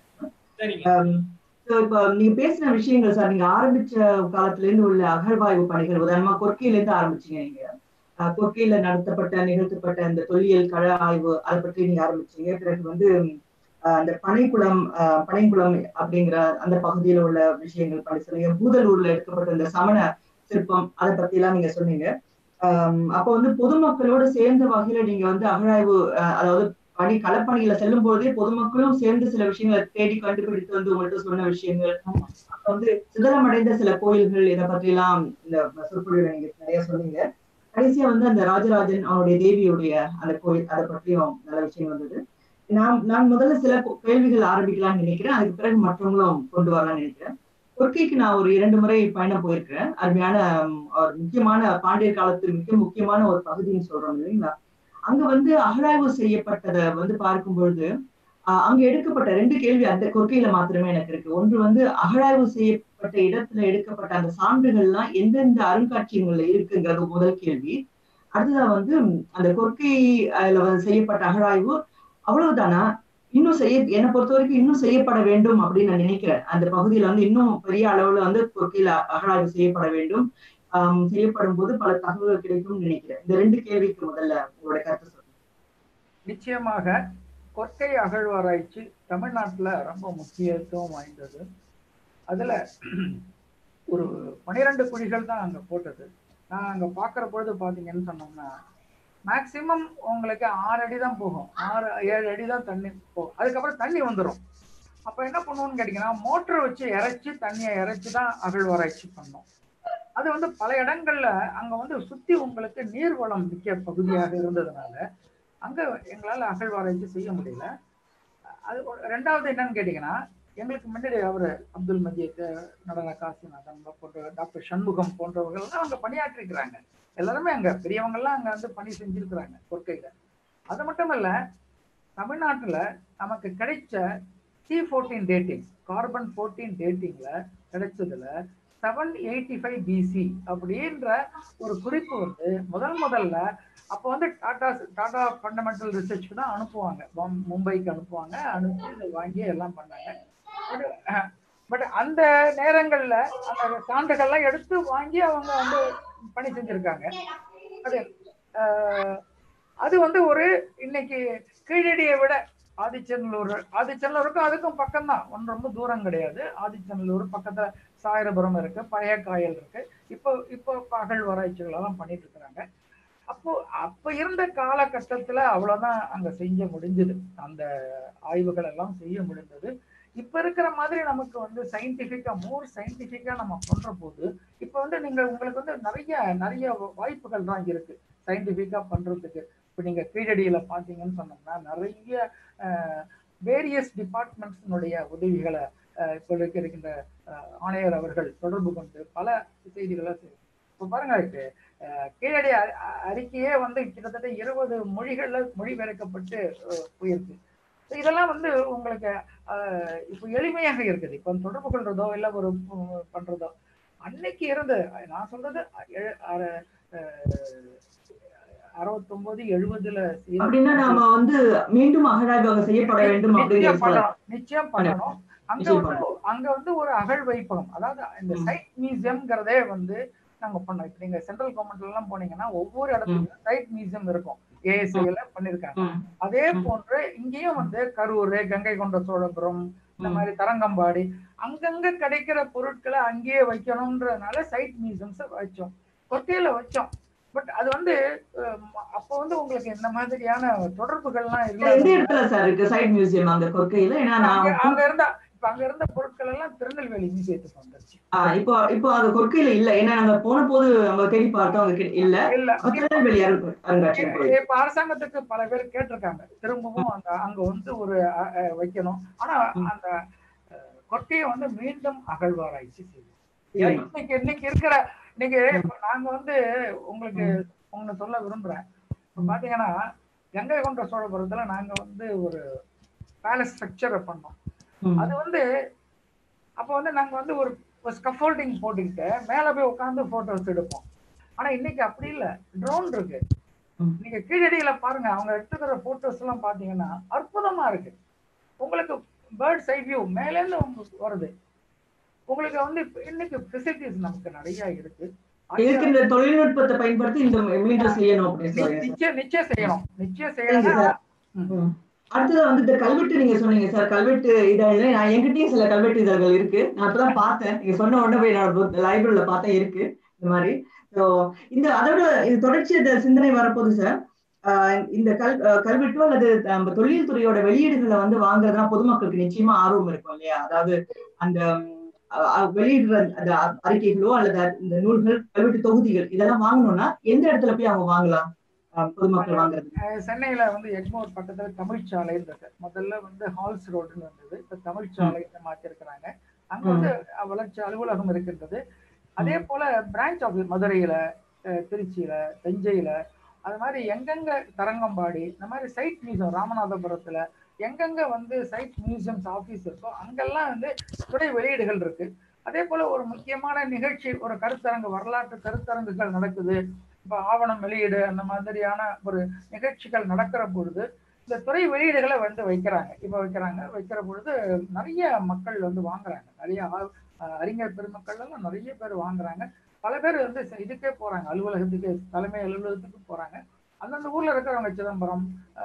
இப்போ நீங்க பேசின விஷயங்கள் சார், நீங்க ஆரம்பிச்ச காலத்துல இருந்து உள்ள அகழ்வாய்வு பணிகள், உதாரணமா கொற்கையில இருந்து ஆரம்பிச்சீங்க. நீங்க கொற்கையில நடத்தப்பட்ட நிகழ்த்தப்பட்ட அந்த தொல்லியல் கள ஆய்வு அதை பற்றி நீங்க ஆரம்பிச்சீங்க. பிறகு வந்து அந்த பனைக்குளம் பனைக்குளம் அப்படிங்கிற அந்த பகுதியில உள்ள விஷயங்கள் படி சொன்னீங்க. பூதலூர்ல எடுக்கப்பட்ட இந்த சமண சிற்பம் அதை பத்தி எல்லாம் நீங்க சொன்னீங்க. ஆஹ் அப்ப வந்து பொதுமக்களோட சேர்ந்த வகையில நீங்க வந்து அகழாய்வு, அதாவது பணி களப்பணியில செல்லும் போதே பொதுமக்களும் சேர்ந்து சில விஷயங்களை தேடி கண்டுபிடித்து வந்து உங்கள்கிட்ட சொன்ன விஷயங்கள், அப்ப வந்து சிதறமடைந்த சில கோயில்கள், இதை பற்றி எல்லாம் இந்த சொற்பொழிவுல நீங்க நிறைய சொன்னீங்க. கடைசியா வந்து அந்த ராஜராஜன் அவனுடைய தேவியுடைய அந்த கோயில், அதை பற்றியும் நல்ல விஷயம் வந்தது. நான் நான் முதல்ல சில கேள்விகள் ஆரம்பிக்கலாம்னு நினைக்கிறேன். அதுக்கு பிறகு மற்றவங்களும் கொண்டு வரலாம்னு நினைக்கிறேன். கொற்கைக்கு நான் ஒரு இரண்டு முறை பயணம் போயிருக்கிறேன். அருமையான ஒரு முக்கியமான பாண்டியர் காலத்து மிக முக்கியமான ஒரு பகுதின்னு சொல்றோம் இல்லைங்களா? அங்க வந்து அகழாய்வு செய்யப்பட்டதை வந்து பார்க்கும் பொழுது ஆஹ் அங்க எடுக்கப்பட்ட ரெண்டு கேள்வி அந்த கொற்கையில மாத்திரமே எனக்கு இருக்கு. ஒன்று வந்து அகழாய்வு செய்யப்பட்ட இடத்துல எடுக்கப்பட்ட அந்த சான்றுகள்லாம் எந்தெந்த அருங்காட்சியகங்கள்ல இருக்குங்கிறது முதல் கேள்வி. அடுத்ததா வந்து அந்த கொற்கையில செய்யப்பட்ட அகழாய்வு அவ்வளவுதானா, இன்னும் செய்ய, என்னை பொறுத்த வரைக்கும் இன்னும் செய்யப்பட வேண்டும் அப்படின்னு நான் நினைக்கிறேன். அந்த பகுதியில வந்து இன்னும் பெரிய அளவுல வந்து கொற்கையில அகழாய்வு செய்யப்பட வேண்டும். ஆஹ் செய்யப்படும் போது பல தகவல்கள் கிடைக்கும் நினைக்கிறேன். இந்த ரெண்டு கேள்விக்கு முதல்ல உங்களுடைய கருத்து சொல்லுங்க. நிச்சயமாக கொற்கை அகழ்வாராய்ச்சி தமிழ்நாட்டுல ரொம்ப முக்கியத்துவம் வாய்ந்தது. அதுல ஒரு பனிரெண்டு குழிகள் தான் அங்க போட்டது. நான் அங்க பாக்குற பொழுது பாத்தீங்கன்னு சொன்னோம்னா மேக்சிமம் உங்களுக்கு ஆறு அடி தான் போகும், ஆறு ஏழு அடி தான் தண்ணி போகும். அதுக்கப்புறம் தண்ணி வந்துடும். அப்ப என்ன பண்ணுவோம்னு கேட்டீங்கன்னா மோட்டரை வச்சு இறைச்சி தண்ணியை இறைச்சி தான் அகழ்வாராய்ச்சி பண்ணோம். அது வந்து பல இடங்கள்ல அங்க வந்து சுத்தி உங்களுக்கு நீர்வளம் மிக்க பகுதியாக இருந்ததுனால அங்க எங்களால அகழ்வாராய்ச்சி செய்ய முடியல. அது ரெண்டாவது என்னன்னு கேட்டீங்கன்னா, எங்களுக்கு முன்னாடி அவரு அப்துல் மஜீத், நடன காசிநாதன் போன்ற டாக்டர் சண்முகம் போன்றவர்கள் அங்க பணியாற்றிருக்கிறாங்க. எல்லாருமே அங்க பெரியவங்க எல்லாம் அங்க வந்து பணி செஞ்சிருக்கிறாங்க கொற்கையில. அது மட்டும் இல்ல, தமிழ்நாட்டுல நமக்கு கிடைச்ச C fourteen dating, carbon fourteen டேட்டிங்ல கிடைச்சதுல செவன் எயிட்டி ஃபைவ் பிசி அப்படின்ற ஒரு குறிப்பு வந்து முதல் முதல்ல அப்போ வந்து டாடா டாடா ஃபண்டமெண்டல் ரிசர்ச்சுக்கு தான் அனுப்புவாங்க, மும்பைக்கு அனுப்புவாங்க. அனுப்பி இதை வாங்கி எல்லாம் பண்ணாங்க. பட் அந்த நேரங்கள்ல அந்த சான்றுகள்லாம் எடுத்து வாங்கி அவங்க வந்து பணி செஞ்சிருக்காங்க. அது அது வந்து ஒரு இன்னைக்கு கீழடியை விட ஆதிச்சநல்லூர், ஆதிச்சநல்லூருக்கும் அதுக்கும் பக்கம் தான், ஒன்று ரொம்ப தூரம் கிடையாது. ஆதிச்சநல்லூர் பக்கத்துல சாயரபுரம் இருக்கு, பழைய காயல் இருக்கு. இப்போ இப்போ அகழ்வாராய்ச்சிகள் எல்லாம் பண்ணிட்டு இருக்கிறாங்க. அப்போ அப்ப இருந்த காலகட்டத்துல அவ்வளவுதான் அங்க செஞ்ச முடிஞ்சது, அந்த ஆய்வுகள் எல்லாம் செய்ய முடிந்தது. இப்ப இருக்கிற மாதிரி நமக்கு வந்து சயின்டிபிக்கா மோர் சயின்டிபிக்கா நம்ம பண்ற போது இப்ப வந்து நீங்க உங்களுக்கு வந்து நிறைய நிறைய வாய்ப்புகள் தான் இருக்கு சயின்டிபிக்கா பண்றதுக்கு. இப்ப நீங்க கீழடியில பாத்தீங்கன்னு சொன்னோம்னா நிறைய வேரியஸ் டிபார்ட்மெண்ட்ஸினுடைய உதவிகளை இப்ப இருக்கின்ற ஆணையர் அவர்கள் தொடர்பு கொண்டு பல செய்திகளை செய்யும். இப்ப பாருங்க, கீழடி அறிக்கையே வந்து கிட்டத்தட்ட இருபது மொழிகள்ல மொழிபெயர்க்கப்பட்டு போயிருக்கு. இதெல்லாம் வந்து உங்களுக்கு இப்போ எளிமையாக இருக்குது. இப்போ தொடர்பு கொள்றதோ இல்லை ஒரு பண்றதோ அன்னைக்கு இருந்து, நான் சொல்றது அறுபத்தி ஒன்பது எழுபதுல அப்படின்னா நாம வந்து மீண்டும் அகழாய்வு செய்யப்பட வேண்டும் நிச்சயம் பண்ணணும், நிச்சயம் பண்ணணும். அங்க வந்து அங்க வந்து ஒரு அகழ் வைப்பகம், அதாவது இந்த சைட் மியூசியம்ங்கிறதே வந்து நாங்க பண்ணோம். இப்ப நீங்க சென்ட்ரல் கவர்மெண்ட்ல எல்லாம் போனீங்கன்னா ஒவ்வொரு இடத்துலயும் சைட் மியூசியம் இருக்கும், ஏஎஸ்ஐல பண்ணிருக்காங்க. அதே போன்று இங்கேயும் வந்து கரூர், கங்கை கொண்ட சோழபுரம், இந்த மாதிரி தரங்கம்பாடி அங்கங்க கிடைக்கிற பொருட்களை அங்கேயே வைக்கணும்ன்றதுனால சைட் மியூசியம்ஸ் வச்சோம், கொற்கையில வச்சோம். பட் அது வந்து அப்போ வந்து உங்களுக்கு என்ன மாதிரியான தொடர்புகள்லாம் இல்லை. அங்க இருந்தா இப்ப அங்க இருந்த பொருட்கள் எல்லாம் திருநெல்வேலி மியூசியத்துக்கு வந்துருச்சு. இப்போ இப்போ அது கொற்கையில இல்ல, ஏன்னா நாங்க போன போது அவங்க தேடி பார்த்தோம், அவங்க இல்ல இல்ல திருநெல்வேலி அருங்காட்சியகம். இப்ப அரசாங்கத்துக்கு பல பேர் கேட்டிருக்காங்க திரும்பவும் அந்த அங்க வந்து ஒரு வைக்கணும். ஆனா அந்த கொற்கையை வந்து மீண்டும் அகழ்வாராய்ச்சி செய்யும். இன்னைக்கு இன்னைக்கு இருக்கிற இன்னைக்கு நாங்க வந்து உங்களுக்கு ஒண்ணு சொல்ல விரும்புறேன். பாத்தீங்கன்னா கங்கை கொண்ட சோழபுரத்துல நாங்க வந்து ஒரு பேலஸ் ஸ்ட்ரக்சரை பண்ணோம். அது வந்து அப்ப வந்து நாங்க வந்து ஒரு ஸ்கஃபோல்டிங் போட்டுக்கிட்டு மேல போய் உட்காந்து போட்டோஸ் எடுப்போம். ஆனா இன்னைக்கு அப்படி இல்லை, ட்ரோன் இருக்கு. நீங்க கீழடியில பாருங்க, அவங்க எடுத்துக்கிற போட்டோஸ் எல்லாம் பாத்தீங்கன்னா அற்புதமா இருக்கு. உங்களுக்கு பேர்ட்ஸ் ஐ வியூ மேல இருந்து உங்களுக்கு வருது. உங்களுக்கு வந்து இன்னைக்கு ஃபெசிலிட்டிஸ் நமக்கு நிறைய இருக்கு. இருக்கின்ற தொழில்நுட்பத்தை பயன்படுத்தி இந்த மீண்டும் செய்யணும் அப்படின்னு சொல்றீங்க. நிச்சயம் நிச்சயம் செய்யணும், நிச்சயம் செய்யணும். அடுத்தது வந்து இந்த கல்வெட்டு நீங்க சொன்னீங்க சார், கல்வெட்டு இதழ்ல நான் என்கிட்டயும் சில கல்வெட்டு இதழ்கள் இருக்கு. நான் அப்பதான் பார்த்தேன், நீங்க சொன்ன உடனே போய் நான் லைப்ரரியில பார்த்தேன், இருக்கு இந்த மாதிரி. ஸோ இந்த அதோட இது தொடர்ச்சி இந்த சிந்தனை வரப்போது சார். ஆஹ் இந்த கல் கல்வெட்டோ அல்லது நம்ம தொழில் துறையோட வெளியீடுகளை வந்து வாங்குறதுனா பொதுமக்களுக்கு நிச்சயமா ஆர்வம் இருக்கும் இல்லையா? அதாவது அந்த வெளியிடுற அந்த அறிக்கைகளோ அல்லது இந்த நூல்கள், கல்வெட்டு தொகுதிகள் இதெல்லாம் வாங்கணும்னா எந்த இடத்துல போய் அவங்க வாங்கலாம் பொதுமக்கள் வாங்குறது? சென்னையில வந்து எக்மோர் பக்கத்துல தமிழ்ச்சாலை இருக்கு. முதல்ல வந்து ஹால்ஸ் ரோடுன்னு வந்தது, இப்ப தமிழ்ச்சாலை மாத்திருக்கிறாங்க. அங்க வந்து வளர்ச்சி அலுவலகம் இருக்கின்றது. அதே போல பிரான்ச் ஆஃபீஸ் மதுரையில, திருச்சியில, தஞ்சையில, அது மாதிரி எங்கெங்க தரங்கம்பாடி, இந்த மாதிரி சைட் மியூசியம் ராமநாதபுரத்துல எங்கெங்க வந்து சைட் மியூசியம்ஸ் ஆஃபீஸ் இருக்கோ அங்கெல்லாம் வந்து துறை வெளியீடுகள் இருக்கு. அதே போல ஒரு முக்கியமான நிகழ்ச்சி, ஒரு கருத்தரங்கு, வரலாற்று கருத்தரங்குகள் நடக்குது, இப்போ ஆவணம் வெளியீடு அந்த மாதிரியான ஒரு நிகழ்ச்சிகள் நடக்கிற பொழுது இந்த துறை வெளியீடுகளை வந்து வைக்கிறாங்க. இப்போ வைக்கிறாங்க வைக்கிற பொழுது நிறைய மக்கள் வந்து வாங்குறாங்க. நிறைய அறிஞர் பெருமக்கள் எல்லாம் நிறைய பேர் வாங்குறாங்க. பல பேர் வந்து இதுக்கே போறாங்க, அலுவலகத்துக்கு, தலைமை அலுவலகத்துக்கு போறாங்க. அந்தந்த ஊர்ல இருக்கிறவங்க சிதம்பரம்,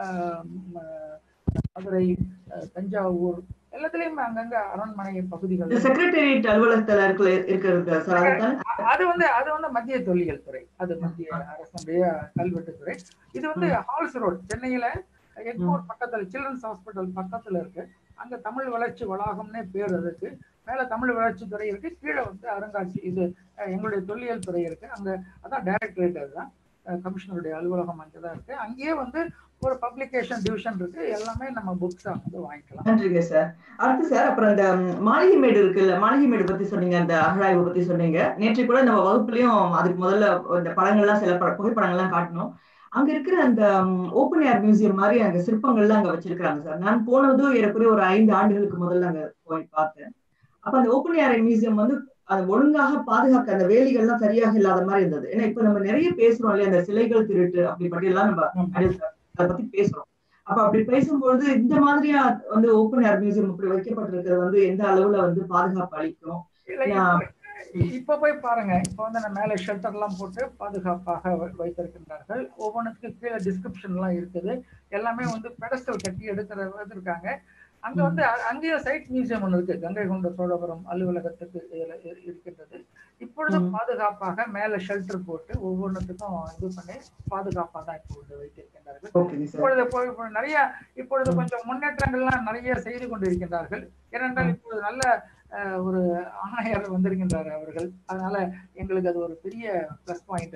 மதுரை, தஞ்சாவூர் எல்லாத்துலயுமே அங்கங்க அரண்மனை பகுதிகள், செக்ரட்டரியேட் அலுவலகத்துல இருக்கிறது சார். அது வந்து அது வந்து மத்திய தொல்லியல் துறை, அது மத்திய அரசுடைய கல்வெட்டுத்துறை. இது வந்து ஹால்ஸ் ரோடு சென்னையில எக்மோர் பக்கத்துல சில்ட்ரன்ஸ் ஹாஸ்பிட்டல் பக்கத்துல இருக்கு. அங்க தமிழ் வளர்ச்சி வளாகம்னே பேர் அதுக்கு. மேல தமிழ் வளர்ச்சி துறை இருக்கு, கீழே வந்து அருங்காட்சி இது எங்களுடைய தொல்லியல் துறை இருக்கு. அங்க அதான் டைரக்டரேட், அதுதான் கமிஷனருடைய அலுவலகம் அங்கதான் இருக்கு. அங்கேயே வந்து ஒரு பப்ளிகேஷன் டிவிஷன் இருக்கு, எல்லாமே நம்ம புக்ஸா வந்து வாங்கிக்கலாம். நன்றிங்க சார். அடுத்து சார், அப்புறம் இந்த மாளிகை மேடு இருக்குல்ல, மாளிகை மேடு பத்தி சொன்னீங்க, அந்த அகழாய்வு பத்தி சொன்னீங்க. நேற்று கூட நம்ம வகுப்புலயும் அதுக்கு முதல்ல இந்த படங்கள்லாம், சில புகைப்படங்கள்லாம் காட்டணும். அங்க இருக்கிற அந்த ஓப்பன் ஏர் மியூசியம் மாதிரி அங்க சிற்பங்கள்லாம் அங்க வச்சிருக்காங்க சார். நான் போனதும் ஏறக்குறைய ஒரு ஐந்து ஆண்டுகளுக்கு முதல்ல அங்க போய் பார்த்தேன். அப்ப அந்த ஓப்பன் ஏர் மியூசியம் வந்து அது ஒழுங்காக பாதுகாக்க அந்த வேலிகள்லாம் சரியாக இல்லாத மாதிரி இருந்தது. ஏன்னா இப்ப நம்ம நிறைய பேசுறோம் இல்லையா, அந்த சிலைகள் திருட்டு அப்படி பற்றி எல்லாம் நம்ம அதை பத்தி பேசுறோம். அப்ப அப்படி பேசும்பொழுது இந்த மாதிரியா வந்து ஓப்பன் ஏர் மியூசியம் இப்படி வைக்கப்பட்டிருக்கிறது வந்து எந்த அளவுல வந்து பாதுகாப்பு அளிக்கும்? இப்ப போய் பாருங்க, இப்ப வந்து நம்ம மேல ஷெல்டர் எல்லாம் போட்டு பாதுகாப்பாக வைத்திருக்கின்றார்கள். ஒவ்வொன்றுக்கு கீழே டிஸ்கிரிப்ஷன் எல்லாம் இருக்குது. எல்லாமே வந்து பெடஸ்டல் கட்டி எடுக்கிற இருக்காங்க. அங்க வந்து அங்கேயும் சைட் மியூசியம் ஒன்று இருக்கு, கங்கை கொண்ட சோழபுரம் அலுவலகத்துக்கு இருக்கின்றது. இப்பொழுது பாதுகாப்பாக மேல ஷெல்டர் போட்டு ஒவ்வொன்றுத்துக்கும் இது பண்ணி பாதுகாப்பாக தான் இப்பொழுது வைத்திருக்கின்றார்கள். இப்பொழுது நிறைய இப்பொழுது கொஞ்சம் முன்னேற்றங்கள்லாம் நிறைய செய்து கொண்டிருக்கின்றார்கள். ஏனென்றால் இப்பொழுது நல்ல ஒரு ஆணையர் வந்திருக்கின்றார் அவர்கள். அதனால எங்களுக்கு அது ஒரு பெரிய பிளஸ் பாயிண்ட்.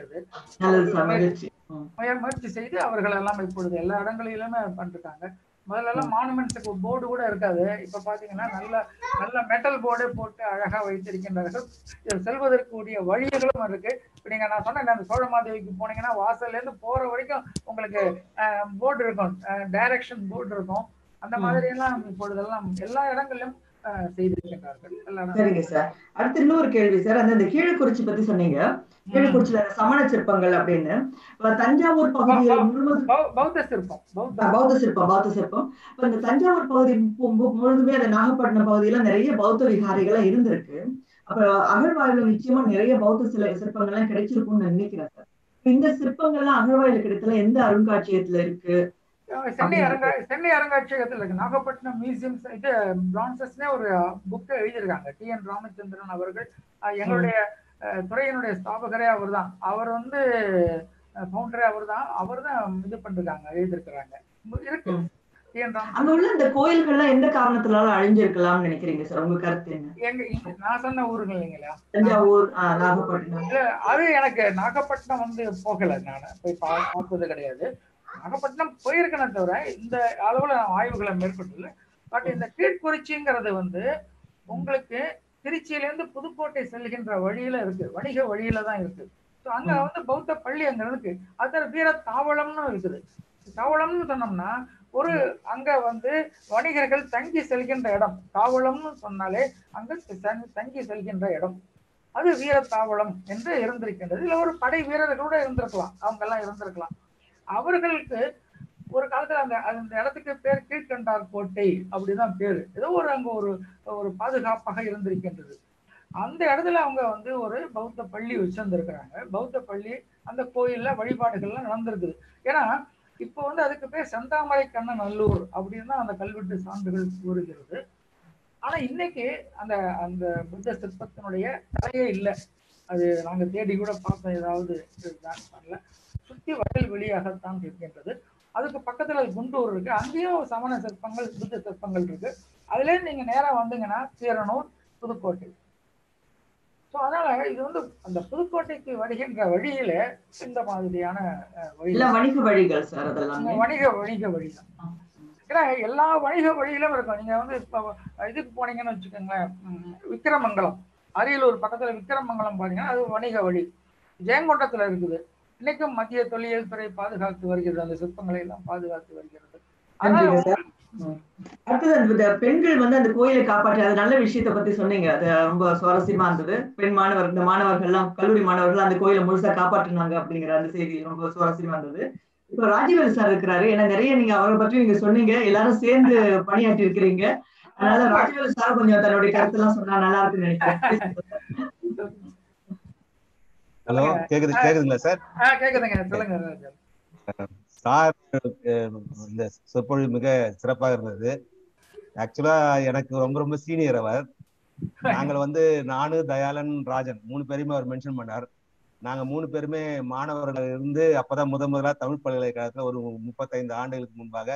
அது முயற்சி செய்து அவர்கள் எல்லாம் இப்பொழுது எல்லா இடங்களிலுமே பண்ணிருக்காங்க. முதல்ல எல்லாம் மானுமெண்ட்ஸுக்கு போர்டு கூட இருக்காது. இப்ப பாத்தீங்கன்னா நல்ல நல்ல மெட்டல் போர்டே போட்டு அழகா வைத்திருக்கின்றார்கள். செல்வதற்குரிய வழிகளும் இருக்கு. இப்ப நீங்க நான் சொன்னேன், அந்த சோழமாதேவிக்கு போனீங்கன்னா வாசல்ல இருந்து போற வரைக்கும் உங்களுக்கு போர்டு இருக்கும், டைரக்ஷன் போர்டு இருக்கும். அந்த மாதிரி எல்லாம் இப்பொழுதெல்லாம் எல்லா இடங்களிலும் செய்திருக்கின்றார்கள். சரிங்க சார். அடுத்து இன்னொரு கேள்வி சார், அந்த கீழக்குறிச்சி பத்தி சொன்னீங்க. கீழக்குறிச்சியில சமண சிற்பங்கள் அப்படின்னு தஞ்சாவூர் பகுதியில் பௌத்த சிற்பம் பௌத்த சிற்பம் பௌத்த சிற்பம் இப்ப இந்த தஞ்சாவூர் பகுதி முழுதுமே அந்த நாகப்பட்டினம் பகுதியில நிறைய பௌத்த விகாரிகள் இருந்திருக்கு. அப்ப அகழ்வாய்வுல நிச்சயமா நிறைய பௌத்த சில சிற்பங்கள் எல்லாம் கிடைச்சிருக்கும்னு நினைக்கிறேன் சார். இந்த சிற்பங்கள்லாம் அகழ்வாய்வுல கிடைத்தல எந்த அருங்காட்சியகத்துல இருக்கு? சென்னை அரங்கா சென்னை அருங்காட்சியகத்தில் இருக்கு. நாகப்பட்டினம் மியூசியம் இது பிரான்சஸ்னே ஒரு புக்கை எழுதியிருக்காங்க. டி என் ராமச்சந்திரன் அவர்கள், எங்களுடைய துறையினுடைய ஸ்தாபகரே அவர் தான். அவர் வந்து ஃபவுண்டரே அவர் தான். அவர் தான் இது பண்ணிருக்காங்க, எழுதியிருக்கிறாங்க. இருக்கு. அங்க உள்ள இந்த கோயில்கள்லாம் எந்த காரணத்தினால அழிஞ்சிருக்கலாம்னு நினைக்கிறீங்க சார்? உங்க கருத்து என்ன? எங்க நான் சொன்ன ஊருங்க இல்லைங்களா, தஞ்சாவூர், நாகப்பட்டினம். அது எனக்கு நாகப்பட்டினம் வந்து போகல, நான் போய் பார்த்தது கிடையாது. நாகப்பட்டினம் போயிருக்கேனே தவிர இந்த அளவுல நான் ஆய்வுகளை மேற்கொண்டல. பட் இந்த கீழ்குறிச்சிங்கிறது வந்து உங்களுக்கு திருச்சியில இருந்து புதுக்கோட்டை செல்கின்ற வழியில இருக்கு, வணிக வழியில தான் இருக்கு. ஸோ அங்க வந்து பௌத்த பள்ளி அங்க இருக்கு. அது வீர தாவளம்னு இருக்குது. தாவளம்னு சொன்னோம்னா ஒரு அங்க வந்து வணிகர்கள் தங்கி செல்கின்ற இடம். தாவளம்னு சொன்னாலே அங்க தங்கி செல்கின்ற இடம். அது வீரத்தாவளம் என்று இருந்திருக்கின்றது. இல்ல ஒரு படை வீரர்கள் கூட இருந்திருக்கலாம், அவங்க எல்லாம் இருந்திருக்கலாம். அவர்களுக்கு ஒரு காலத்துல அந்த அந்த இடத்துக்கு பேர் கீழ்கண்டார் கோட்டை அப்படிதான் பேரு. ஏதோ ஒரு அங்க ஒரு ஒரு பாதுகாப்பாக இருந்திருக்கின்றது. அந்த இடத்துல அவங்க வந்து ஒரு பௌத்த பள்ளி வச்சிருந்திருக்கிறாங்க. பௌத்த பள்ளி அந்த கோயில்ல வழிபாடுகள்லாம் நடந்திருக்குது. ஏன்னா இப்போ வந்து அதுக்கு பேர் செந்தாமரை கண்ணன் நல்லூர் அப்படின்னு தான் அந்த கல்வெட்டு சான்றுகள் கூறுகிறது. ஆனா இன்னைக்கு அந்த அந்த புத்த சிற்பத்தினுடைய தலையே இல்லை. அது நாங்க தேடி கூட பார்த்தோம், ஏதாவது பண்ணல. சுத்தி வயல் வெளியாகத்தான் இருக்கின்றது. அதுக்கு பக்கத்துல குண்டூர் இருக்கு, அங்கேயும் சமண சிற்பங்கள் புத்த சிற்பங்கள் இருக்கு. அதுல நீங்க நேரா வந்தீங்கன்னா சீரனூர், புதுக்கோட்டை. ஸோ அதனால இது வந்து அந்த புதுக்கோட்டைக்கு வருகின்ற வழியில இந்த மாதிரியான வணிக வழிகள் சார், அதெல்லாம் வணிக வணிக வழிதான். ஏன்னா எல்லா வணிக வழியிலும் இருக்கும். நீங்க வந்து இப்போ இதுக்கு போனீங்கன்னு வச்சுக்கோங்களேன், விக்கிரமங்கலம், அரியலூர் பக்கத்துல விக்கிரமங்கலம் பாத்தீங்கன்னா அது வணிக வழி. ஜெயங்கொண்டத்துல இருக்குது. இன்னைக்கும் மத்திய தொல்லியல் துறை பாதுகாத்து வருகிறது, அந்த சிற்பங்களை எல்லாம் பாதுகாத்து வருகிறது. அதனால அடுத்தது பெண்கள் வந்து அந்த கோயிலை காப்பாற்றி அது நல்ல விஷயத்த பத்தி சொன்னீங்க, அது ரொம்ப சுவாரஸ்யமா இருந்தது. பெண் மாணவர் இந்த மாணவர்கள் எல்லாம், கல்லூரி மாணவர்கள் அந்த கோயிலை முழுசா காப்பாற்றினாங்க அப்படிங்கிற அந்த செய்தி ரொம்ப சுவாரஸ்யமா இருந்தது. இப்ப ராஜவேல் சார் இருக்கிறாரு, ஏன்னா நிறைய நீங்க அவரை பற்றி நீங்க சொன்னீங்க, எல்லாரும் சேர்ந்து பணியாற்றி இருக்கிறீங்க. அதனால ராஜவேல் சார் கொஞ்சம் தன்னுடைய கருத்தெல்லாம் சொன்னா நல்லா இருக்குன்னு நினைக்கிறேன். ஹலோ, கேக்குது கேக்குதுங்களா சார்? கேக்குதுங்க, சொல்லுங்க சார். இந்த சொற்பொழிவு மிக சிறப்பாக இருந்தது. ஆக்சுவலா எனக்கு ரொம்ப ரொம்ப சீனியர் அவர். நாங்கள் வந்து நானு, தயாளன், ராஜன் மூணு பேருமே அவர் மென்ஷன் பண்ணார். நாங்க மூணு பேருமே மாணவர்கள் இருந்து அப்பதான் முத முதலா தமிழ் பல்கலைக்கழகத்துல ஒரு முப்பத்தைந்து ஆண்டுகளுக்கு முன்பாக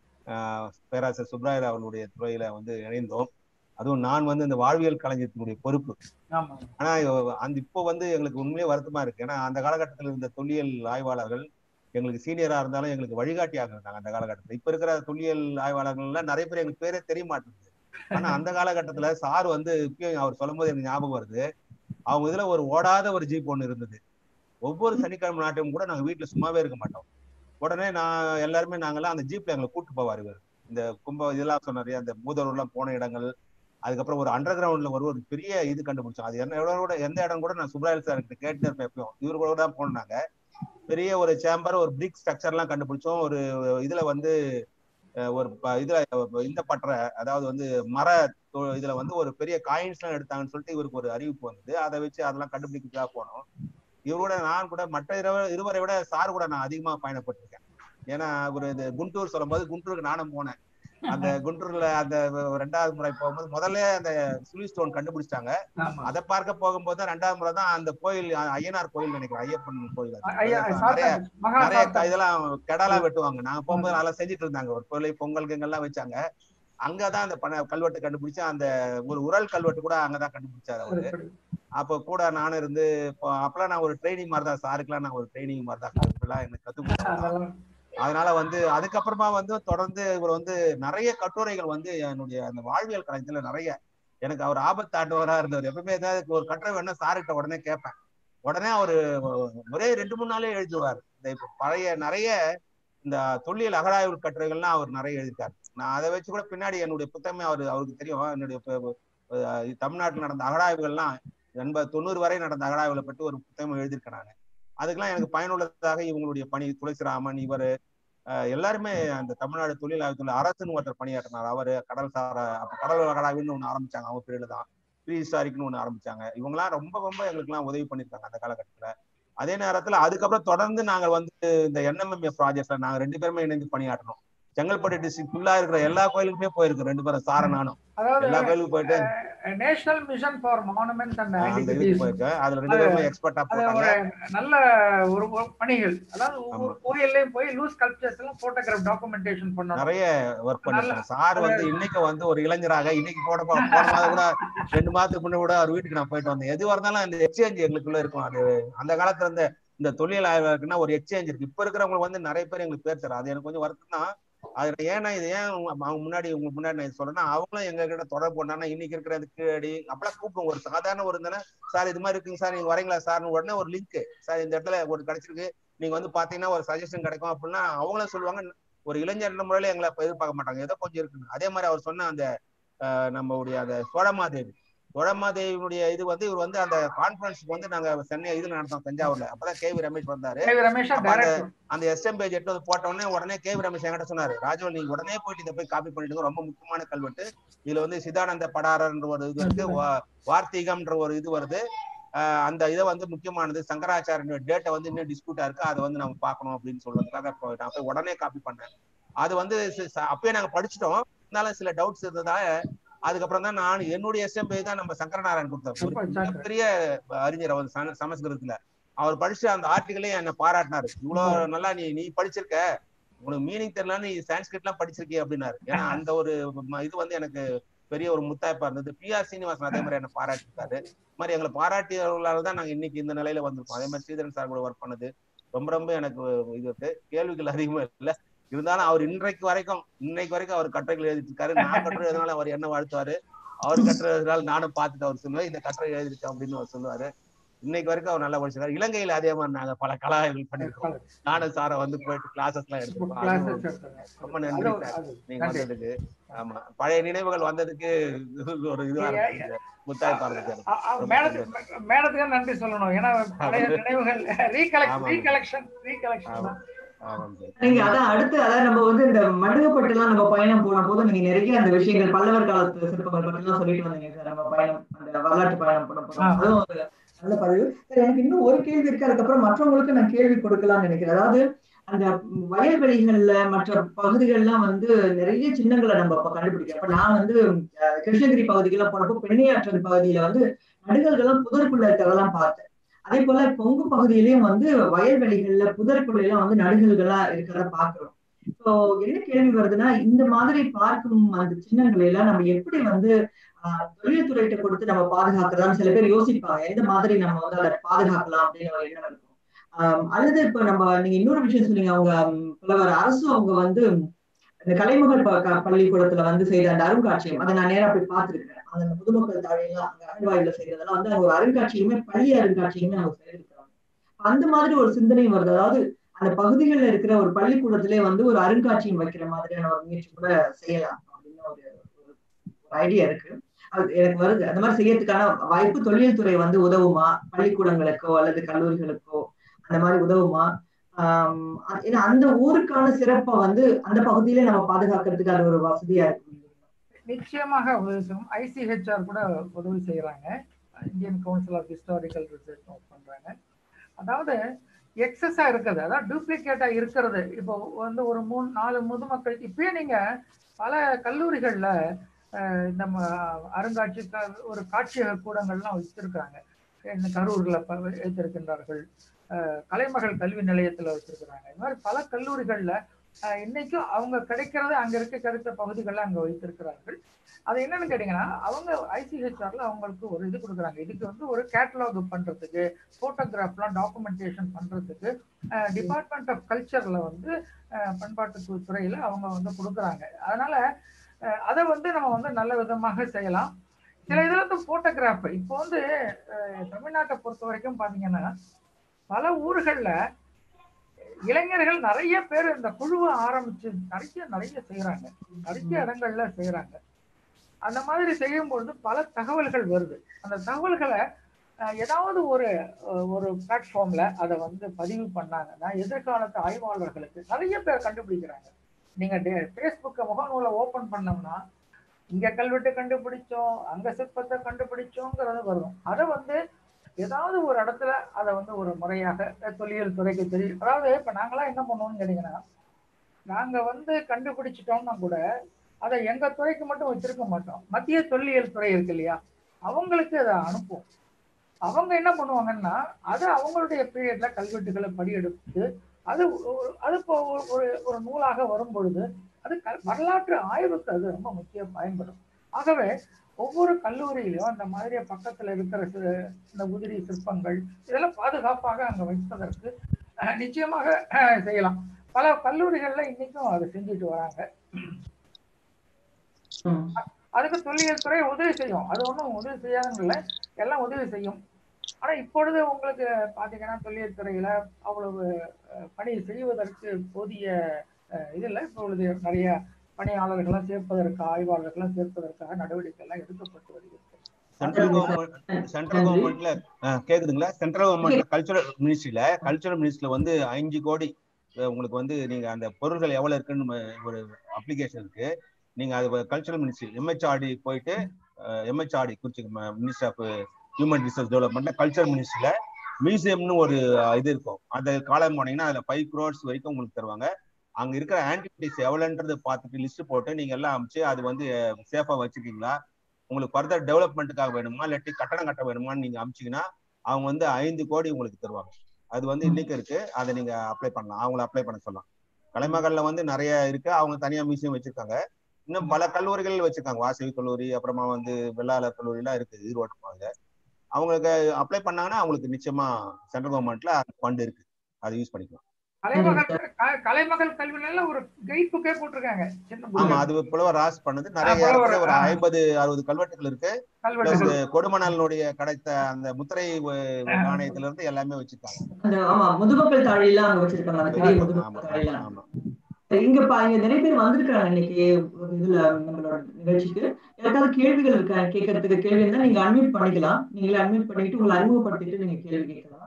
ஆஹ் பேராசிரியர் சுப்ராயர் அவர்களுடைய துறையில வந்து இணைந்தோம். அதுவும் நான் வந்து இந்த வாழ்வியல் கலைஞத்தினுடைய பொறுப்பு. ஆனா அந்த இப்போ வந்து எங்களுக்கு உண்மையே வருத்தமா இருக்கு. ஏன்னா அந்த காலகட்டத்தில் இருந்த தொல்லியல் ஆய்வாளர்கள் எங்களுக்கு சீனியரா இருந்தாலும் எங்களுக்கு வழிகாட்டியாக இருந்தாங்க அந்த காலகட்டத்தில். இப்ப இருக்கிற தொல்லியல் ஆய்வாளர்கள் எல்லாம் நிறைய பேர் எங்களுக்கு பேரே தெரிய மாட்டேங்குது. ஆனா அந்த காலகட்டத்துல சார் வந்து இப்பயும் அவர் சொல்லும் போது எனக்கு ஞாபகம் வருது, அவங்க இதுல ஒரு ஓடாத ஒரு ஜீப் ஒண்ணு இருந்தது. ஒவ்வொரு சனிக்கிழமை நாட்டையும் கூட நாங்க வீட்டுல சும்மாவே இருக்க மாட்டோம். உடனே நான் எல்லாருமே நாங்கெல்லாம் அந்த ஜீப்ல எங்களை கூட்டு போவார் இவர். இந்த கும்ப இதெல்லாம் சொன்னாரு, அந்த மூதூர் எல்லாம் போன இடங்கள். அதுக்கப்புறம் ஒரு அண்டர் கிரவுண்ட்ல ஒரு ஒரு பெரிய இது கண்டுபிடிச்சோம். அது என்ன கூட எந்த இடம் கூட நான் சுப்ராயல் சார் கிட்ட கேட்டு இருப்பேன் எப்பயும். இவரு கூட தான் போனாங்க. பெரிய ஒரு சேம்பர், ஒரு பிரிக் ஸ்ட்ரக்சர் எல்லாம் கண்டுபிடிச்சோம். ஒரு இதுல வந்து ஒரு இதுல இந்த பற்ற, அதாவது வந்து மர இதுல வந்து ஒரு பெரிய காயின்ஸ் எல்லாம் எடுத்தாங்கன்னு சொல்லிட்டு இவருக்கு ஒரு அறிவிப்பு வந்தது. அதை வச்சு அதெல்லாம் கண்டுபிடிக்கிறதுக்காக போனோம். இவரோட நான் கூட மற்ற இருவரை விட சார் கூட நான் அதிகமா பயணப்பட்டிருக்கேன். ஏன்னா ஒரு இது குண்டூர் சொல்லும் போது குண்டூருக்கு நானும் போனேன். அந்த குண்டூர்ல அந்த ரெண்டாவது முறை போகும்போது முதல்ல அந்த சுழி ஸ்டோன் கண்டுபிடிச்சிட்டாங்க. அதை பார்க்க போகும்போது தான் ரெண்டாவது முறை தான் அந்த கோயில், ஐயனார் கோயில் நினைக்கிறேன், ஐயப்பன் கோயில். நிறைய நிறைய இதெல்லாம் கெடாலாம் வெட்டுவாங்க. நாங்க போகும்போது நல்லா செஞ்சுட்டு இருந்தாங்க. ஒரு கோயில் பொங்கல் எங்கெல்லாம் வச்சாங்க. அங்கதான் அந்த பண கல்வெட்டு கண்டுபிடிச்சு, அந்த ஒரு உரல் கல்வெட்டு கூட அங்கதான் கண்டுபிடிச்சாரு அவரு. அப்ப கூட நானும் இருந்து அப்பெல்லாம் நான் ஒரு ட்ரைனிங் மாதிரி தான், சாருக்கெல்லாம் நான் ஒரு ட்ரைனிங் மாதிரி தான் எனக்கு கத்து கொடுத்தாங்க. அதனால வந்து அதுக்கப்புறமா வந்து தொடர்ந்து இவர் வந்து நிறைய கட்டுரைகள் வந்து என்னுடைய அந்த வாழ்வியல் கலைஞத்துல நிறைய, எனக்கு அவர் ஆபத்து ஆண்டவரா இருந்தவர். எப்பவுமே ஏதாவது ஒரு கட்டுரை வேணா சாருக்கிட்ட உடனே கேட்பேன். உடனே அவரு ஒரே ரெண்டு மூணு நாளே எழுதுவார். இந்த இப்ப பழைய நிறைய இந்த தொல்லியல் அகழாய்வு கட்டுரைகள்லாம் அவர் நிறைய எழுதிட்டார். நான் அதை வச்சு கூட பின்னாடி என்னுடைய புத்தகமே அவரு அவருக்கு தெரியும். என்னுடைய தமிழ்நாட்டில் நடந்த அகழாய்வுகள்லாம் எண்பது தொண்ணூறு வரை நடந்த அகழாய்வுகளை பற்றி ஒரு புத்தகம் எழுதியிருக்கேன் நான். அதுக்கெல்லாம் எனக்கு பயனுள்ளதாக இவங்களுடைய பணி, துளசிராமன் இவர் எல்லாருமே அந்த தமிழ்நாடு தொழில் ஆய்வுத்துறை அரசுன்னு ஒருத்தர் பணியாற்றினார். அவரு கடல் சார அப்ப கடல் அகழாய்வுன்னு ஒண்ணு ஆரம்பிச்சாங்க. அவங்க பேர்ல தான் ப்ரீ ஹிஸ்டாரிக்னு ஒண்ணு ஆரம்பிச்சாங்க. இவங்கெல்லாம் ரொம்ப ரொம்ப எங்களுக்கு எல்லாம் உதவி பண்ணிருக்காங்க அந்த காலகட்டத்துல. அதே நேரத்துல அதுக்கப்புறம் தொடர்ந்து நாங்க வந்து இந்த என்எம்எம்ஏ ப்ராஜெக்ட்ல நாங்க ரெண்டு பேருமே இணைந்து பணியாற்றணும். செங்கல்பட்டு டிஸ்ட்ரிக்ட் ஃபுல்லா இருக்கிற எல்லா கோயிலுக்குமே போயிருக்கு ரெண்டு பேரும், சார நானும் எல்லா கோயிலுக்கும் போயிட்டு national mission for monuments and antiquities போயிருக்கேன். அதுல ரெண்டு பேருமே எக்ஸ்பர்ட்டா போட்டாங்க. நல்ல ஒரு பணிகள். அதாவது ஒவ்வொரு கோயில்லயும் போய் லூஸ் ஸ்கல்ப்சர்ஸ் எல்லாம் போட்டோகிராஃப் டாக்குமெண்டேஷன் பண்ணாங்க. நிறைய ஒர்க் பண்ணிருக்காங்க. சார் வந்து இன்னைக்கு வந்து ஒரு இளைஞராக இன்னைக்கு போட போன மாதம் கூட ரெண்டு மாதத்துக்கு முன்னாடி கூட அவர் வீட்டுக்கு நான் போயிட்டு வந்தேன். எதுவா இருந்தாலும் அந்த எக்ஸ்சேஞ்ச் எங்களுக்குள்ள இருக்கும். அது அந்த காலத்துல இருந்த இந்த தொழில் ஆய்வாளருக்குன்னா ஒரு எக்ஸ்சேஞ்ச் இருக்கு. இப்ப இருக்கிறவங்க வந்து நிறைய பேர் எங்களுக்கு பேர் தரும். அது எனக்கு கொஞ்சம் வருத்தம் தான். அது ஏன்னா இது ஏன் அவங்க முன்னாடி உங்களுக்கு முன்னாடி நான் சொல்றேன்னா, அவங்களும் எங்க கிட்ட தொடர்பு பண்ணா இன்னைக்கு இருக்கிற அந்த கீழடி அப்பெல்லாம் கூப்பிடுவோம். ஒரு சாதாரண ஒரு இருந்தாலும் சார் இது மாதிரி இருக்குங்க சார், நீங்க வரீங்களா சார்னு உடனே ஒரு லிங்க், சார் இந்த இடத்துல ஒரு கிடைச்சிருக்கு நீங்க வந்து பாத்தீங்கன்னா ஒரு சஜஷன் கிடைக்கும் அப்படின்னா அவங்களும் சொல்லுவாங்க. ஒரு இளைஞர் முறையில எங்களை எதிர்பார்க்க மாட்டாங்க, ஏதோ கொஞ்சம் இருக்குன்னு. அதே மாதிரி அவர் சொன்ன அந்த நம்மளுடைய அந்த சோழமாதேவி தோழமாதேவியுடைய இது வந்து இவர் வந்து அந்த கான்பரன்ஸ்க்கு வந்து நாங்க சென்னை இது நடத்தோம் தஞ்சாவூர்ல. அப்பதான் கே வி ரமேஷ் வந்தாரு. அப்ப அந்த அந்த எஸ்எம் பேஜ் எடுத்து போட்ட உடனே உடனே கே வி ரமேஷ் என்கிட்ட சொன்னாரு, ராஜு நீங்க உடனே போயிட்டு இதை போய் காப்பி பண்ணிடுங்க, ரொம்ப முக்கியமான கல்வெட்டு. இதுல வந்து சிதானந்த படாரன்ற ஒரு இது இருக்கு, வார்த்திகம்ன்ற ஒரு இது வருது. ஆஹ் அந்த இதை வந்து முக்கியமானது, சங்கராச்சாரிய டேட்டை வந்து இன்னும் டிஸ்பியூட்டா இருக்கு, அதை வந்து நம்ம பார்க்கணும் அப்படின்னு சொல்றதுக்காக நான் போய் உடனே காப்பி பண்ணேன். அது வந்து அப்பயே நாங்க படிச்சுட்டோம், இருந்தாலும் சில டவுட்ஸ் இருந்ததால அதுக்கப்புறம் தான் நான் என்னுடைய எஸ்எம் பேஜ் தான் நம்ம சங்கரநாராயணன் கொடுத்தார். பெரிய அறிஞர் அவர் சமஸ்கிருதத்துல. அவர் படிச்சு அந்த ஆர்டிகளே என்னை பாராட்டினாரு, இவ்வளவு நல்லா நீ நீ படிச்சிருக்க, உனக்கு மீனிங் தெரியல, நீ சான்ஸ்கிரிட் எல்லாம் படிச்சிருக்கே அப்படின்னாரு. ஏன்னா அந்த ஒரு இது வந்து எனக்கு பெரிய ஒரு முத்தாய்ப்பா இருந்தது. பி ஆர் சீனிவாசன் அதே மாதிரி என்ன பாராட்டிருக்காரு. இது மாதிரி எங்களை பாராட்டியவர்களால தான் நாங்க இன்னைக்கு இந்த நிலையில வந்திருக்கோம். அதே மாதிரி ஸ்ரீதரன் சார் கூட ஒர்க் பண்ணது ரொம்ப ரொம்ப எனக்கு இது இருக்கு. கேள்விகள் அதிகமா இல்லை, இருந்தாலும் அவர் இன்றைக்கு வரைக்கும் இன்னைக்கு வரைக்கும் அவர் கட்டுரைகள் எழுதிட்டு இருக்காரு. நான் கட்டுரை எழுதினால அவர் என்ன வாழ்த்துவாரு, அவர் கட்டுரை எழுதினால நானும் பார்த்துட்டு அவர் சொல்லுவேன் இந்த கட்டுரை எழுதிருக்கேன் அப்படின்னு அவர் சொல்லுவாரு. இன்னைக்கு வரைக்கும் அவர் நல்லா படிச்சிருக்காரு. இலங்கையில அதே மாதிரி நாங்க பல கலாய்கள் பண்ணிருக்கோம். நானும் சாரை வந்து போயிட்டு கிளாஸஸ் எல்லாம் எடுத்துருக்கோம். ரொம்ப நன்றி சார் நீங்க வந்ததுக்கு. ஆமா, பழைய நினைவுகள் வந்ததுக்கு ஒரு இதுவா இருக்கு, முத்தாய்ப்பா இருக்கு. மேடத்துக்கு நன்றி சொல்லணும், ஏன்னா பழைய நினைவுகள் ரீகலெக்ஷன் ரீகலெக்ஷன் நீங்க அதான் அடுத்து அதான் நம்ம வந்து இந்த மடுகப்பட்டு எல்லாம் நம்ம பயணம் போன போது நீங்க நிறைய அந்த விஷயங்கள் பல்லவர் காலத்து சிற்பங்கள் பற்றி எல்லாம் சொல்லிட்டு வந்தீங்க சார். நம்ம பயணம் அந்த வரலாற்று பயணம் பண்ண போறோம், அதுவும் ஒரு நல்ல பதிவு. எனக்கு இன்னும் ஒரு கேள்வி இருக்கு, அதுக்கப்புறம் மற்றவங்களுக்கு நான் கேள்வி கொடுக்கலாம்னு நினைக்கிறேன். அதாவது அந்த வயல்வெளிகள்ல மற்ற பகுதிகள்லாம் வந்து நிறைய சின்னங்களை நம்ம இப்ப கண்டுபிடிக்கிறோம். இப்ப நான் வந்து கிருஷ்ணகிரி பகுதிகள்லாம் போனப்போ பெண்ணியாற்றல் பகுதியில வந்து நடுகள்கள்லாம் புதற்குள்ள இருக்கிறதெல்லாம் பார்த்தேன். அதே போல கொங்கு பகுதியிலயும் வந்து வயல்வெளிகள்ல புதற்குள்ள எல்லாம் வந்து நடுகல்களா இருக்கிறத பாக்குறோம். இப்போ என்ன கேள்வி வருதுன்னா, இந்த மாதிரி பார்க்கும் அந்த சின்னங்களை எல்லாம் நம்ம எப்படி வந்து ஆஹ் தொழில்துறையிட்ட கொடுத்து நம்ம பாதுகாக்கிறதான்னு சில பேர் யோசிப்பாங்க. எந்த மாதிரி நம்ம வந்து அதை பாதுகாக்கலாம் அப்படின்னு ஒரு எண்ணம் இருக்கும். ஆஹ் அல்லது இப்ப நம்ம நீங்க இன்னொரு விஷயம் சொன்னீங்க, அவங்க புலவர் அரசு அவங்க வந்து இந்த கலைமகள் பள்ளிக்கூடத்துல வந்து செய்த அந்த அருங்காட்சியம், அதை நான் நேரா போய் பார்த்திருக்கிறேன். அந்த முதுமக்கள் தாழையெல்லாம் அங்க அகழ்வாய்வுல செய்யறதெல்லாம் வந்து அவங்க ஒரு அருங்காட்சியமே பள்ளி அருங்காட்சியமே அவங்க செய்திருக்கிறாங்க. அந்த மாதிரி ஒரு சிந்தனை வருது. அதாவது அந்த பகுதிகளில் இருக்கிற ஒரு பள்ளிக்கூடத்திலே வந்து ஒரு அருங்காட்சியம் வைக்கிற மாதிரியான ஒரு முயற்சி கூட செய்யலாம் அப்படின்னு ஒரு ஐடியா இருக்கு. அது எனக்கு வருது. அந்த மாதிரி செய்யறதுக்கான வாய்ப்பு தொழில் துறை வந்து உதவுமா, பள்ளிக்கூடங்களுக்கோ அல்லது கல்லூரிகளுக்கோ அந்த மாதிரி உதவுமா? ஆஹ் ஏன்னா அந்த ஊருக்கான சிறப்பை வந்து அந்த பகுதியில நம்ம பாதுகாக்கிறதுக்கு அது ஒரு வசதியா இருக்கு. நிச்சயமாக உதவி செய்யும். ஐசிஹெச்ஆர் கூட உதவி செய்யறாங்க, Indian council of historical research பண்றாங்க. அதாவது எக்ஸஸா இருக்கிறது, அதாவது டூப்ளிகேட்டா இருக்கிறது. இப்போ வந்து ஒரு மூணு நாலு முதுமக்கள் இப்பயே நீங்க பல கல்லூரிகள்ல இந்த அருங்காட்சி ஒரு காட்சியக கூடங்கள்லாம் வச்சிருக்காங்க. கரூர்ல வைத்திருக்கின்றார்கள், கலைமகள் கல்வி நிலையத்துல வச்சிருக்கிறாங்க. இந்த மாதிரி பல கல்லூரிகள்ல இன்னைக்கும் அவங்க கிடைக்கிறது அங்க இருக்க கிடைத்த பகுதிகளில் அங்க வைத்திருக்கிறார்கள். அது என்னன்னு கேட்டீங்கன்னா, அவங்க ஐசிஹெச்ஆர்ல அவங்களுக்கு ஒரு இது கொடுக்குறாங்க. இதுக்கு வந்து ஒரு கேட்டலாக் பண்றதுக்கு, போட்டோகிராஃப்லாம் டாக்குமெண்டேஷன் பண்றதுக்கு டிபார்ட்மெண்ட் ஆஃப் கல்ச்சர்ல வந்து பண்பாட்டு துறையில அவங்க வந்து கொடுக்குறாங்க. அதனால அதை வந்து நம்ம வந்து நல்ல விதமாக செய்யலாம். சில இதுல வந்து போட்டோகிராஃப் இப்போ வந்து தமிழ்நாட்டை பொறுத்த வரைக்கும் பாத்தீங்கன்னா, பல ஊர்கள்ல இளைஞர்கள் நிறைய பேர் இந்த குழுவை ஆரம்பிச்சு நிறைய நிறைய செய்யறாங்க, நிறைய இடங்கள்ல செய்யறாங்க. அந்த மாதிரி செய்யும் பொழுது பல தகவல்கள் வருது. அந்த தகவல்களை ஏதாவது ஒரு ஒரு பிளாட்ஃபார்ம்ல அதை வந்து பதிவு பண்ணாங்கன்னா எதிர்காலத்து ஆய்வாளர்களுக்கு நிறைய பேர் கண்டுபிடிக்கிறாங்க. நீங்க ஃபேஸ்புக்கை முகநூலை ஓபன் பண்ணோம்னா இங்க கல்வெட்டு கண்டுபிடிச்சோம், அங்க சிற்பத்தை கண்டுபிடிச்சோங்கிறது வரும். அதை வந்து ஏதாவது ஒரு இடத்துல அதை வந்து ஒரு முறையாக தொல்லியல் துறைக்கு தெரியும். அதாவது இப்ப நாங்களாம் என்ன பண்ணுவோம்னு கேட்டீங்கன்னா, நாங்க வந்து கண்டுபிடிச்சிட்டோம்னா கூட அதை எங்க துறைக்கு மட்டும் வச்சிருக்க மாட்டோம். மத்திய தொல்லியல் துறை இருக்கு இல்லையா, அவங்களுக்கு அதை அனுப்புவோம். அவங்க என்ன பண்ணுவாங்கன்னா, அது அவங்களுடைய பீரியட்ல கல்வெட்டுகளை படியெடுத்து அது அது இப்போ ஒரு ஒரு நூலாக வரும் பொழுது அது வரலாற்று ஆய்வுக்கு அது ரொம்ப முக்கியம் பயன்படும். ஆகவே ஒவ்வொரு கல்லூரியிலும் அந்த மாதிரி பக்கத்துல இருக்கிற இந்த உதிரி சிற்பங்கள் இதெல்லாம் பாதுகாப்பாக அங்க வைப்பதற்கு நிச்சயமாக செய்யலாம். பல கல்லூரிகள்ல இன்னைக்கும் அதை செஞ்சுட்டு வராங்க. அதுக்கு தொல்லியல் துறை உதவி செய்யும், அது ஒன்றும் உதவி செய்யாதுங்கள, எல்லாம் உதவி செய்யும். ஆனா இப்பொழுது உங்களுக்கு பாத்தீங்கன்னா தொல்லியல் துறையில அவ்வளவு பணி செய்வதற்கு போதிய இது இல்லை. இப்பொழுது நிறைய பணியாளர்கள்லாம் சேர்ப்பதற்கு, ஆய்வாளர்கள்லாம் சேர்ப்பதற்காக நடவடிக்கை எல்லாம் எடுக்கப்பட்டு வருகிறது. சென்ட்ரல் கவர்மெண்ட் சென்ட்ரல் கவர்மெண்ட்ல கேக்குதுங்களா? சென்ட்ரல் கவர்மெண்ட்ல கல்ச்சுரல் மினிஸ்ட்ரியில கல்ச்சுரல் மினிஸ்ட்ரியில வந்து அஞ்சு கோடி உங்களுக்கு வந்து நீங்க அந்த பொருட்கள் எவ்வளவு இருக்குன்னு ஒரு அப்ளிகேஷன் இருக்கு. நீங்க அது கல்ச்சுரல் மினிஸ்ட்ரி எம்ஹெச்ஆர்டி போயிட்டு எம்ஹெச்ஆர்டி குறிச்சி minister of human resource development cultural மினிஸ்ட்ரியில மியூசியம்னு ஒரு இது இருக்கும். அதை காலம் போனீங்கன்னா அதுல ஃபைவ் க்ரோர்ஸ் வரைக்கும் உங்களுக்கு தருவாங்க. அங்க இருக்கிற ஆன்டிவிட்டிஸ் எவ்வளோன்றது பார்த்துட்டு லிஸ்ட் போட்டு நீங்க எல்லாம் அமைச்சு அது வந்து சேஃபா வச்சுக்கீங்களா, உங்களுக்கு ஃபர்தர் டெவலப்மெண்ட்டுக்காக வேணுமா இல்லாட்டி கட்டணம் கட்ட வேணுமான்னு நீங்க அமைச்சிங்கன்னா அவங்க வந்து ஐந்து கோடி உங்களுக்கு தருவாங்க. அது வந்து இன்னைக்கு இருக்கு. அதை நீங்க அப்ளை பண்ணலாம், அவங்கள அப்ளை பண்ண சொல்லலாம். கலைமகள்ல வந்து நிறைய இருக்கு. அவங்க தனியா மியூசியம் வச்சிருக்காங்க. இன்னும் பல கல்லூரிகள் வச்சிருக்காங்க. வாசவி கல்லூரி, அப்புறமா வந்து வெள்ளாளர் கல்லூரி எல்லாம் இருக்கு ஈரோடு போங்க. அவங்களுக்கு அப்ளை பண்ணாங்கன்னா அவங்களுக்கு நிச்சயமா சென்ட்ரல் கவர்மெண்ட்ல ஃபண்ட் இருக்கு, அதை யூஸ் பண்ணிக்கலாம். கலைமகள் கலைமகள் கல்வியில ஒரு கைட் புக்கே போட்டிருக்காங்க. ஆமா, அது புலவர் ராஸ் பண்ணது. நிறைய ஒரு ஐம்பது அறுபது கல்வெட்டுகள் இருக்கு. பிளஸ் கொடுமணலுடைய கிடைத்த அந்த முத்திரை நாணயத்துல இருந்து எல்லாமே வச்சிருக்காங்க. ஆமா, முதுமக்கள் தாழியெல்லாம் அங்க வச்சிருக்காங்க. இங்க பாருங்க, நிறைய பேர் வந்திருக்காங்க இன்னைக்கு இதுல நம்மளோட நிகழ்ச்சிக்கு. யாருக்காவது கேள்விகள் இருக்கா கேட்கறதுக்கு? கேள்வி இருந்தா நீங்க அன்மியூட் பண்ணிக்கலாம். நீங்களே அன்மியூட் பண்ணிட்டு உங்களை அறிமுகப்படுத்திட்டு நீங்க கேள்வி கேட்கலாம்.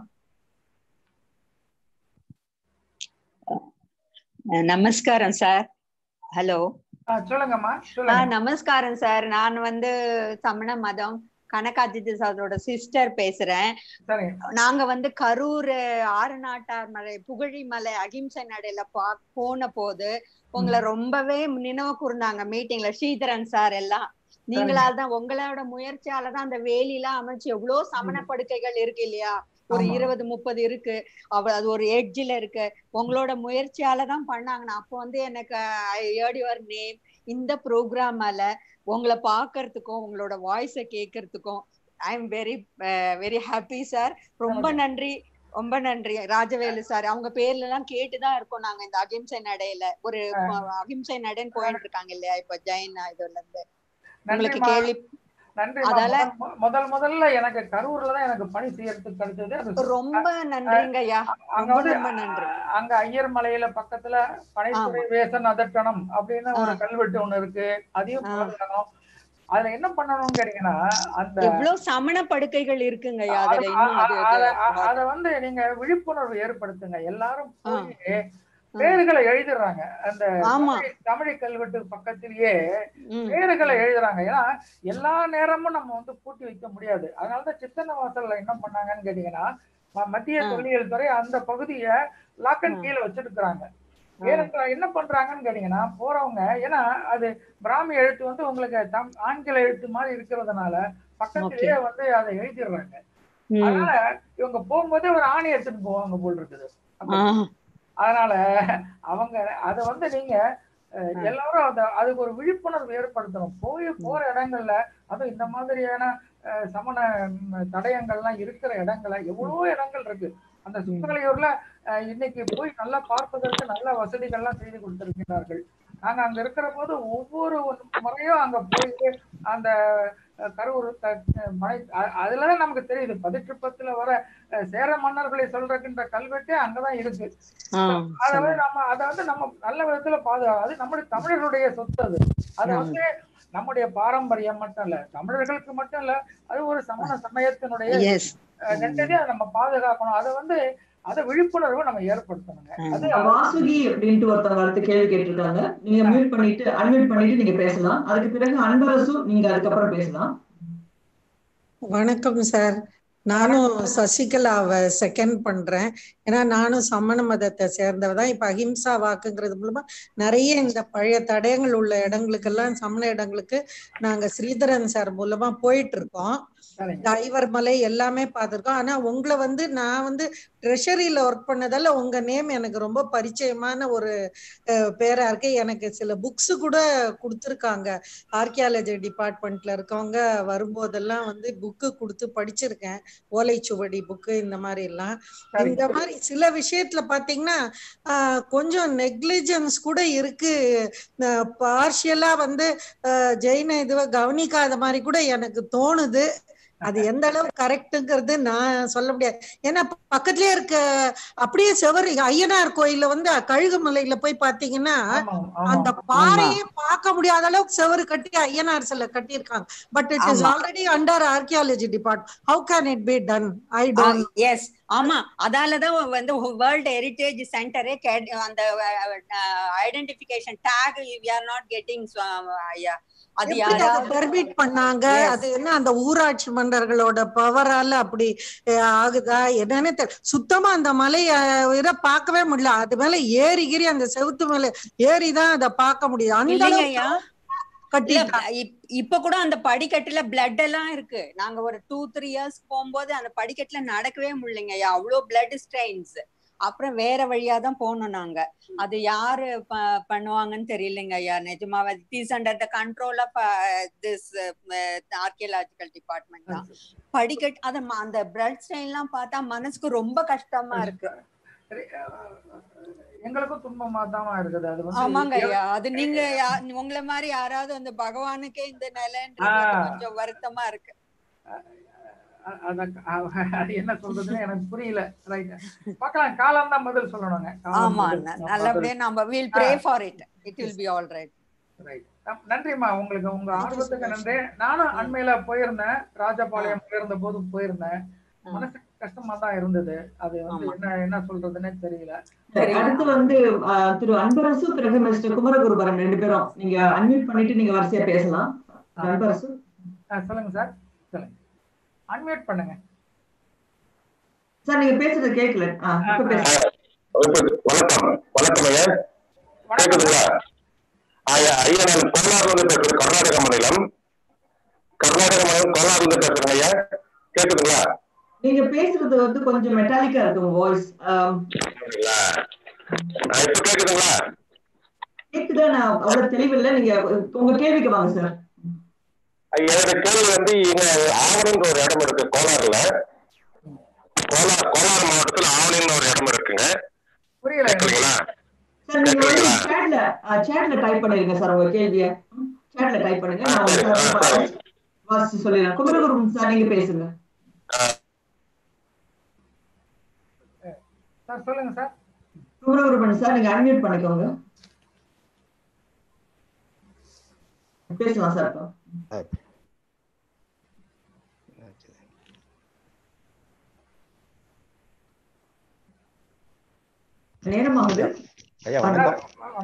நமஸ்காரம் சார். ஹலோ, சொல்லுங்கம்மா. நமஸ்காரம் சார். நான் வந்து சமண மதம் கனகாதித்ய சாரோட சிஸ்டர் பேசுறேன். நாங்க வந்து கரூர் ஆறு நாட்டார் மலை புகழி மலை அகிம்சை நடையில பா போன போது உங்களை ரொம்பவே நினைவு கூர்ந்தாங்க மீட்டிங்ல. ஸ்ரீதரன் சார் எல்லாம் நீங்களால தான், உங்களோட முயற்சியாலதான் அந்த வேலிலாம் அமைச்சு எவ்வளவு சமண படுக்கைகள் இருக்கு இல்லையா, ஒரு இருபது முப்பது இருக்கு. அவ அது ஒரு எட்ஜில இருக்கு. உங்களோட முயற்சியாலதான் பண்ணாங்கண்ணா. அப்போ வந்து எனக்கு ஐ ஹர்ட் யுவர் நேம். இந்த ப்ரோக்ராமால உங்களை பாக்குறதுக்கும் உங்களோட வாய்ஸை கேட்கறதுக்கும் I am very very happy sir. ரொம்ப நன்றி, ரொம்ப நன்றி. ராஜவேலு சார் அவங்க பேர்ல எல்லாம் கேட்டுதான் இருக்கோம் நாங்க. இந்த அகிம்சை நடையில ஒரு அகிம்சை நடைன்னு போயிட்டு இருக்காங்க இல்லையா இப்ப ஜெயின் இதுல இருந்து. உங்களுக்கு கேள்வி நன்றி. முதல் முதல்ல எனக்கு கரூர்ல தான் எனக்கு பணி செய்யறதுக்கு கிடைச்சது. ரொம்ப நன்றிங்க ஐயா. அங்க வந்து அங்க ஐயர் மலையில பக்கத்துல பனைத்துறை வேசன் அதட்டணம் அப்படின்னு ஒரு கல்வெட்டு ஒண்ணு இருக்கு. அதையும் பாதுகாக்கணும். அதுல என்ன பண்ணணும்னு கேட்டீங்கன்னா அந்த எவ்வளவு சமண படுக்கைகள் இருக்குங்க. அத வந்து நீங்க விழிப்புணர்வு ஏற்படுத்துங்க. எல்லாரும் போய் பேர்களை எழுதிடுறாங்க. அந்த தமிழ் கல்வெட்டு பக்கத்திலேயே பேர்களை எழுதுறாங்க. ஏன்னா எல்லா நேரமும் நம்ம வந்து பூட்டி வைக்க முடியாது. அதனாலதான் சித்தன்ன வாசல்ல என்ன பண்ணாங்கன்னு கேட்டீங்கன்னா மத்திய தொல்லியல் துறை அந்த பகுதியை லாக் அண்ட் கீழே வச்சிருக்கிறாங்க. ஏனென்றால் என்ன பண்றாங்கன்னு கேட்டீங்கன்னா போறவங்க, ஏன்னா அது பிராமி எழுத்து வந்து உங்களுக்கு ஆங்கில எழுத்து மாதிரி இருக்கிறதுனால பக்கத்திலேயே வந்து அதை எழுதிடுறாங்க. அதனால இவங்க போகும்போதே ஒரு ஆணி எடுத்துட்டு போவாங்க போல் இருக்குது. அதனால அவங்க அத வந்து நீங்க எல்லாரும் அத அதுக்கு ஒரு விழிப்புணர்வு ஏற்படுத்தணும். போய் போற இடங்கள்ல அதுவும் இந்த மாதிரியான சமண தடயங்கள்லாம் இருக்கிற இடங்கள்ல எவ்வளவோ இடங்கள் இருக்கு. அந்த சுத்தகலையூர்ல இன்னைக்கு போய் நல்லா பார்ப்பதற்கு நல்ல வசதிகள்லாம் செய்து கொடுத்திருக்கிறார்கள். நாங்க அங்க இருக்கிற போது ஒவ்வொரு முறையும் அங்க போயிட்டு அந்த கரூர் மலை அதுலதான் நமக்கு தெரியுது பதிற்றுப்பத்துல வர சேர மன்னர்களை சொல்றதுன்ற கல்வெட்டு அங்கதான் இருக்கு. அத வந்து நம்ம அதை வந்து நம்ம நல்ல விதத்துல பாதுகாப்பு. அது நம்முடைய தமிழர்களுடைய சொத்து. அது அது வந்து நம்முடைய பாரம்பரியம் மட்டும் இல்ல, தமிழர்களுக்கு மட்டும் இல்ல, அது ஒரு சமண சமயத்தினுடைய நெட்டதே அதை நம்ம பாதுகாக்கணும். அதை வந்து அத விழிப்புணர்வு நம்ம ஏற்படுத்தணுங்க. அது வாசுகி அப்படின்ட்டு ஒருத்தவங்க அடுத்து கேள்வி கேட்டிருக்காங்க. நீங்க மியூட் பண்ணிட்டு அன்மியூட் பண்ணிட்டு நீங்க பேசலாம். அதுக்கு பிறகு அன்பரசு நீங்க அதுக்கப்புறம் பேசலாம். வணக்கம் சார். நானும் சசிகலாவை செகண்ட் பண்றேன். ஏன்னா நானும் சமண மதத்தை சேர்ந்தவ தான். இப்ப அஹிம்சா வாக்குங்கிறது மூலமா நிறைய இந்த பழைய தடயங்கள் உள்ள இடங்களுக்கெல்லாம் சமண இடங்களுக்கு நாங்க ஸ்ரீதரன் சார் மூலமா போயிட்டு இருக்கோம். ஐவர் மலை எல்லாமே பார்த்திருக்கோம். ஆனா உங்களை வந்து நான் வந்து ட்ரெஷரியில ஒர்க் பண்ணதால உங்க நேம் எனக்கு ரொம்ப பரிச்சயமான ஒரு பேரா இருக்கு. எனக்கு சில புக்ஸ் கூட கொடுத்துருக்காங்க. ஆர்கியாலஜி டிபார்ட்மெண்ட்ல இருக்கவங்க வரும்போதெல்லாம் வந்து புக்கு கொடுத்து படிச்சிருக்கேன். ஓலைச்சுவடி புக்கு இந்த மாதிரி எல்லாம். இந்த மாதிரி சில விஷயத்துல பாத்தீங்கன்னா ஆஹ் கொஞ்சம் நெக்லிஜென்ஸ் கூட இருக்கு. பார்ஷியலா வந்து ஜெயின இதுவ கவனிக்காத மாதிரி கூட எனக்கு தோணுது. அது எந்த அளவு கரெக்டுங்கிறது நான் சொல்ல முடியாது. ஏன்னா பக்கத்துலயே இருக்க அப்படியே செவரு ஐயனார் கோயில்ல வந்து கழுகு மலையில போய் பாத்தீங்கன்னா அந்த பாறையே பார்க்க முடியாத அளவுக்கு செவரு கட்டி ஐயனார் சிலை கட்டியிருக்காங்க. But it is already under archaeology department. How can it be done? I don't. Yes, ஆமா, அதாலதான் வந்து வேர்ல்ட் ஹெரிட்டேஜ் சென்டரே அந்த identification tag we are not getting. அது யாராவது பெர்மிட் பண்ணாங்க? அது என்ன அந்த ஊராட்சி மன்றங்களோட பவரால அப்படி ஆகுதா என்னன்னு சுத்தமா அந்த மலைய இத பார்க்கவே முடியல. அது மேல ஏறி கிரி அந்த செவுத்து மேல ஏறிதான் அதை பார்க்க முடியும். அந்த இப்ப கூட அந்த படிக்கட்டுல பிளட் எல்லாம் இருக்கு. நாங்க ஒரு டூ த்ரீ இயர்ஸ் போகும்போது அந்த படிக்கட்டுல நடக்கவே முடியலைங்க ஐயா, அவ்வளவு பிளட் ஸ்ட்ரெயின்ஸ். அப்புறம் வேற வழியாதான் போனோம் நாங்க. அது யாரு பண்ணுவாங்கன்னு தெரியலங்க ஐயா நிஜமாவே. It is under the control of this archaeological department தான். படிக்கட்டு அத அந்த பிளட் ஸ்ட்ரெயின் எல்லாம் பார்த்தா மனசுக்கு ரொம்ப கஷ்டமா இருக்கு. எங்களுக்கும் துன்பமா தான் இருக்குது அது வந்து. ஆமாங்க ஐயா, அது நீங்க உங்களை மாதிரி யாராவது அந்த பகவானுக்கே இந்த நிலைன்றது கொஞ்சம் வருத்தமா இருக்கு. அது என்ன சொல்றதுன்னு எனக்கு புரியல. ரைட், பார்க்கலாம், காலம் தான் பதில் சொல்லணுங்க. ஆமா, நல்லபடியா நம்ம will pray for it. It will be all right. Right, நன்றிம்மா உங்களுக்கு, உங்க ஆர்வத்துக்கு நன்றி. நானும் அண்மையில போயிருந்தேன், ராஜபாளையம் போயிருந்த போது போயிருந்தேன். மனசுக்கு கஷ்டமா தான் இருந்தது. அது வந்து என்ன என்ன சொல்றதுன்னே தெரியல. அடுத்து வந்து திரு அன்பரசு, பிறகு மிஸ்டர் குமரகுருபரன் ரெண்டு பேரும் நீங்க அன்மியூட் பண்ணிட்டு நீங்க வரிசையா பேசலாம். அன்பரசு சொல்லுங்க சார், சொல்லுங்க, அன்மியூட் பண்ணுங்க சார். நீங்க பேசுறது கேட்கல. இப்ப பேசுங்க. வணக்கம். வணக்கம் ஐயா, கேக்குதுங்களா? ஐயா ஐயா நான் கோலார்ல பேசுறேன், கர்நாடக மாநிலம். கர்நாடக மாநிலம் கோலார்ல பேசுறேன் ஐயா, கேக்குதுங்களா? நீங்க பேசுறது வந்து கொஞ்சம் மெட்டாலிக்கா இருக்கு உங்க வாய்ஸ். இப்ப கேக்குதுங்களா? கேக்குதா? நான் அவ்வளவு தெளிவில்லை. நீங்க உங்க கேள்விக்கு வாங்க சார். என்னோட கேள்வி வந்து இங்க ஆவணின்ற ஒரு இடம் இருக்கு கோலார்ல. கோலார் கோலார் மாவட்டத்துல ஆவணின்னு ஒரு இடம் இருக்குங்க. புரியல சார், நீங்க வந்து சேட்ல சேட்ல டைப் பண்ணிருங்க சார் உங்க கேள்வியை. சேட்ல டைப் பண்ணுங்க, நான் வாசிச்சு சொல்லிடுறேன். குமரகுரு சார் நீங்க பேசுங்க. சார் சொல்லுங்க சார். குமரகுருபன் சார் நீங்க அன்மியூட் பண்ணிக்கோங்க, பேசலாம் சார். நேரமாகுது ஐயா. வணக்கம்.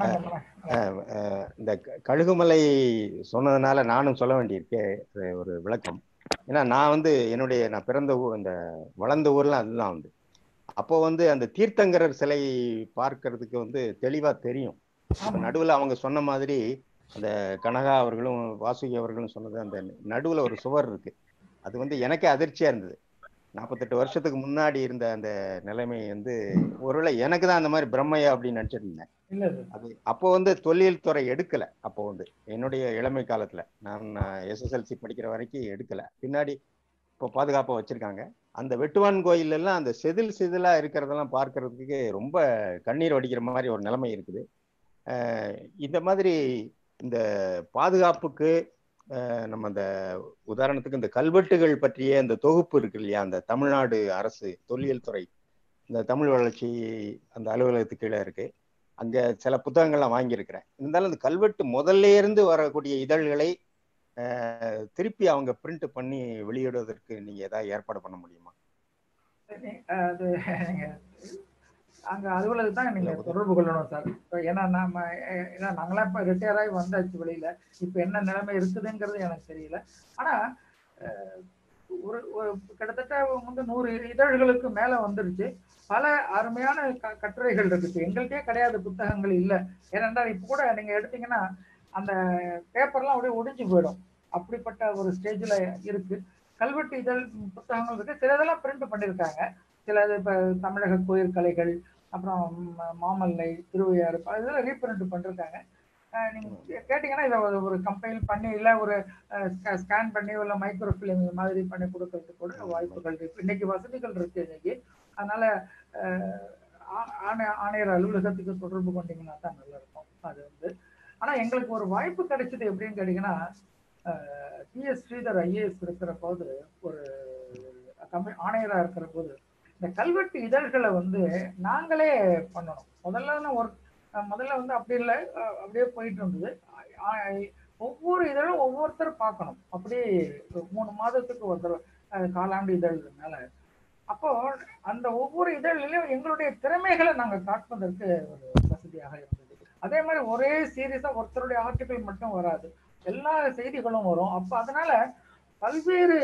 இந்த கழுகுமலை சொன்னதுனால நானும் சொல்ல வேண்டியிருக்கே ஒரு விளக்கம். ஏன்னா நான் வந்து என்னுடைய நான் பிறந்த ஊர், இந்த வளர்ந்த ஊர்ல அதுதான் வந்து. அப்போ வந்து அந்த தீர்த்தங்கரர் சிலை பார்க்கறதுக்கு வந்து தெளிவா தெரியும். நடுவில் அவங்க சொன்ன மாதிரி அந்த கனகா அவர்களும் வாசுகி அவர்களும் சொன்னது, அந்த நடுவில் ஒரு சுவர் இருக்கு. அது வந்து எனக்கே அதிர்ச்சியா இருந்தது. நாற்பத்தெட்டு வருஷத்துக்கு முன்னாடி இருந்த அந்த நிலைமை வந்து ஒருவேளை எனக்கு தான் அந்த மாதிரி பிரம்மையா அப்படின்னு நினைச்சிட்டு இருந்தேன். அது அப்போ வந்து தொல்லியல் துறை எடுக்கல. அப்போ வந்து என்னுடைய இளமை காலத்துல நான் எஸ்எஸ்எல்சி படிக்கிற வரைக்கும் எடுக்கல. பின்னாடி இப்போ பாதுகாப்பா வச்சிருக்காங்க. அந்த வெட்டுவான் கோயில் எல்லாம் அந்த செதில் செதிலா இருக்கிறதெல்லாம் பார்க்கறதுக்கு ரொம்ப கண்ணீர் வடிக்கிற மாதிரி ஒரு நிலைமை இருக்குது. இந்த மாதிரி இந்த பாதுகாப்புக்கு நம்ம அந்த உதாரணத்துக்கு இந்த கல்வெட்டுகள் பற்றிய அந்த தொகுப்பு இருக்கு இல்லையா, அந்த தமிழ்நாடு அரசு தொல்லியல் துறை இந்த தமிழ் வளர்ச்சி அந்த அலுவலகத்துக்கு கீழே இருக்கு. அங்க சில புத்தகங்கள்லாம் வாங்கியிருக்கிறேன். இருந்தாலும் அந்த கல்வெட்டு முதல்ல இருந்து வரக்கூடிய இதழ்களை திருப்பி அவங்க பிரிண்ட் பண்ணி வெளியிடுவதற்கு நீங்க ஏதாவது ஏற்பாடு பண்ண முடியுமா? அது அங்கே அலுவலகம் தான் நீங்கள் தொடர்பு கொள்ளணும் சார். இப்போ ஏன்னா நம்ம ஏன்னா நாங்களாம் இப்போ ரிட்டையர் ஆகி வந்தாச்சு வெளியில். இப்போ என்ன நிலைமை இருக்குதுங்கிறது எனக்கு தெரியல. ஆனால் ஒரு ஒரு கிட்டத்தட்ட வந்து நூறு இதழ்களுக்கு மேலே வந்துருச்சு. பல அருமையான க கட்டுரைகள் இருக்குது. எங்கள்கிட்டே கிடையாது, புத்தகங்கள் இல்லை. ஏனென்றால் இப்போ கூட நீங்கள் எடுத்தீங்கன்னா அந்த பேப்பர்லாம் அப்படியே ஒடிஞ்சு போயிடும். அப்படிப்பட்ட ஒரு ஸ்டேஜில் இருக்குது. கல்வெட்டு இதழ் புத்தகங்கள் இருக்குது. சில இதெல்லாம் பிரிண்ட் பண்ணியிருக்காங்க. சிலது இப்போ தமிழக கோயில் கலைகள், அப்புறம் மாமல்லை, திருவையாறு, இதெல்லாம் ரீபிரிண்ட் பண்ணிருக்காங்க. நீங்கள் கேட்டிங்கன்னா இதை ஒரு கம்பைல் பண்ணி இல்லை ஒரு ஸ்கேன் பண்ணி இல்லை மைக்ரோ ஃபிலிம் மாதிரி பண்ணி கொடுக்கறதுக்கு கூட வாய்ப்புகள் இருக்குது. இன்னைக்கு வசதிகள் இருக்குது இன்னைக்கு. அதனால ஆணை ஆணையர் அலுவலகத்துக்கு தொடர்பு கொண்டீங்கன்னா தான் நல்லா இருக்கும். அது வந்து ஆனால் எங்களுக்கு ஒரு வாய்ப்பு கிடைச்சது எப்படின்னு கேட்டிங்கன்னா, டி எஸ் ஸ்ரீதர் ஐஏஎஸ் இருக்கிற போது, ஒரு தமிழ் ஆணையராக இருக்கிற போது இந்த கல்வெட்டு இதழ்களை வந்து நாங்களே பண்ணணும். முதல்ல ஒரு முதல்ல வந்து அப்படி இல்லை, அப்படியே போயிட்டு இருந்தது. ஒவ்வொரு இதழும் ஒவ்வொருத்தர் பார்க்கணும். அப்படியே மூணு மாதத்துக்கு ஒருத்தர் காலாண்டு இதழ்னால அப்போ அந்த ஒவ்வொரு இதழிலையும் எங்களுடைய திறமைகளை நாங்கள் காட்டுவதற்கு ஒரு வசதியாக இருந்தது. அதே மாதிரி ஒரே சீரியஸா ஒருத்தருடைய ஆர்டிகிள் மட்டும் வராது, எல்லா செய்திகளும் வரும். அப்போ அதனால பல்வேறு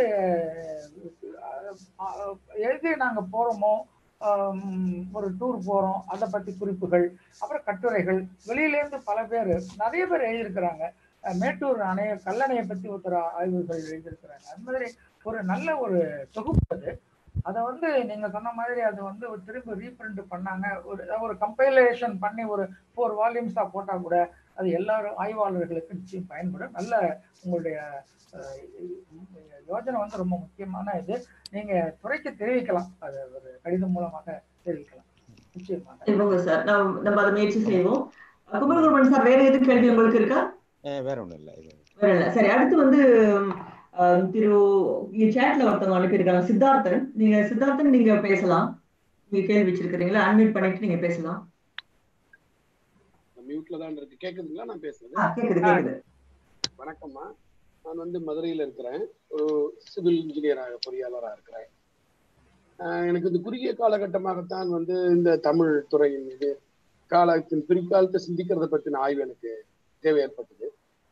எழுதி நாங்கள் போறோமோ, ஒரு டூர் போறோம், அதை பத்தி குறிப்புகள், அப்புறம் கட்டுரைகள், வெளியிலேருந்து பல பேர் நிறைய பேர் எழுதியிருக்கிறாங்க. மேட்டூர் அணைய கல்லணையை பத்தி ஒருத்தர் ஆய்வுகள் எழுதியிருக்கிறாங்க. அது மாதிரி ஒரு நல்ல ஒரு தொகுப்பு அது. அதை வந்து நீங்க சொன்ன மாதிரி அதை வந்து திரும்ப ரீபிரிண்ட் பண்ணாங்க, ஒரு ஒரு கம்பைலேஷன் பண்ணி ஒரு ஃபோர் வால்யூம்ஸா போட்டா கூட அது எல்லாரும் ஆய்வாளர்களுக்கு நிச்சயம் பயன்படும். நல்ல உங்களுடைய யோஜனை வந்து ரொம்ப முக்கியமான இது. நீங்க துறைக்கு தெரிவிக்கலாம், அது ஒரு கடிதம் மூலமாக தெரிவிக்கலாம் நிச்சயமாக. சார் நம்ம அதை முயற்சி செய்வோம். குமரகுருமன் சார், வேற எது கேள்வி உங்களுக்கு இருக்கா? வேற ஒண்ணும் இல்லை. வேற இல்லை. சரி, அடுத்து வந்து திரு சேட்ல ஒருத்தவங்க அனுப்பியிருக்காங்க, சித்தார்த்தன். நீங்க சித்தார்த்தன் நீங்க பேசலாம். நீங்க கேள்வி வச்சிருக்கீங்களா? அன்மியூட் பண்ணிட்டு நீங்க பேசலாம். மியூட்ல தான் இருக்கு. கேக்குதுங்களா நான் பேசுறது? கேக்குது கேக்குது. வணக்கம்மா, நான் வந்து மதுரையில இருக்கிறேன். ஒரு சிவில் இன்ஜினியராக பொறியாளராக இருக்கிறேன். எனக்கு இந்த குறுகிய காலகட்டமாகத்தான் வந்து இந்த தமிழ் துறையின் மீது காலத்தின் பிற்காலத்தை சிந்திக்கிறத பற்றின ஆய்வு எனக்கு தேவை ஏற்பட்டது.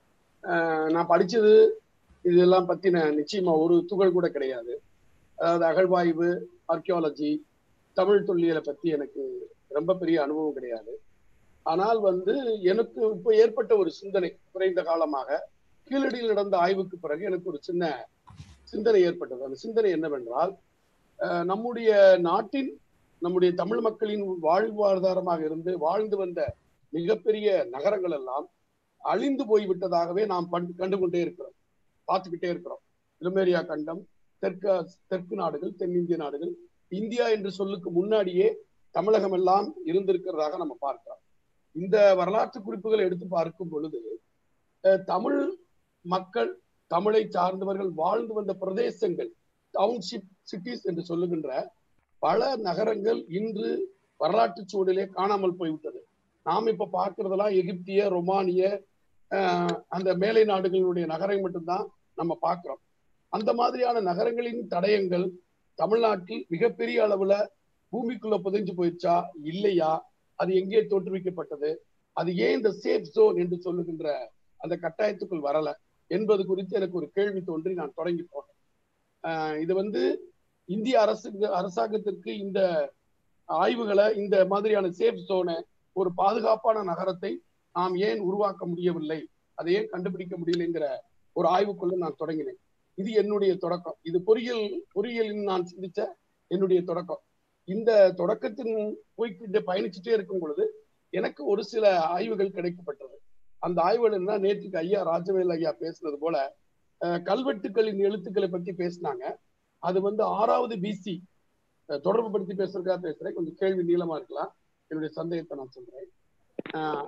நான் படிச்சது இதெல்லாம் பத்தின நிச்சயமா ஒரு துகள் கூட கிடையாது. அதாவது அகழ்வாய்வு, ஆர்கியாலஜி, தமிழ் தொல்லியலை பத்தி எனக்கு ரொம்ப பெரிய அனுபவம் கிடையாது. ஆனால் வந்து எனக்கு இப்போ ஏற்பட்ட ஒரு சிந்தனை, குறைந்த காலமாக கீழடியில் நடந்த ஆய்வுக்கு பிறகு எனக்கு ஒரு சின்ன சிந்தனை ஏற்பட்டது. அந்த சிந்தனை என்னவென்றால், நம்முடைய நாட்டின் நம்முடைய தமிழ் மக்களின் வாழ்வாதாரமாக இருந்து வாழ்ந்து வந்த மிகப்பெரிய நகரங்கள் எல்லாம் அழிந்து போய்விட்டதாகவே நாம் கண்டுகொண்டே இருக்கிறோம், பார்த்துக்கிட்டே இருக்கிறோம். இலுமேரியா கண்டம், தெற்கு தெற்கு நாடுகள், தென்னிந்திய நாடுகள், இந்தியா என்று சொல்லுக்கு முன்னாடியே தமிழகம் எல்லாம் இருந்திருக்கிறதாக நம்ம பார்க்கிறோம். இந்த வரலாற்று குறிப்புகளை எடுத்து பார்க்கும் பொழுது தமிழ் மக்கள், தமிழை சார்ந்தவர்கள் வாழ்ந்து வந்த பிரதேசங்கள், டவுன்ஷிப் சிட்டிஸ் என்று சொல்லுகின்ற பல நகரங்கள் இன்று வரலாற்று சூழலே காணாமல் போய்விட்டது. நாம் இப்ப பார்க்கறதெல்லாம் எகிப்திய, ரொமானிய, அஹ் அந்த மேலை நாடுகளுடைய நகரம் மட்டும்தான் நம்ம பார்க்கிறோம். அந்த மாதிரியான நகரங்களின் தடயங்கள் தமிழ்நாட்டில் மிகப்பெரிய அளவுல பூமிக்குள்ள புதைஞ்சு போயிடுச்சா இல்லையா, அது எங்கே தோற்றுவிக்கப்பட்டது, அது ஏன் இந்த சேஃப் ஜோன் என்று சொல்லுகின்ற அந்த கட்டாயத்துக்குள் வரல என்பது குறித்து எனக்கு ஒரு கேள்வி தோன்றி நான் தொடங்கி போனேன். ஆஹ் இது வந்து இந்திய அரசு அரசாங்கத்திற்கு இந்த ஆய்வுகளை, இந்த மாதிரியான சேஃப் ஜோனை, ஒரு பாதுகாப்பான நகரத்தை நாம் ஏன் உருவாக்க முடியவில்லை, அதை ஏன் கண்டுபிடிக்க முடியலைங்கிற ஒரு ஆய்வுக்குள்ள நான் தொடங்கினேன். இது என்னுடைய தொடக்கம். இது பொறியியல் பொறியியலின் நான் சிந்திச்ச என்னுடைய தொடக்கம். இந்த தொடக்கத்தின் போய்கிட்டு பயணிச்சுட்டே இருக்கும் பொழுது எனக்கு ஒரு சில ஆய்வுகள் கிடைக்கப்பட்டது. அந்த ஆய்வுகள் என்ன, நேற்றுக்கு ஐயா ராஜவேல் ஐயா பேசுனது போல கல்வெட்டுக்களின் எழுத்துக்களை பத்தி பேசினாங்க. அது வந்து ஆறாவது பிசி தொடர்பு படுத்தி பேசுறதுக்காக பேசுறேன். கொஞ்சம் கேள்வி நீளமா இருக்கலாம், என்னுடைய சந்தேகத்தை நான் சொல்றேன். ஆஹ்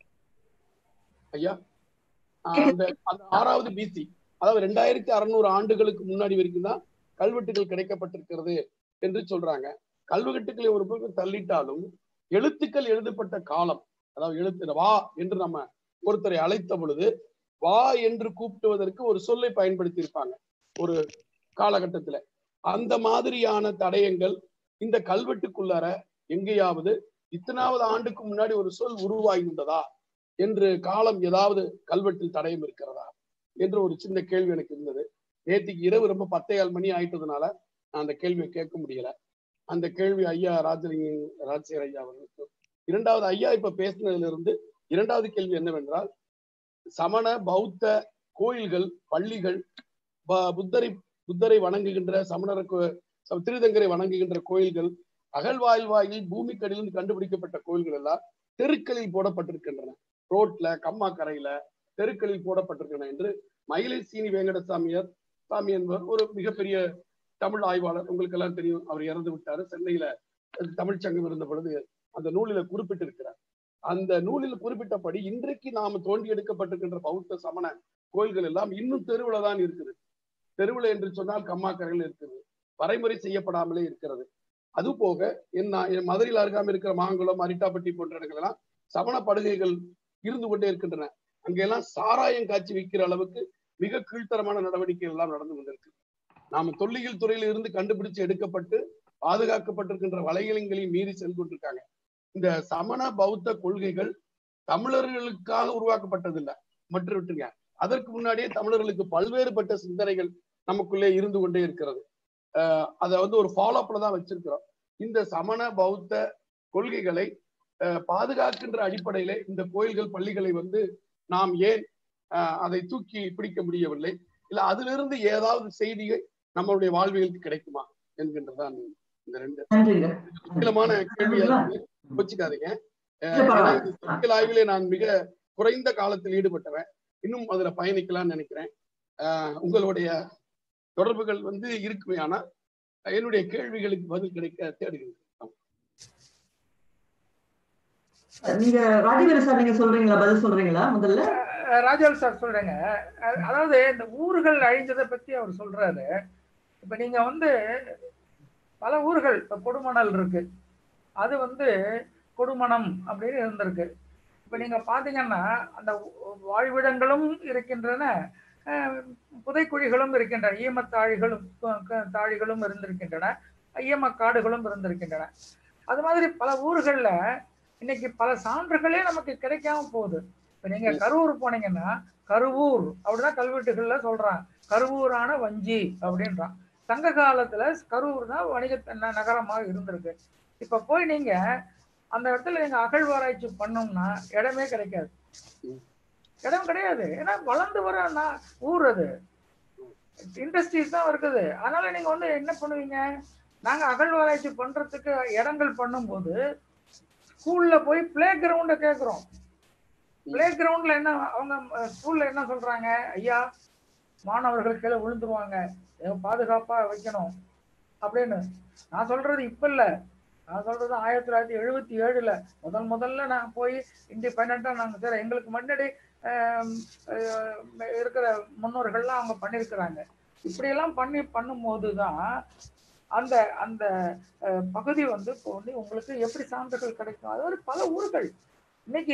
ஐயா, அந்த அந்த ஆறாவது பிசி, அதாவது ரெண்டாயிரத்தி அறுநூறு ஆண்டுகளுக்கு முன்னாடி வரைக்கும் தான் கல்வெட்டுகள் கிடைக்கப்பட்டிருக்கிறது என்று சொல்றாங்க. கல்வெட்டுக்களை ஒரு பக்கம் தள்ளிட்டாலும் எழுத்துக்கள் எழுதப்பட்ட காலம், அதாவது எழுத்து வா என்று நம்ம ஒருத்தரை அழைத்த பொழுது வா என்று கூப்பிடுவதற்கு ஒரு சொல்லை பயன்படுத்தி இருப்பாங்க ஒரு காலகட்டத்துல. அந்த மாதிரியான தடயங்கள் இந்த கல்வெட்டுக்குள்ளார எங்கேயாவது இத்தனாவது ஆண்டுக்கு முன்னாடி ஒரு சொல் உருவாகின்றதா என்று காலம் ஏதாவது கல்வெட்டில் தடயம் இருக்கிறதா என்று ஒரு சின்ன கேள்வி எனக்கு இருந்தது. நேற்றுக்கு இரவு ரொம்ப பத்தையால் மணி ஆயிட்டதுனால நான் அந்த கேள்வியை கேட்க முடியல. அந்த கேள்வி ஐயா ராஜலிங்க ராஜசேகர் ஐயா அவர்களுக்கு. இரண்டாவது, ஐயா இப்ப பேசினதுல இருந்து இரண்டாவது கேள்வி என்னவென்றால், சமண பௌத்த கோயில்கள், பள்ளிகள், புத்தரை புத்தரை வணங்குகின்ற சமணர திருதங்கரை வணங்குகின்ற கோயில்கள், அகழ்வாய்வாயில் பூமிக்கடியில் கண்டுபிடிக்கப்பட்ட கோயில்கள் எல்லாம் தெருக்களில் போடப்பட்டிருக்கின்றன. ரோட்ல, கம்மா கரையில தெருக்களில் போடப்பட்டிருக்கின்றன என்று மயிலை சீனி வேங்கடசாமியார் சாமி என்பவர் ஒரு மிகப்பெரிய தமிழ் ஆய்வாளர், உங்களுக்கு எல்லாம் தெரியும், அவர் இறந்து விட்டாரு. சென்னையில தமிழ் சங்கம் இருந்த பொழுது அந்த நூலில குறிப்பிட்டிருக்கிறார். அந்த நூலில் குறிப்பிட்டபடி இன்றைக்கு நாம தோண்டி எடுக்கப்பட்டிருக்கின்ற பௌத்த சமண கோயில்கள் எல்லாம் இன்னும் தெருவில் தான் இருக்குது. தெருவில் என்று சொன்னால் கம்மாக்கரைகள் இருக்குது, வரைமுறை செய்யப்படாமலே இருக்கிறது. அது போக என்ன மதுரையில் அருகாமல் இருக்கிற மாங்குளம், அரிட்டாப்பட்டி போன்ற இடங்கள் எல்லாம் சமண படுகைகள் இருந்து கொண்டே இருக்கின்றன. அங்கெல்லாம் சாராயம் காய்ச்சி விற்கிற அளவுக்கு மிக கீழ்த்தரமான நடவடிக்கைகள் எல்லாம் நடந்து கொண்டிருக்கு. நாம தொல்லியல் துறையில இருந்து கண்டுபிடிச்சு எடுக்கப்பட்டு பாதுகாக்கப்பட்டிருக்கின்ற வலைகளையும் மீறி சென்று கொண்டிருக்காங்க. இந்த சமண பௌத்த கொள்கைகள் தமிழர்களுக்காக உருவாக்கப்பட்டதில்லை மற்றும் விட்டுருங்க, அதற்கு முன்னாடியே தமிழர்களுக்கு பல்வேறுபட்ட சிந்தனைகள் நமக்குள்ளே இருந்து கொண்டே இருக்கிறது. அஹ் அதை வந்து ஒரு ஃபாலோ அப்ல தான் வச்சிருக்கிறோம். இந்த சமண பௌத்த கொள்கைகளை அஹ் பாதுகாக்கின்ற அடிப்படையில இந்த கோயில்கள் பள்ளிகளை வந்து நாம் ஏன் அஹ் அதை தூக்கி பிடிக்க முடியவில்லை, இல்ல அதிலிருந்து ஏதாவது செய்திகள் நம்மளுடைய வாழ்வியலுக்கு கிடைக்குமா என்கின்றதான் இந்த ரெண்டு முக்கியமான கேள்வியா வச்சுக்காதீங்க. தொழில் ஆய்விலே நான் மிக குறைந்த காலத்தில் ஈடுபட்டவன், இன்னும் அதுல பயணிக்கலாம்னு நினைக்கிறேன். ஆஹ் உங்களுடைய தொடர்புகள் வந்து இருக்குமே, ஆனா என்னுடைய கேள்விகளுக்கு பதில் கிடைக்க தேடுகின்றேன். நீங்க ராஜவேலு சார் நீங்க சொல்றீங்களா, பதில் சொல்றீங்களா? முதல்ல ராஜவேலு சார் சொல்றேங்க. அதாவது இந்த ஊர்கள் அழிஞ்சதை பத்தி அவர் சொல்றாரு. இப்ப நீங்க வந்து பல ஊர்கள், இப்ப கொடுமணல் இருக்கு, அது வந்து கொடுமணம் அப்படின்னு இருந்திருக்கு. இப்ப நீங்க பாத்தீங்கன்னா அந்த வாழ்விடங்களும் இருக்கின்றன, புதைக்குழிகளும் இருக்கின்றன, ஈமத்தாழிகளும் தாழிகளும் இருந்திருக்கின்றன, ஈமக்காடுகளும் இருந்திருக்கின்றன. அது மாதிரி பல ஊர்கள்ல இன்னைக்கு பல சான்றுகளே நமக்கு கிடைக்காம போகுது. இப்ப நீங்க கரூர் போனீங்கன்னா கருவூர் அப்படிதான் கல்வெட்டுகள்ல சொல்றான், கருவூரான வஞ்சி அப்படின்றான். சங்க காலத்துல கரூர் தான் வணிக நகரமாக இருந்திருக்கு. இப்ப போய் நீங்க அந்த இடத்துல நீங்க அகழ்வாராய்ச்சி பண்ணோம்னா இடமே கிடைக்காது, இடம் கிடையாது. ஏன்னா வளர்ந்து வர ஊர் அது, இண்டஸ்ட்ரீஸ் தான் இருக்குது. அதனால நீங்க வந்து என்ன பண்ணுவீங்க, நாங்க அகழ்வாராய்ச்சி பண்றதுக்கு இடங்கள் பண்ணும்போது ஸ்கூல்ல போய் பிளே கிரவுண்ட கேட்கிறோம். பிளே கிரவுண்ட்ல என்ன அவங்க ஸ்கூல்ல என்ன சொல்றாங்க, ஐயா மாணவர்கள் கீழே விழுந்துருவாங்க, பாதுகாப்பா வைக்கணும் அப்படின்னு. நான் சொல்றது இப்ப இல்ல, நான் சொல்றது ஆயிரத்தி தொள்ளாயிரத்தி எழுபத்தி ஏழுல முதல் முதல்ல நான் போய் இண்டிபெண்டா நாங்க சரி எங்களுக்கு முன்னாடி இருக்கிற முன்னோர்கள்லாம் அவங்க பண்ணிருக்கிறாங்க. இப்படியெல்லாம் பண்ணி பண்ணும் போதுதான் அந்த அந்த பகுதி வந்து இப்போ வந்து உங்களுக்கு எப்படி சான்றுகள் கிடைக்கும். அதாவது பல ஊர்கள் இன்னைக்கு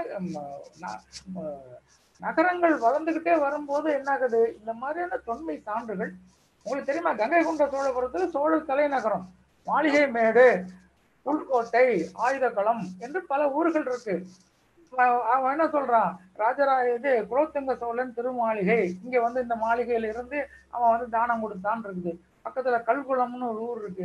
நகரங்கள் வளர்ந்துகிட்டே வரும்போது என்ன ஆகுது, இந்த மாதிரியான தொன்மை சான்றுகள் உங்களுக்கு தெரியுமா? கங்கை கொண்ட சோழபுரத்துல சோழர் தலைநகரம், மாளிகை மேடு, புல்கோட்டை, ஆயுதகளம் என்று பல ஊர்கள் இருக்கு. அவன் என்ன சொல்றான், ராஜராஜ இது குலோத்துங்க சோழன் திருமாளிகை, இங்க வந்து இந்த மாளிகையில இருந்து அவன் வந்து தானம் கொடுத்தான் இருக்குது. பக்கத்துல கல்குளம்னு ஒரு ஊர் இருக்கு.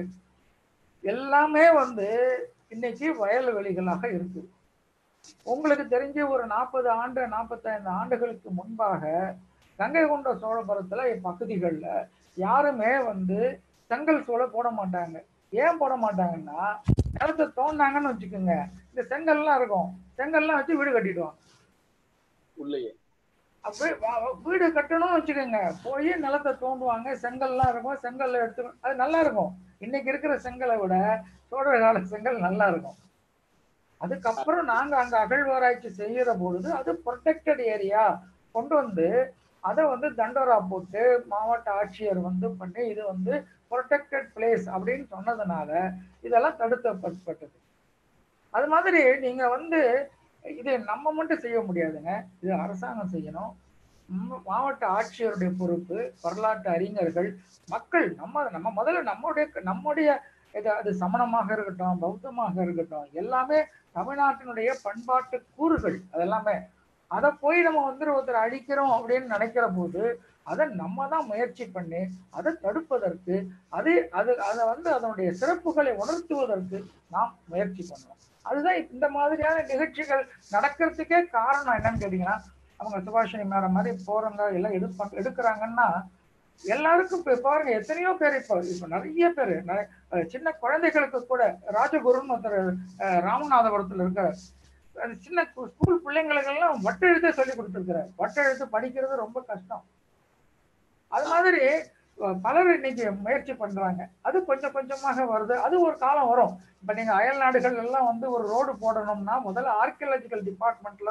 எல்லாமே வந்து இன்னைக்கு வயல்வெளிகளாக இருக்கு. உங்களுக்கு தெரிஞ்ச ஒரு நாற்பது ஆண்டு நாற்பத்தி ஐந்து ஆண்டுகளுக்கு முன்பாக கங்கை கொண்ட சோழபுரத்துல பகுதிகள்ல யாருமே வந்து செங்கல் சூளை போட மாட்டாங்க. ஏன் போட மாட்டாங்கன்னா நிலத்தை தோண்டாங்கன்னு வச்சுக்கோங்க, இந்த செங்கல்லாம் இருக்கும், செங்கல்லாம் வச்சு வீடு கட்டிடுவாங்க. உள்ளேயே அப்படியே வீடு கட்டணும்னு வச்சுக்கோங்க, போய் நிலத்தை தோண்டுவாங்க, செங்கல்லாம் இருக்கும், செங்கல்ல எடுத்து அது நல்லா இருக்கும். இன்னைக்கு இருக்கிற செங்கலை விட சோழர் கால செங்கல் நல்லா இருக்கும். அதுக்கப்புறம் நாங்க அங்க அகழ்வாராய்ச்சி செய்யற பொழுது அது ப்ரொடெக்டட் ஏரியா கொண்டு வந்து அதை வந்து தண்டோரா போட்டு மாவட்ட ஆட்சியர் வந்து பண்ணி இது வந்து ப்ரொடெக்டட் பிளேஸ் அப்படின்னு சொன்னதுனால இதெல்லாம் தடுக்கப்பட்டது. அது மாதிரி நீங்க வந்து இது நம்ம மட்டும் செய்ய முடியாதுங்க, இது அரசாங்கம் செய்யணும், மாவட்ட ஆட்சியருடைய பொறுப்பு, வரலாற்று அறிஞர்கள், மக்கள். நம்ம நம்ம முதல்ல நம்முடைய நம்முடைய இது அது சமணமாக இருக்கட்டும், பௌத்தமாக இருக்கட்டும், எல்லாமே தமிழ்நாட்டினுடைய பண்பாட்டு கூறுகள். அதெல்லாமே அதை போய் நம்ம வந்து ஒருத்தர் அழிக்கிறோம் அப்படின்னு நினைக்கிற போது அதை நம்ம தான் முயற்சி பண்ணி அதை தடுப்பதற்கு, அது அது அதை வந்து அதனுடைய சிறப்புகளை உணர்த்துவதற்கு நாம் முயற்சி பண்ணணும். அதுதான் இந்த மாதிரியான நிகழ்ச்சிகள் நடக்கிறதுக்கே காரணம் என்னன்னு கேட்டீங்கன்னா, அவங்க சுபாஷினி மேடம் மாதிரி போறவங்க எல்லாம் எடு எடுக்கிறாங்கன்னா எல்லாருக்கும் இப்ப பாருங்க எத்தனையோ பேர் இப்ப இப்ப நிறைய பேர் சின்ன குழந்தைகளுக்கு கூட ராஜகுருன்னு ஒருத்தர் ராமநாதபுரத்துல இருக்கிற சின்ன ஸ்கூல் பிள்ளைங்களுக்கு எல்லாம் வட்டெழுத்தே சொல்லி கொடுத்துருக்கிறார். வட்டெழுத்து படிக்கிறது ரொம்ப கஷ்டம். அது மாதிரி பலர் இன்னைக்கு முயற்சி பண்றாங்க. அது கொஞ்சம் கொஞ்சமாக வருது. அது ஒரு காலம் வரும். இப்ப நீங்க அயல் நாடுகள் எல்லாம் வந்து ஒரு ரோடு போடணும்னா முதல்ல ஆர்கியாலஜிக்கல் டிபார்ட்மெண்ட்ல தான்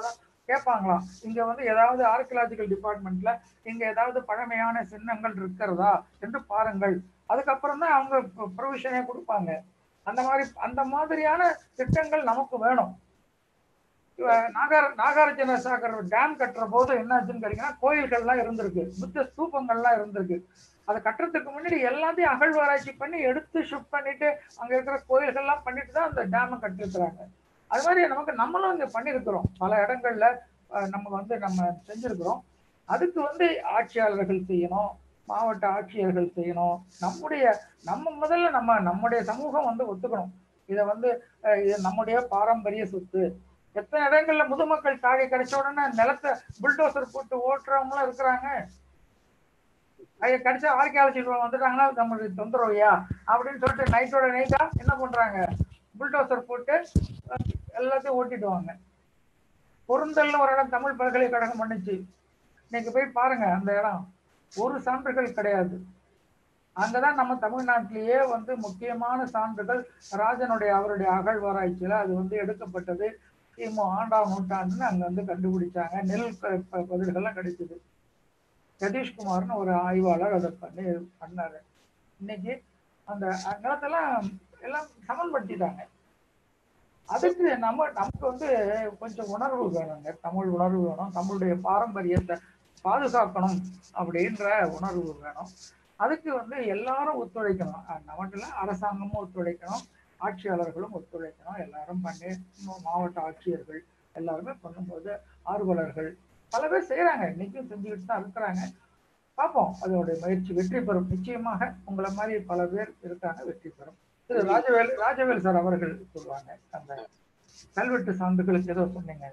கேட்பாங்களாம், இங்க வந்து ஏதாவது ஆர்கியலாஜிக்கல் டிபார்ட்மெண்ட்ல இங்க ஏதாவது பழமையான சின்னங்கள் இருக்கிறதா என்று பாருங்கள், அதுக்கப்புறம் தான் அவங்க ப்ரொவிஷனே கொடுப்பாங்க. அந்த மாதிரி அந்த மாதிரியான திட்டங்கள் நமக்கு வேணும். நாகார நாகார்ஜுன சாகர் டேம் கட்டுற போது என்னாச்சுன்னு கேட்டீங்கன்னா, கோயில்கள்லாம் இருந்திருக்கு, புத்த ஸ்தூபங்கள்லாம் இருந்திருக்கு. அதை கட்டுறதுக்கு முன்னாடி எல்லாத்தையும் அகழ்வாராய்ச்சி பண்ணி எடுத்து ஷிஃப்ட் பண்ணிட்டு அங்க இருக்கிற கோயில்கள்லாம் பண்ணிட்டு தான் அந்த டேமை கட்டிருக்கிறாங்க. அது மாதிரி நமக்கு நம்மளும் இங்க பண்ணியிருக்கிறோம், பல இடங்கள்ல நம்ம வந்து நம்ம செஞ்சிருக்கிறோம். அதுக்கு வந்து ஆட்சியாளர்கள் செய்யணும், மாவட்ட ஆட்சியர்கள் செய்யணும். நம்முடைய நம்ம முதல்ல நம்ம நம்முடைய சமூகம் வந்து ஒத்துக்கணும், இதை வந்து இது நம்முடைய பாரம்பரிய சொத்து. எத்தனை இடங்கள்ல முதுமக்கள் சாகை கிடைச்ச உடனே நிலத்தை புல்டோசர் போட்டு ஓட்டுறவங்களும் இருக்கிறாங்க. அதை கிடைச்சா ஆர்கியாலஜி வந்துட்டாங்கன்னா நம்மளுடைய தொந்தரவையா அப்படின்னு சொல்லிட்டு நைட்டோட நைட்டா என்ன பண்றாங்க, புல்டோசர் போட்டு எல்லாத்தையும் ஓட்டிடுவாங்க. பொருந்தல்னு ஒரு இடம் தமிழ் பல்கலைக்கழகம் பண்ணுச்சு, இன்னைக்கு போய் பாருங்க அந்த இடம், ஒரு சான்றுகள் கிடையாது. அங்கதான் நம்ம தமிழ்நாட்டிலேயே வந்து முக்கியமான சான்றுகள் ராஜனுடைய அவருடைய அகழ்வாராய்ச்சியில அது வந்து எடுக்கப்பட்டது. கிமு ஆண்டாம் நூற்றாண்டுன்னு அங்க வந்து கண்டுபிடிச்சாங்க, நெல் பதில்கள்லாம் கிடைச்சது. சதீஷ்குமார்னு ஒரு ஆய்வாளர் அதை பண்ணி பண்ணாரு. இன்னைக்கு அந்த நிலத்தெல்லாம் எல்லாம் சமன்படுத்திட்டாங்க. அதுக்கு நம்ம நமக்கு வந்து கொஞ்சம் உணர்வு வேணுங்க, தமிழ் உணர்வு வேணும், தமிழுடைய பாரம்பரியத்தை பாதுகாக்கணும் அப்படின்ற உணர்வு வேணும். அதுக்கு வந்து எல்லாரும் ஒத்துழைக்கணும், நமக்குல அரசாங்கமும் ஒத்துழைக்கணும், ஆட்சியாளர்களும் ஒத்துழைக்கணும். எல்லாரும் பண்ணி மாவட்ட ஆட்சியர்கள் எல்லாருமே பண்ணும்போது ஆர்வலர்கள் பல பேர் செய்யறாங்க, இன்னைக்கும் செஞ்சுக்கிட்டு தான் இருக்கிறாங்க. பார்ப்போம் அதோடைய முயற்சி வெற்றி பெறும். நிச்சயமாக உங்களை மாதிரி பல பேர் இருக்காங்க, வெற்றி பெறும். திரு ராஜவேல் ராஜவேல் சார் அவர்கள் சொல்லுவாங்க அந்த கல்வெட்டு சான்றுகளுக்கு ஏதோ சொன்னீங்க.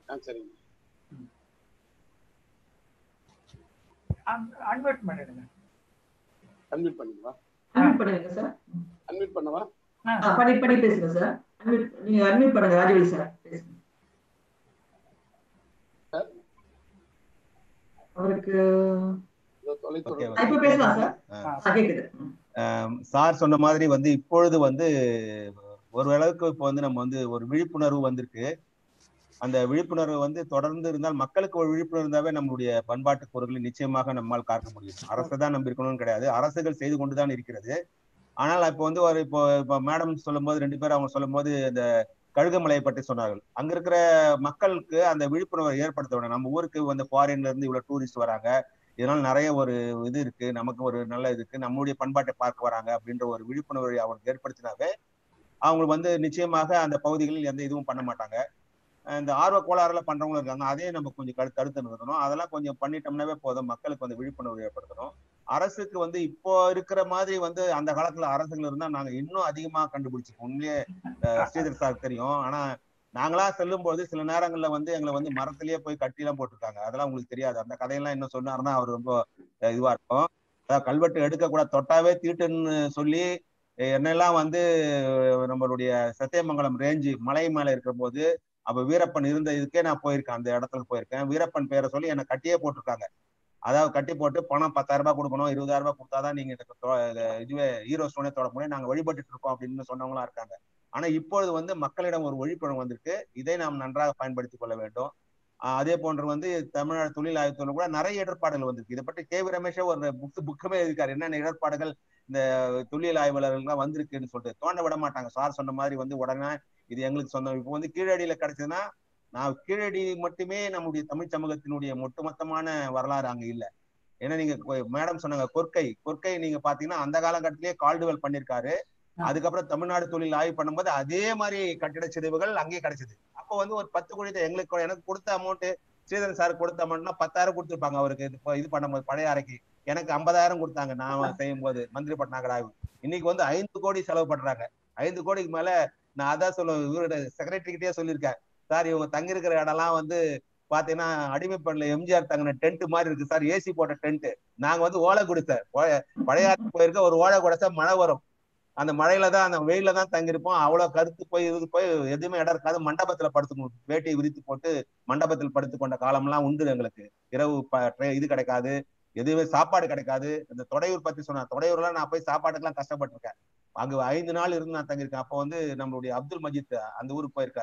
அன்மியூட் பண்ணிடுங்க. அன்மியூட் பண்ணுவா அன்மியூட் பண்ணுங்க சார். அன்மியூட் பண்ணவா? பண்ணி பண்ணி பேசுங்க சார். அன்மியூட் நீங்க அன்மியூட் பண்ணுங்க ராஜவேல் சார். அவருக்கு இப்ப பேசலாம் சார். கேக்குது. சார் சொன்ன மாதிரி வந்து இப்பொழுது வந்து ஒரு அளவுக்கு இப்போ வந்து நம்ம வந்து ஒரு விழிப்புணர்வு வந்திருக்கு. அந்த விழிப்புணர்வு வந்து தொடர்ந்து இருந்தால், மக்களுக்கு ஒரு விழிப்புணர்வு இருந்தாவே நம்மளுடைய பண்பாட்டு பொருட்களை நிச்சயமாக நம்மால் காக்க முடியும். அரசை தான் நம்பி இருக்கணும்னு கிடையாது, அரசுகள் செய்து கொண்டுதான் இருக்கிறது. ஆனால் இப்போ வந்து ஒரு இப்போ இப்போ மேடம் சொல்லும் போது ரெண்டு பேரும் அவங்க சொல்லும் போது இந்த கழுகுமலையை பற்றி சொன்னார்கள். அங்க இருக்கிற மக்களுக்கு அந்த விழிப்புணர்வை ஏற்படுத்த வேணும். நம்ம ஊருக்கு வந்து ஃபாரின்ல இருந்து இவ்வளவு டூரிஸ்ட் வராங்க, இதனால நிறைய ஒரு இது இருக்கு, நமக்கு ஒரு நல்ல இது இருக்கு, நம்மளுடைய பண்பாட்டை பார்க்க வராங்க அப்படின்ற ஒரு விழிப்புணர்வை அவங்களுக்கு ஏற்படுத்தினாவே அவங்க வந்து நிச்சயமாக அந்த பகுதிகளில் எந்த இதுவும் பண்ண மாட்டாங்க. இந்த ஆர்வ கோளாறுல பண்றவங்களும் இருக்காங்க, அதே நம்ம கொஞ்சம் கடு தடுத்து நிறுத்தணும். அதெல்லாம் கொஞ்சம் பண்ணிட்டோம்னாவே போதும், மக்களுக்கு வந்து விழிப்புணர்வு ஏற்படுத்தணும். அரசுக்கு வந்து இப்போ இருக்கிற மாதிரி வந்து அந்த காலத்துல அரசுகள் இருந்தா நாங்க இன்னும் அதிகமா கண்டுபிடிச்சிருக்கோம். உண்மையே ஸ்ரீதர் சார் தெரியும். ஆனா நாங்களா செல்லும் போது சில நேரங்கள்ல வந்து எங்களை வந்து மரத்திலேயே போய் கட்டி எல்லாம் போட்டிருக்காங்க. அதெல்லாம் உங்களுக்கு தெரியாது. அந்த கதையெல்லாம் இன்னும் சொன்னாருன்னா அவர் ரொம்ப இதுவா இருக்கும். அதாவது கல்வெட்டு எடுக்க கூட தொட்டாவே தீட்டுன்னு சொல்லி என்னெல்லாம் வந்து நம்மளுடைய சத்தியமங்கலம் ரேஞ்சு மலை மேல இருக்கிற போது அப்ப வீரப்பன் இருந்த இதுக்கே நான் போயிருக்கேன், அந்த இடத்துல போயிருக்கேன். வீரப்பன் பேரை சொல்லி என்னை கட்டியே போட்டிருக்காங்க. அதாவது கட்டி போட்டு பணம் பத்தாயிரம் ரூபாய் கொடுக்கணும், இருபதாயிரம் ரூபாய் கொடுத்தாதான் நீங்க இதுவே ஹீரோ ஸ்டோனே தொட முடியும், நாங்க வழிபட்டு இருக்கோம் அப்படின்னு சொன்னவங்களா இருக்காங்க. ஆனா இப்பொழுது வந்து மக்களிடம் ஒரு விழிப்புணர்வு வந்திருக்கு, இதை நாம் நன்றாக பயன்படுத்திக் கொள்ள வேண்டும். அதே போன்று வந்து தமிழ்நாடு தொழில் ஆய்வுத்துறையில கூட நிறைய இடர்பாடுகள் வந்திருக்கு. இதை பற்றி கே வி ரமேஷே ஒரு புக்கு புக்குமே எழுதியிருக்காரு, என்னென்ன இடர்பாடுகள் இந்த தொழில் ஆய்வாளர்கள்லாம் வந்திருக்குன்னு சொல்லிட்டு. தோண்ட விட மாட்டாங்க. சார் சொன்ன மாதிரி வந்து உடனே இது எங்களுக்கு சொந்தம். இப்போ வந்து கீழடியில கிடைச்சதுன்னா நான் கீழடி மட்டுமே நம்முடைய தமிழ் சமூகத்தினுடைய ஒட்டுமொத்தமான வரலாறு அங்க இல்லை. ஏன்னா நீங்க மேடம் சொன்னாங்க கொற்கை கொற்கை நீங்க பாத்தீங்கன்னா அந்த காலகட்டத்திலேயே கால்டுவெல் பண்ணிருக்காரு. அதுக்கப்புறம் தமிழ்நாடு தொழில் ஆய்வு பண்ணும்போது அதே மாதிரி கட்டிட சிதைவுகள் அங்கேயே கிடைச்சது. அப்போ வந்து ஒரு பத்து கோடி எங்களுக்கு எனக்கு கொடுத்த அமௌண்ட், ஸ்ரீதரன் சார் கொடுத்த அமௌண்ட்னா பத்தாயிரம் கொடுத்துருப்பாங்க அவருக்கு இது பண்ணும்போது பழைய அறைக்கு. எனக்கு ஐம்பதாயிரம் கொடுத்தாங்க நான் செய்யும் போது மந்திரி பட்நாகர் ஆய்வு. இன்னைக்கு வந்து ஐந்து கோடி செலவு பண்றாங்க. ஐந்து கோடிக்கு மேல நான் அதான் சொல்ல இவரோட செக்ரட்டரிக்கிட்டே சொல்லியிருக்கேன், சார் இவங்க தங்கியிருக்கிற இடம்லாம் வந்து பாத்தீங்கன்னா அடிமைப்படல எம்ஜிஆர் தங்கின டென்ட் மாதிரி இருக்கு சார், ஏசி போட்ட டென்ட். நாங்க வந்து ஓலை கொடுத்த பழைய போயிருக்க ஒரு ஓலை கொடுத்தா மழை வரும், அந்த மழையில தான் அந்த வெயில தான் தங்கியிருப்போம். அவ்வளவு கருத்து போய் இது போய் எதுவுமே இடம் இருக்காது, மண்டபத்துல படுத்துக்கணும், வேட்டியை விரித்து போட்டு மண்டபத்தில் படுத்து கொண்ட காலம்லாம் உண்டு எங்களுக்கு. இரவு இது கிடைக்காது, எதுவுமே சாப்பாடு கிடைக்காது. இந்த தொடையூர் பத்தி சொன்னா தொடையூர்லாம் நான் போய் சாப்பாட்டுக்கெல்லாம் கஷ்டப்பட்டிருக்கேன். அங்க ஐந்து நாள் இருந்து நான் தங்கியிருக்கேன். அப்போ வந்து நம்மளுடைய அப்துல் மஜீத் அந்த ஊருக்கு போயிருக்காரு.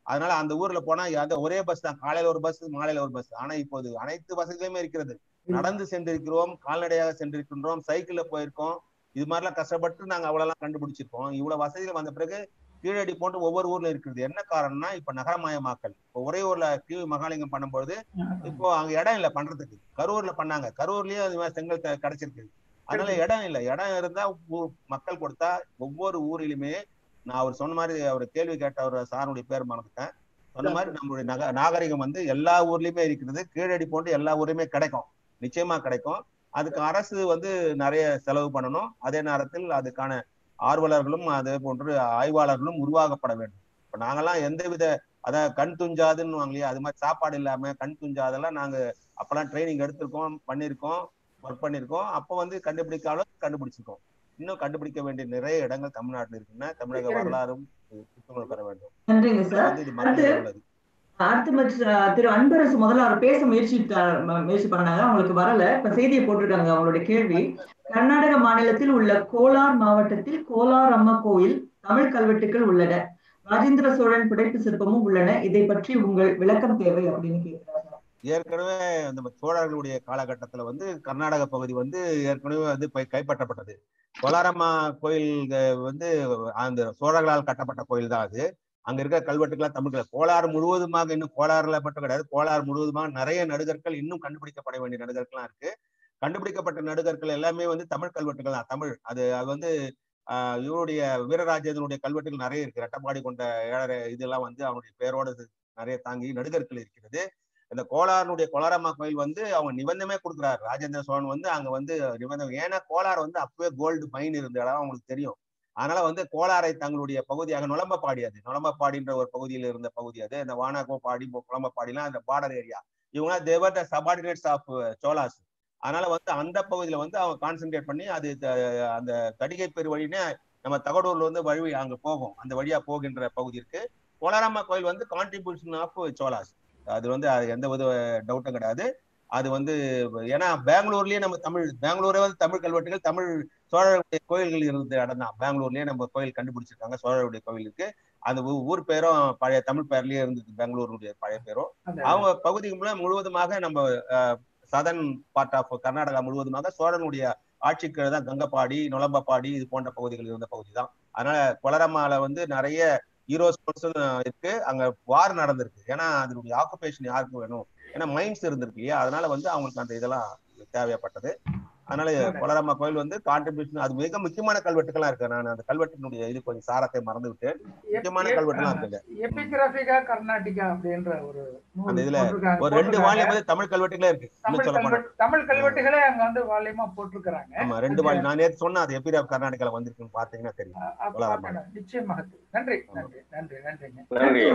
அதனால அந்த ஊர்ல போனா அந்த ஒரே பஸ் தான், காலையில ஒரு பஸ் மாலையில ஒரு பஸ். ஆனா இப்போது அனைத்து வசதிகளுமே இருக்கிறது. நடந்து சென்றிருக்கிறோம், கால்நடையாக சென்றிருக்கின்றோம், சைக்கிள்ல போயிருக்கோம். இது மாதிரிலாம் கஷ்டப்பட்டு நாங்க அவ்வளவு கண்டுபிடிச்சிருக்கோம். இவ்வளவு வசதிகள் வந்த பிறகு கீழடி போன்று ஒவ்வொரு ஊர்ல இருக்கிறது. என்ன காரணம்னா இப்ப நகரமயமாக்கல். இப்போ ஒரே ஊர்ல கீழ் மகாலிங்கம் பண்ணும்போது இப்போ அங்க இடம் இல்லை பண்றதுக்கு. கரூர்ல பண்ணாங்க, கரூர்லயும் அது மாதிரி செங்கல் கிடைச்சிருக்கு. அதனால இடம் இல்லை. இடம் இருந்தா மக்கள் கொடுத்தா ஒவ்வொரு ஊரிலுமே, நான் அவர் சொன்ன மாதிரி அவர் கேள்வி கேட்ட அவர் சாருடைய பேர் மறந்துட்டேன், சொன்ன மாதிரி நம்மளுடைய நக நாகரிகம் வந்து எல்லா ஊர்லயுமே இருக்கிறது. கீழடி போன்று எல்லா ஊருமே கிடைக்கும், நிச்சயமா கிடைக்கும். அதுக்கு அரசு வந்து நிறைய செலவு பண்ணணும். அதே நேரத்தில் அதுக்கான ஆர்வலர்களும் அதே போன்று ஆய்வாளர்களும் உருவாக்கப்பட வேண்டும். இப்ப நாங்கெல்லாம் எந்த வித அத கண் துஞ்சாதுன்னு வாங்கலையா, அது மாதிரி சாப்பாடு இல்லாம கண் துஞ்சாதெல்லாம் நாங்க அப்பெல்லாம் ட்ரைனிங் எடுத்திருக்கோம், பண்ணியிருக்கோம், ஒர்க் பண்ணியிருக்கோம். அப்போ வந்து கண்டுபிடிக்காலும் கண்டுபிடிச்சிருக்கோம். இன்னும் கண்டுபிடிக்க வேண்டிய நிறைய இடங்கள் தமிழ்நாட்டில் இருக்குன்னா தமிழக வரலாறும் புத்துணர்வு பெற வேண்டும். நன்றிங்க சார். இது மக்களிடம் உள்ளது. அடுத்து திரு அன்பரசு முதல்ல அவர் பேச முயற்சி முயற்சி பண்ணாங்க, அவங்களுக்கு வரல. இப்ப செய்தியை போட்டிருக்காங்க. அவங்களுடைய கேள்வி, கர்நாடக மாநிலத்தில் உள்ள கோலார் மாவட்டத்தில் கோலார் அம்மா கோயில் தமிழ் கல்வெட்டுகள் உள்ளன, ராஜேந்திர சோழன் புடைப்பு சிற்பமும் உள்ளன, இதை பற்றி உங்கள் விளக்கம் தேவை அப்படின்னு கேட்கிறாங்க. ஏற்கனவே அந்த சோழர்களுடைய காலகட்டத்துல வந்து கர்நாடக பகுதி வந்து ஏற்கனவே வந்து கைப்பற்றப்பட்டது. கோலாரம்மா கோயில் வந்து அந்த சோழர்களால் கட்டப்பட்ட கோயில் தான் அது. அங்க இருக்கிற கல்வெட்டுக்கெல்லாம் தமிழ். கோலாறு முழுவதுமாக, இன்னும் கோலாறுல மட்டும் கிடையாது, கோலாறு முழுவதுமாக நிறைய நடுகற்கள் இன்னும் கண்டுபிடிக்கப்பட வேண்டிய நடுகற்கள்லாம் இருக்கு. கண்டுபிடிக்கப்பட்ட நடுகற்கள் எல்லாமே வந்து தமிழ் கல்வெட்டுகள் தான். தமிழ் அது அது வந்து ஆஹ் இவருடைய வீரராஜேந்திரனுடைய கல்வெட்டுகள் நிறைய இருக்கு. ரெட்டப்பாடி கொண்ட ஏழரை இதெல்லாம் வந்து அவனுடைய பெயரோட நிறைய தாங்கி நடுகற்கள் இருக்கிறது. இந்த கோலாறுடைய கோலாரம்மா கோயில் வந்து அவங்க நிபந்தமே கொடுக்குறாரு ராஜேந்திர சோழன் வந்து அங்க வந்து நிபந்தனை. ஏன்னா கோலார் வந்து அப்பவே கோல்டு மைன் இருந்த இடம் அவங்களுக்கு தெரியும். அதனால வந்து கோலாரை தங்களுடைய பகுதியாக, நுளம்பப்பாடி, அது நுளம்பப்பாடின்ற ஒரு பகுதியில் இருந்த பகுதி அது. இந்த வானாகோபாடி குளம்பப்பாடிலாம் அந்த பார்டர் ஏரியா. இவங்க Thevar the subordinates of Cholas. அதனால வந்து அந்த பகுதியில வந்து அவங்க கான்சென்ட்ரேட் பண்ணி அது அந்த தடிகை பெரு வழின்னு நம்ம தகடூர்ல வந்து வழி அங்க போகும், அந்த வழியா போகின்ற பகுதி இருக்கு. கோலாரம்மா கோயில் வந்து கான்ட்ரிபியூஷன் ஆஃப் சோலாஸ். அது வந்து எந்த வித டவுட்டும் கிடையாது. அது வந்து ஏன்னா பெங்களூர்லயே நம்ம தமிழ் பெங்களூரே வந்து தமிழ் கல்வெட்டுகள் தமிழ் சோழருடைய கோயில்கள் இருந்த இடம் தான். பெங்களூர்லயே நம்ம கோயில் கண்டுபிடிச்சிருக்காங்க, சோழருடைய கோயில் இருக்கு. அந்த ஊர் பேரும் பழைய தமிழ் பேர்லயே இருந்தது, பெங்களூருடைய பழைய பேரும். அவங்க பகுதி முழுவதுமாக நம்ம சதர்ன் பார்ட் ஆஃப் கர்நாடகா முழுவதுமாக சோழனுடைய ஆட்சிக்கு தான் கங்கப்பாடி, நுளம்பப்பாடி இது போன்ற பகுதிகள் இருந்த பகுதி தான். அதனால கோலாரம்மால வந்து நிறைய ஹீரோஸ் இருக்கு. அங்க வார் நடந்திருக்கு. ஏன்னா அதனுடைய ஆக்குபேஷன் யாருக்கு வேணும், ஏன்னா மைன்ஸ் இருந்திருக்கு இல்லையா. அதனால வந்து அவங்களுக்கு அந்த இதெல்லாம் தேவைப்பட்டது. அதனால கோலாரம்மா கோயில் வந்து கான்ட்ரிபியூஷன், அது மிக முக்கியமான கல்வெட்டுகளா இருக்கு. நான் அந்த கல்வெட்டினுடைய இது கொஞ்சம் சாரத்தை மறந்து விட்டேன். முக்கியமான கல்வெட்டுலாம் இருக்குங்க. எபிகிராபிகா கர்நாடிகா அப்படின்ற ஒரு அந்த இதுல ஒரு ரெண்டு வால்யூம் வந்து தமிழ் கல்வெட்டுகளே இருக்கு. தமிழ் கல்வெட்டுகளே அங்க வந்து வால்யூமா போட்டிருக்காங்க. ஆமா, ரெண்டு வால்யூம். நான் நேத்து சொன்னேன் அது எபிகிராப் கர்நாடகால வந்திருக்குன்னு பாத்தீங்கன்னா தெரியும். கோலாரம்மா நிச்சயமாக. நன்றி நன்றி நன்றி நன்றிங்க.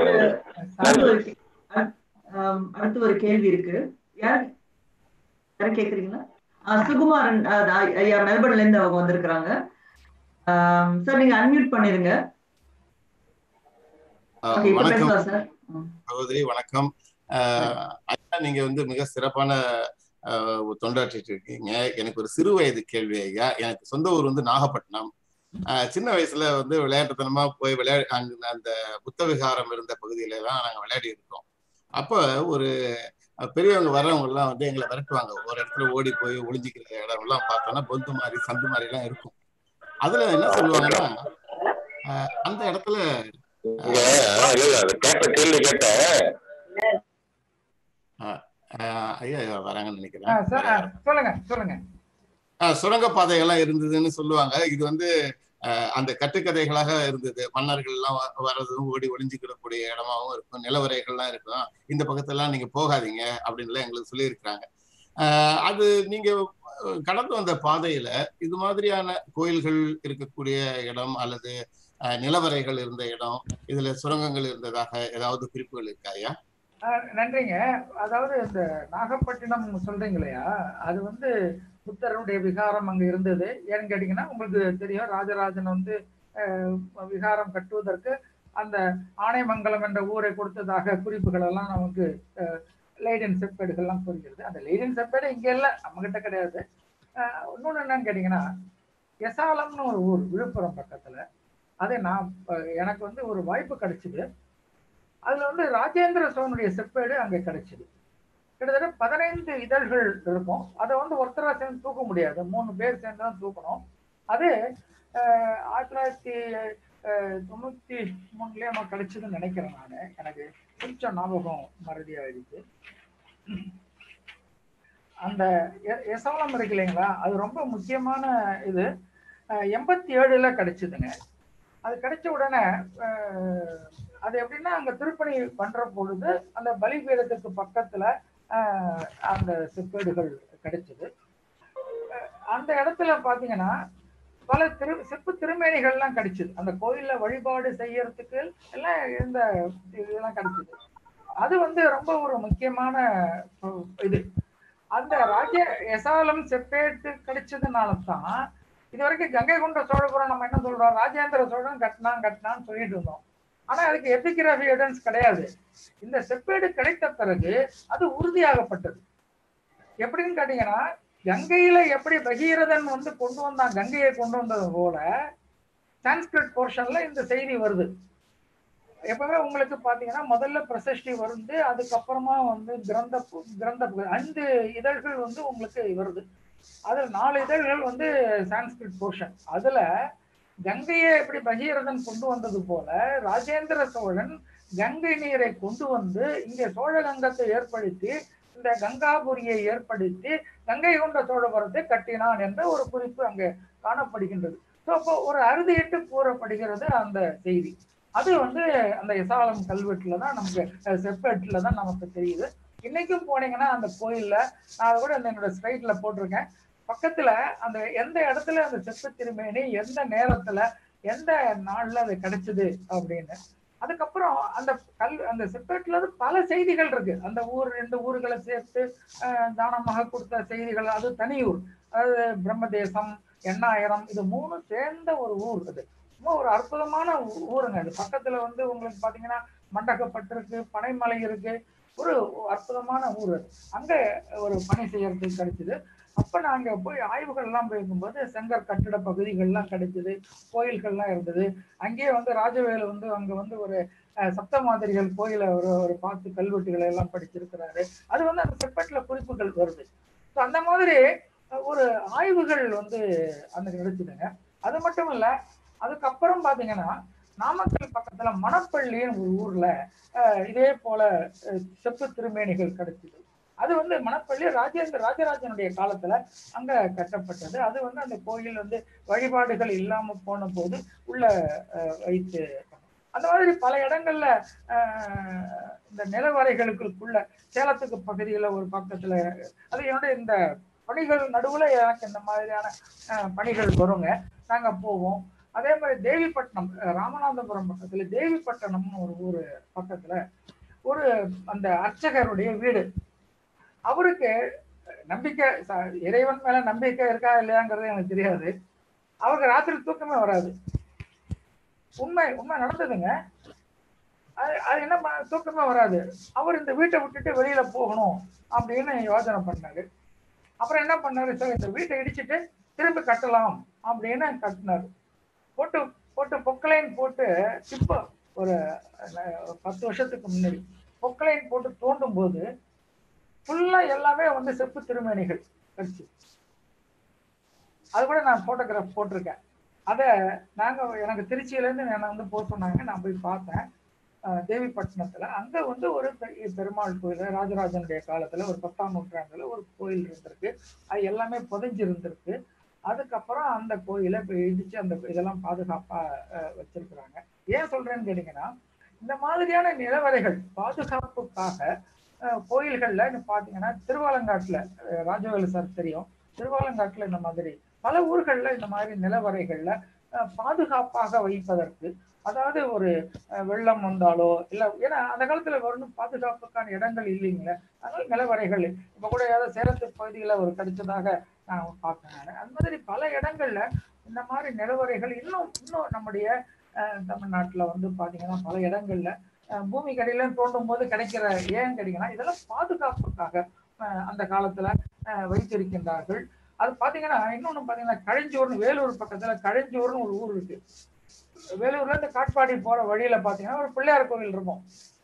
அடுத்து ஒரு கேள்வி இருக்கு. யார் யாரும் கேக்குறீங்களா? சுகுமாரன் ஐயா மெல்பர்ன்ல இருந்து அவங்க வந்திருக்கிறாங்க. சார் நீங்க அன்மியூட் பண்ணிருங்க. வணக்கம் சகோதரி, வணக்கம். ஐயா நீங்க வந்து மிக சிறப்பான தொண்டாற்றிட்டு இருக்கீங்க. எனக்கு ஒரு சிறு வயது கேள்வி ஐயா. எனக்கு சொந்த ஊர் வந்து நாகப்பட்டினம். சின்ன வயசுல வந்து விளையாட்டுத்தனமா போய் விளையாடி அந்த புத்த விகாரம் இருந்த பகுதியில எல்லாம் நாங்க விளையாடி இருக்கோம். அப்ப ஒரு பெரியவங்க வர்றவங்க எல்லாம் வந்து எங்களை விரட்டுவாங்க. ஒரு இடத்துல ஓடி போய் ஒளிஞ்சிக்கிற இடம் எல்லாம் பார்த்தோம்னா பொந்து மாதிரி சந்து மாதிரி எல்லாம் இருக்கும். அதுல என்ன சொல்லுவாங்கன்னா அந்த இடத்துல ஐயா வராங்கன்னு நினைக்கிறேன். சுரங்கப்பாதை எல்லாம் இருந்ததுன்னு சொல்லுவாங்க. இது வந்து அந்த கட்டுக்கதைகளாக இருந்தது. மன்னர்கள் எல்லாம் வர்றதும் ஓடி ஒளிஞ்சுக்கிடக்கூடிய இடமாவும் இருக்கும், நிலவரைகள்லாம் இருக்கும். இந்த பக்கத்தெல்லாம் நீங்க போகாதீங்க அப்படின்லாம் எங்களுக்கு சொல்லியிருக்கிறாங்க. ஆஹ் அது நீங்க கடந்து வந்த பாதையில இது மாதிரியான கோயில்கள் இருக்கக்கூடிய இடம் அல்லது நிலவரைகள் இருந்த இடம், இதுல சுரங்கங்கள் இருந்ததாக ஏதாவது குறிப்புகள் இருக்கா ஐயா? நன்றிங்க. அதாவது இந்த நாகப்பட்டினம் சொல்றீங்க இல்லையா, அது வந்து புத்தருடைய விகாரம் அங்க இருந்தது. ஏன்னு கேட்டீங்கன்னா உங்களுக்கு தெரியும், ராஜராஜன் வந்து விகாரம் கட்டுவதற்கு அந்த ஆனைமங்கலம் என்ற ஊரை கொடுத்ததாக குறிப்புகள் எல்லாம் நமக்கு லைடன் செப்பேடுகள்லாம் கூறுகிறது. அந்த லைடன் செப்பேடு இங்க இல்லை, நம்ம கிட்ட கிடையாது. இன்னொன்று என்னன்னு கேட்டீங்கன்னா, எசாலம்னு ஒரு ஊர் விழுப்புரம் பக்கத்துல, அதை நான் எனக்கு வந்து ஒரு வாய்ப்பு கிடைச்சிது. அதுல வந்து ராஜேந்திர சோழனுடைய செப்பேடு அங்க கிடைச்சது. கிட்டத்தட்ட பதினைந்து இதழ்கள் இருக்கும். அதை வந்து ஒருத்தரா சேர்ந்து தூக்க முடியாது, மூணு பேர் சேர்ந்து தான் தூக்கணும். அது ஆயிரத்தி தொள்ளாயிரத்தி தொண்ணூத்தி மூணுலயே நம்ம கிடைச்சதுன்னு நினைக்கிறேன். நானு எனக்கு கொஞ்சம் ஞாபகம் மறதி ஆயிடுச்சு. அந்த எசவலம் இருக்கு இல்லைங்களா, அது ரொம்ப முக்கியமான இது. எண்பத்தி ஏழுல கிடைச்சதுங்க. அது கிடைச்ச உடனே அது எப்படின்னா அங்க திருப்பணி பண்ற பொழுது அந்த பலிபீடத்துக்கு பக்கத்துல அந்த செப்பேடுகள் கிடைச்சது. அந்த இடத்துல பாத்தீங்கன்னா பல திரு செப்பு திருமேனிகள்லாம் கிடைச்சது. அந்த கோயில்ல வழிபாடு செய்யறதுக்கு எல்லாம் இந்த இதெல்லாம் கிடைச்சது. அது வந்து ரொம்ப ஒரு முக்கியமான இது. அந்த ராஜ எசாலம் செப்பேட்டு கிடைச்சதுனால தான் இது வரைக்கும் கங்கை கொண்ட சோழபுரம் நம்ம என்ன சொல்றோம், ராஜேந்திர சோழன் கட்டினான் கட்டினான்னு சொல்லிட்டு இருந்தோம். ஆனா அதுக்கு எபிகிராபி எவிடன்ஸ் கிடையாது. இந்த செப்பேடு கிடைத்த பிறகு அது உறுதியாகப்பட்டது. எப்படின்னு கேட்டீங்கன்னா, கங்கையில எப்படி பகீரதன் வந்து கொண்டு வந்தான், கங்கையை கொண்டு வந்தது போல சான்ஸ்கிரிட் போர்ஷன்ல இந்த செய்தி வருது. எப்பவுமே உங்களுக்கு பாத்தீங்கன்னா முதல்ல பிரசஸ்டி வந்து, அதுக்கப்புறமா வந்து கிரந்த கிரந்த ஐந்து இதழ்கள் வந்து உங்களுக்கு வருது. அதுல நாலு இதழ்கள் வந்து சான்ஸ்கிரிட் போர்ஷன். அதுல கங்கையை எப்படி பகீரதன் கொண்டு வந்தது போல ராஜேந்திர சோழன் கங்கை நீரை கொண்டு வந்து இங்கே சோழகங்கத்தை ஏற்படுத்தி இந்த கங்காபுரியை ஏற்படுத்தி கங்கை கொண்ட சோழபுரத்தை கட்டினான் என்ற ஒரு குறிப்பு அங்கே காணப்படுகின்றது. ஸோ அப்போ ஒரு அறுதியிட்டு கூறப்படுகிறது அந்த செய்தி. அது வந்து அந்த எசாலம் கல்வெட்டுல தான் நமக்கு, செப்பேட்டுல தான் நமக்கு தெரியுது. இன்னைக்கும் போனீங்கன்னா அந்த கோயில்ல, நான் அதை கூட என்னோட ஸ்லைட்ல போட்டிருக்கேன், பக்கத்துல அந்த எந்த இடத்துல அந்த செப்பு திருமேனி எந்த நேரத்துல எந்த நாள்ல அது கிடைச்சது அப்படின்னு. அதுக்கப்புறம் அந்த கல் அந்த செப்பேட்டுல இருந்து பல செய்திகள் இருக்கு. அந்த ஊர் ரெண்டு ஊர்களை சேர்த்து தானமாக கொடுத்த செய்திகள். அது தனி ஊர், அதாவது பிரம்மதேசம், எண்ணாயிரம், இது மூணு சேர்ந்த ஒரு ஊர். அது ரொம்ப ஒரு அற்புதமான ஊருங்க. அது பக்கத்துல வந்து உங்களுக்கு பாத்தீங்கன்னா மண்டகப்பட்டு இருக்கு, பனைமலை இருக்கு, ஒரு அற்புதமான ஊர். அது அங்க ஒரு பணி செய்யறதுக்கு கிடைச்சது. அப்ப நாங்க போய் ஆய்வுகள் எல்லாம் போயிருக்கும்போது செங்கர் கட்டிட பகுதிகள்லாம் கிடைச்சது, கோயில்கள்லாம் இருந்தது. அங்கேயே வந்து ராஜவேலு வந்து அங்க வந்து ஒரு சப்த மாதிரிகள் கோயில ஒரு ஒரு பார்த்து கல்வெட்டுகளை எல்லாம் படிச்சிருக்கிறாரு. அது வந்து அந்த செப்பேட்டுல குறிப்புகள் வருது. ஸோ அந்த மாதிரி ஒரு ஆய்வுகள் வந்து அந்த கிடைச்சதுங்க. அது மட்டும் இல்ல, அதுக்கப்புறம் பாத்தீங்கன்னா நாமக்கல் பக்கத்துல மணப்பள்ளின்னு ஒரு ஊர்ல இதே போல செப்பு திருமேனிகள் கிடைச்சது. அது வந்து மணப்பள்ளி ராஜேந்திர ராஜராஜனுடைய காலத்துல அங்க கட்டப்பட்டது. அது வந்து அந்த கோயில் வந்து வழிபாடுகள் இல்லாம போன போது உள்ள வைத்து, அந்த மாதிரி பல இடங்கள்ல இந்த நிலவரைகளுக்குள்ள சேலத்துக்கு பகுதியில ஒரு பக்கத்துல, அது என்னோட இந்த பணிகள் நடுவுல எனக்கு இந்த மாதிரியான பணிகள் வருங்க, நாங்க போவோம். அதே மாதிரி தேவிப்பட்டினம், ராமநாதபுரம் பக்கத்துல தேவிப்பட்டினம்னு ஒரு ஊரு பக்கத்துல ஒரு அந்த அர்ச்சகருடைய வீடு. அவருக்கு நம்பிக்கை, இறைவன் மேல நம்பிக்கை இருக்கா இல்லையாங்கிறது எனக்கு தெரியாது. அவருக்கு ராத்திரி தூக்கமே வராது. உண்மை உண்மை நடந்ததுங்க. அது அது என்ன பண்ண, தூக்கமே வராது. அவர் இந்த வீட்டை விட்டுட்டு வெளியில போகணும் அப்படின்னு யோசனை பண்ணாரு. அப்புறம் என்ன பண்ணாரு, சார் இந்த வீட்டை இடிச்சுட்டு திரும்பி கட்டலாம் அப்படின்னு கட்டினாரு. போட்டு போட்டு பொக்கலைன் போட்டு, இப்போ ஒரு பத்து வருஷத்துக்கு முன்னாடி பொக்கலைன் போட்டு தோண்டும் போது ஃபுல்லா எல்லாமே வந்து செப்பு திருமேனிகள் கிடைச்சு. அது கூட நான் போட்டோகிராஃப் போட்டிருக்கேன். அதை நாங்க எனக்கு திருச்சியில இருந்து என்னை வந்து போக சொன்னாங்க. நான் போய் பார்த்தேன் தேவிப்பட்டினத்துல. அங்க வந்து ஒரு பெருமாள் கோயில், ராஜராஜனுடைய காலத்துல ஒரு பத்தாம் நூற்றாண்டுல ஒரு கோயில் இருந்திருக்கு. அது எல்லாமே புதைஞ்சு இருந்திருக்கு. அதுக்கப்புறம் அந்த கோயிலை இடிச்சு அந்த இதெல்லாம் பாதுகாப்பா வச்சிருக்கிறாங்க. ஏன் சொல்றேன்னு கேட்டீங்கன்னா, இந்த மாதிரியான நிலவரைகள் பாதுகாப்புக்காக கோயில்கள்ல பாத்தீங்கன்னா, திருவாலங்காட்டுல ராஜவேலு சார் தெரியும், திருவாலங்காட்டுல இந்த மாதிரி பல ஊர்கள்ல இந்த மாதிரி நிலவரைகள்ல பாதுகாப்பாக வைப்பதற்கு, அதாவது ஒரு வெள்ளம் வந்தாலோ இல்ல, ஏன்னா அந்த காலத்துல வரணும் பாதுகாப்புக்கான இடங்கள் இல்லைங்களே, அதனால நிலவரைகள் இப்ப கூட ஏதாவது சேலத்து பகுதியில ஒரு கிடைச்சதாக நான் பார்க்கிறேன். அந்த மாதிரி பல இடங்கள்ல இந்த மாதிரி நிலவரைகள் இன்னும் இன்னும் நம்முடைய தமிழ்நாட்டுல வந்து பாத்தீங்கன்னா பல இடங்கள்ல பூமி கடியில தோண்டும் போது கிடைக்கிற, ஏன் கிடைக்குன்னா இதெல்லாம் பாதுகாப்புக்காக அந்த காலத்துல வைத்திருக்கின்றார்கள். அது பாத்தீங்கன்னா இன்னொன்னு பாத்தீங்கன்னா கழிஞ்சூர்னு, வேலூர் பக்கத்துல கழிஞ்சூர்னு ஒரு ஊர் இருக்கு. வேலூர்ல இருந்து காட்பாடி போற வழியில பாத்தீங்கன்னா ஒரு பிள்ளையார் கோவில் இருக்கும்.